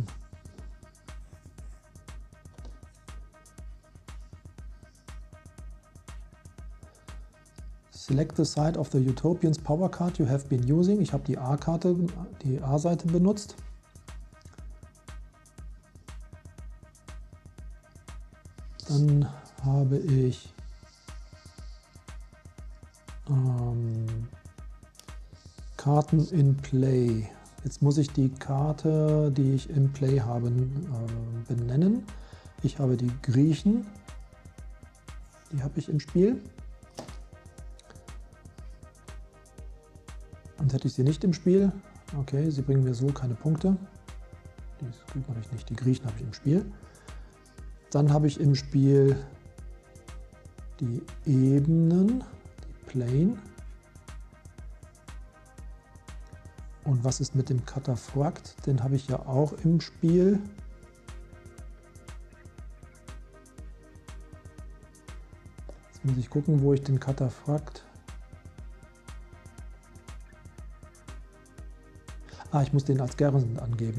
Select the side of the Utopians Power Card you have been using. Ich habe die A-Karte, die A-Seite benutzt. Dann habe ich ähm, Karten in Play. Jetzt muss ich die Karte, die ich im Play habe, äh, benennen. Ich habe die Griechen, die habe ich im Spiel. Und hätte ich sie nicht im Spiel, okay, sie bringen mir so keine Punkte. Die Skythen habe ich nicht, die Griechen habe ich im Spiel. Dann habe ich im Spiel die Ebenen, die Plane. Und was ist mit dem Kataphract? Den habe ich ja auch im Spiel. Jetzt muss ich gucken, wo ich den Kataphract... Ah, ich muss den als Garrison angeben.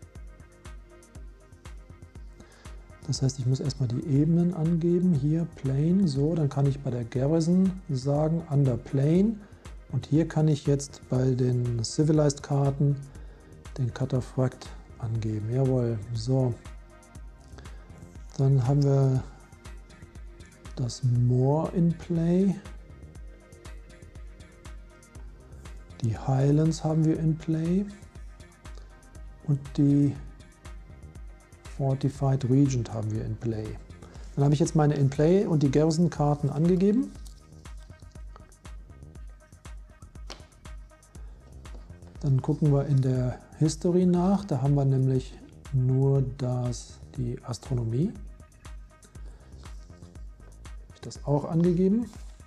Das heißt, ich muss erstmal die Ebenen angeben. Hier Plane, so, dann kann ich bei der Garrison sagen Under Plane. Und hier kann ich jetzt bei den Civilized Karten den Kataphract angeben. Jawohl, so. Dann haben wir das More in Play. Die Highlands haben wir in Play. Und die Fortified Region haben wir in Play. Dann habe ich jetzt meine in Play und die Garrison-Karten angegeben. Dann gucken wir in der History nach. Da haben wir nämlich nur das, die Astronomie. Habe ich das auch angegeben.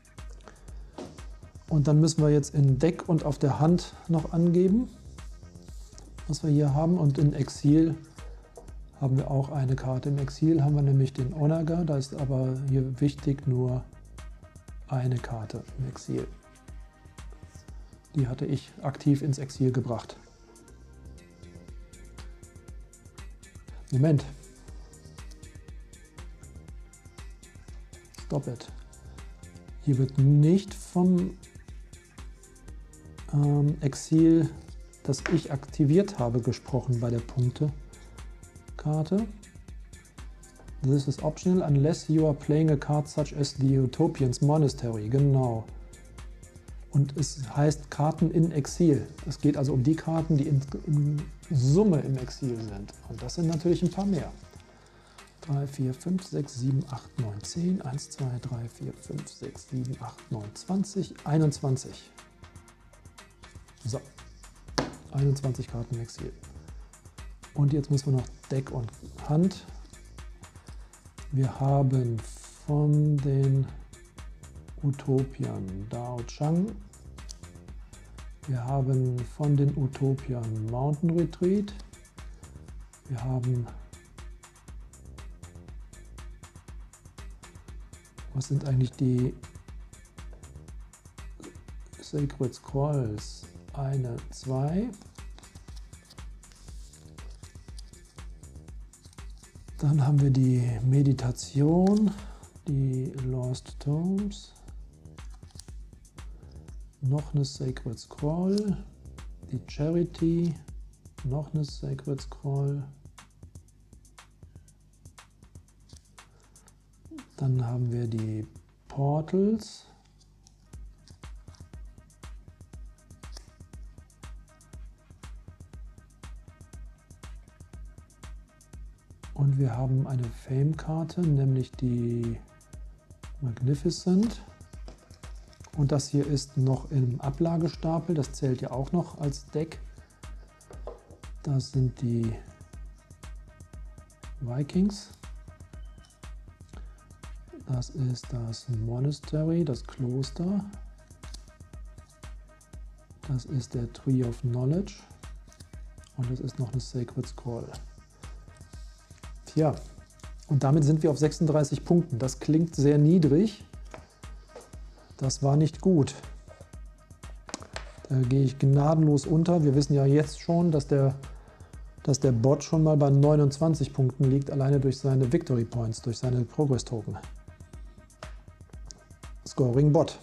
Und dann müssen wir jetzt in Deck und auf der Hand noch angeben, was wir hier haben. Und in Exil haben wir auch eine Karte. Im Exil haben wir nämlich den Onager, da ist aber hier wichtig nur eine Karte im Exil. Die hatte ich aktiv ins Exil gebracht. Moment. Stop it. Hier wird nicht vom ähm, Exil, das ich aktiviert habe, gesprochen bei der Punktekarte. This is optional unless you are playing a card such as the Utopian's Monastery. Genau. Und es heißt Karten in Exil. Es geht also um die Karten, die in, in Summe im Exil sind. Und das sind natürlich ein paar mehr. drei, vier, fünf, sechs, sieben, acht, neun, zehn. eins, zwei, drei, vier, fünf, sechs, sieben, acht, neun, zwanzig. einundzwanzig. So. einundzwanzig Karten im Exil. Und jetzt müssen wir noch Deck und Hand. Wir haben von den Utopian Dao Chang. Wir haben von den Utopian Mountain Retreat. Wir haben, was sind eigentlich die Sacred Scrolls? Eine, zwei. Dann haben wir die Meditation, die Lost Tomes, noch eine Sacred Scroll, die Charity, noch eine Sacred Scroll. Dann haben wir die Portals. Und wir haben eine Fame-Karte, nämlich die Magnificent. Und das hier ist noch im Ablagestapel, das zählt ja auch noch als Deck. Das sind die Vikings. Das ist das Monastery, das Kloster. Das ist der Tree of Knowledge. Und das ist noch eine Sacred Scroll. Ja, und damit sind wir auf sechsunddreißig Punkten. Das klingt sehr niedrig. Das war nicht gut. Da gehe ich gnadenlos unter. Wir wissen ja jetzt schon, dass der, dass der Bot schon mal bei neunundzwanzig Punkten liegt, alleine durch seine Victory Points, durch seine Progress Token. Scoring Bot.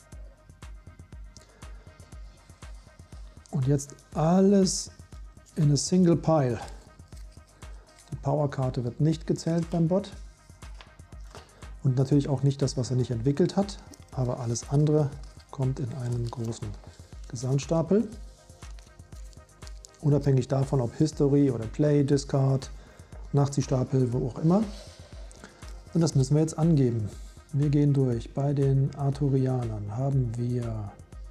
Und jetzt alles in a single pile. Die Powerkarte wird nicht gezählt beim Bot. Und natürlich auch nicht das, was er nicht entwickelt hat. Aber alles andere kommt in einen großen Gesamtstapel. Unabhängig davon, ob History oder Play, Discard, Nachziehstapel, wo auch immer. Und das müssen wir jetzt angeben. Wir gehen durch. Bei den Arthurianern haben wir,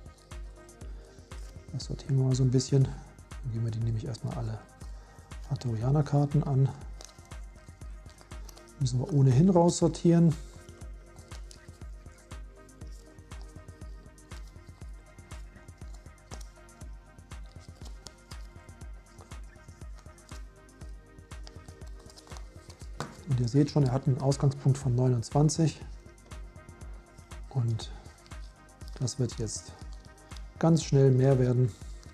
das sortieren wir mal so ein bisschen, dann gehen wir die nämlich erstmal alle Arthurianer-Karten an. Müssen wir ohnehin raussortieren. Und ihr seht schon, er hat einen Ausgangspunkt von neunundzwanzig. Und das wird jetzt ganz schnell mehr werden.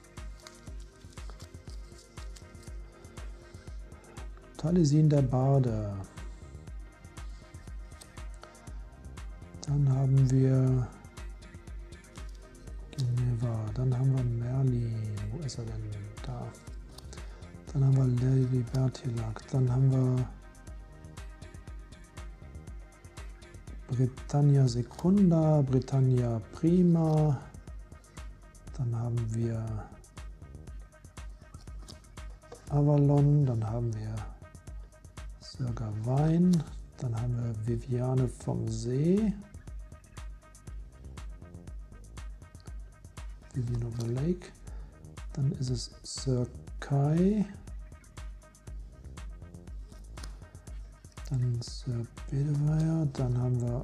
Talisin der Barde. Dann haben wir Geneva. Dann haben wir Merlin. Wo ist er denn? Da. Dann haben wir Lady Bertilac. Dann haben wir Britannia Secunda, Britannia Prima, dann haben wir Avalon, dann haben wir Sir Gawain, dann haben wir Viviane vom See, Vivian of the Lake, dann ist es Sir Kai, dann Sir Bedivere, dann haben wir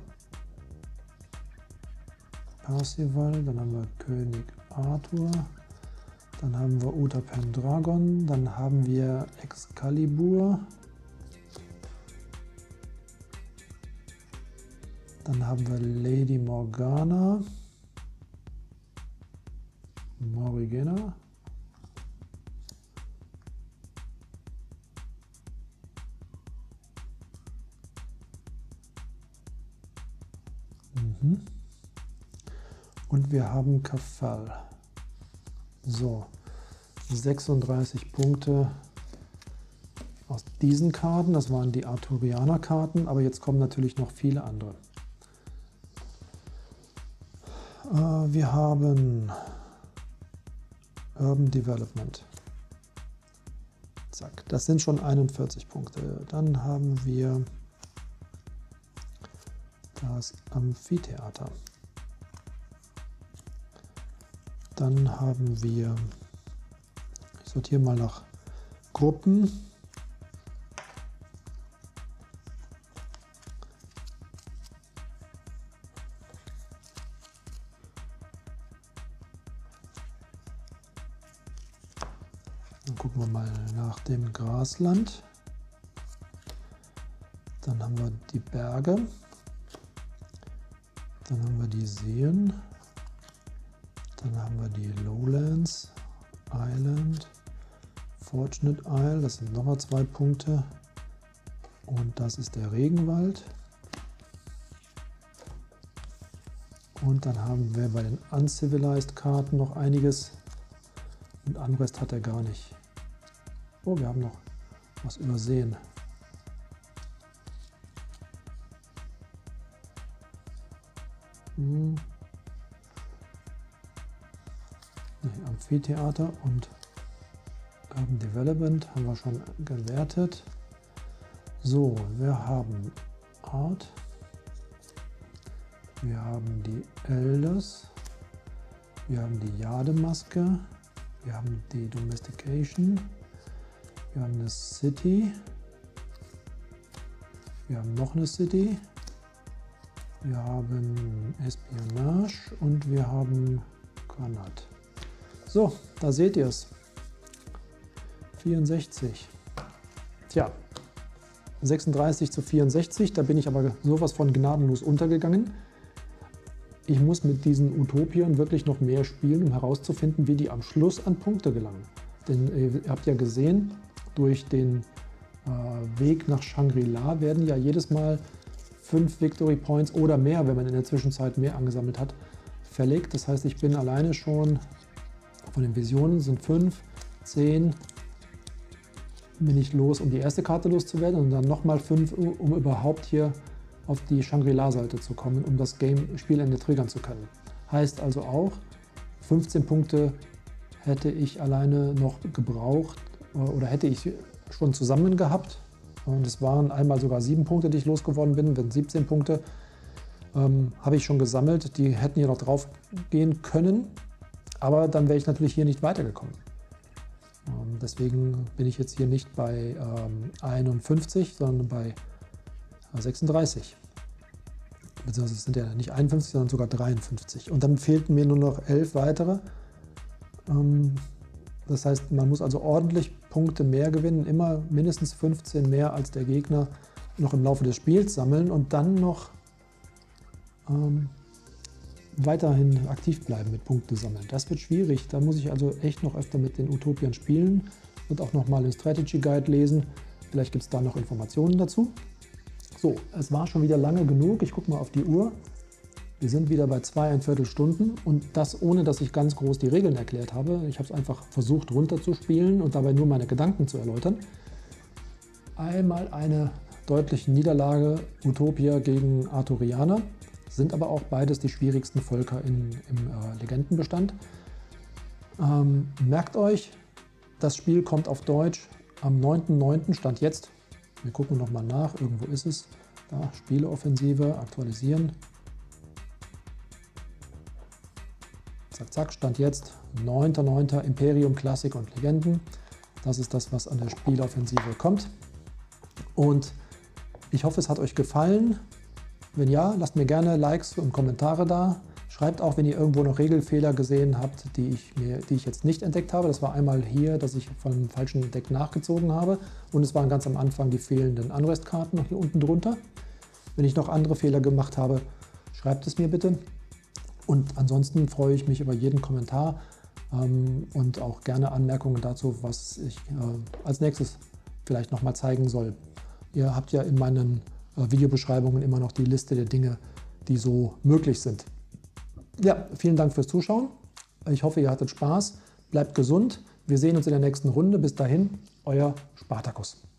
Parsival, dann haben wir König Arthur, dann haben wir Uther Pendragon, dann haben wir Excalibur, dann haben wir Lady Morgana, Origena. Mhm. Und wir haben Kafal. So, sechsunddreißig Punkte aus diesen Karten. Das waren die Arturianer-Karten, aber jetzt kommen natürlich noch viele andere. Äh, wir haben Urban Development. Zack, das sind schon einundvierzig Punkte. Dann haben wir das Amphitheater. Dann haben wir, ich sortiere mal nach Gruppen. Dann gucken wir mal nach dem Grasland. Dann haben wir die Berge. Dann haben wir die Seen. Dann haben wir die Lowlands, Island, Fortunate Isle, das sind nochmal zwei Punkte. Und das ist der Regenwald. Und dann haben wir bei den Uncivilized Karten noch einiges. Und Unrest hat er gar nicht. Oh, wir haben noch was übersehen. Hm. Amphitheater und Urban Development haben wir schon gewertet. So, wir haben Art, wir haben die Elders, wir haben die Jademaske, wir haben die Domestication, wir haben eine City, wir haben noch eine City, wir haben Espionage und wir haben Granat. So, da seht ihr es. vierundsechzig. Tja, sechsunddreißig zu vierundsechzig, da bin ich aber sowas von gnadenlos untergegangen. Ich muss mit diesen Utopiern wirklich noch mehr spielen, um herauszufinden, wie die am Schluss an Punkte gelangen. Denn ihr habt ja gesehen, durch den äh, Weg nach Shangri-La werden ja jedes Mal fünf Victory Points oder mehr, wenn man in der Zwischenzeit mehr angesammelt hat, fällig. Das heißt, ich bin alleine schon von den Visionen sind fünf, zehn, bin ich los, um die erste Karte loszuwerden und dann nochmal fünf, um überhaupt hier auf die Shangri-La-Seite zu kommen, um das Game Spielende triggern zu können. Heißt also auch, fünfzehn Punkte hätte ich alleine noch gebraucht oder hätte ich schon zusammen gehabt. Und es waren einmal sogar sieben Punkte, die ich losgeworden bin, wenn siebzehn Punkte ähm, habe ich schon gesammelt. Die hätten hier noch drauf gehen können. Aber dann wäre ich natürlich hier nicht weitergekommen. Ähm, deswegen bin ich jetzt hier nicht bei ähm, einundfünfzig, sondern bei äh, sechsunddreißig. Beziehungsweise es sind ja nicht einundfünfzig, sondern sogar dreiundfünfzig. Und dann fehlten mir nur noch elf weitere. Ähm, das heißt, man muss also ordentlich Punkte mehr gewinnen, immer mindestens fünfzehn mehr als der Gegner noch im Laufe des Spiels sammeln und dann noch ähm, weiterhin aktiv bleiben mit Punkte sammeln. Das wird schwierig, da muss ich also echt noch öfter mit den Utopiern spielen und auch noch mal den Strategy Guide lesen. Vielleicht gibt es da noch Informationen dazu. So, es war schon wieder lange genug. Ich gucke mal auf die Uhr. Wir sind wieder bei zweieinviertel Stunden und das ohne, dass ich ganz groß die Regeln erklärt habe. Ich habe es einfach versucht runterzuspielen und dabei nur meine Gedanken zu erläutern. Einmal eine deutliche Niederlage Utopia gegen Arturianer. Sind aber auch beides die schwierigsten Völker in, im äh, Legendenbestand. Ähm, merkt euch, das Spiel kommt auf Deutsch am neunten neunten Stand jetzt. Wir gucken nochmal nach, irgendwo ist es. Da, Spieleoffensive, aktualisieren. Zack, zack, Stand jetzt, neunter neunter Imperium, Klassik und Legenden. Das ist das, was an der Spieleoffensive kommt. Und ich hoffe, es hat euch gefallen. Wenn ja, lasst mir gerne Likes und Kommentare da. Schreibt auch, wenn ihr irgendwo noch Regelfehler gesehen habt, die ich, mir, die ich jetzt nicht entdeckt habe. Das war einmal hier, dass ich von einem falschen Deck nachgezogen habe. Und es waren ganz am Anfang die fehlenden Unrest-Karten noch hier unten drunter. Wenn ich noch andere Fehler gemacht habe, schreibt es mir bitte. Und ansonsten freue ich mich über jeden Kommentar. ähm, und auch gerne Anmerkungen dazu, was ich äh, als nächstes vielleicht nochmal zeigen soll. Ihr habt ja in meinen äh, Videobeschreibungen immer noch die Liste der Dinge, die so möglich sind. Ja, vielen Dank fürs Zuschauen. Ich hoffe, ihr hattet Spaß. Bleibt gesund. Wir sehen uns in der nächsten Runde. Bis dahin, euer Spartacus.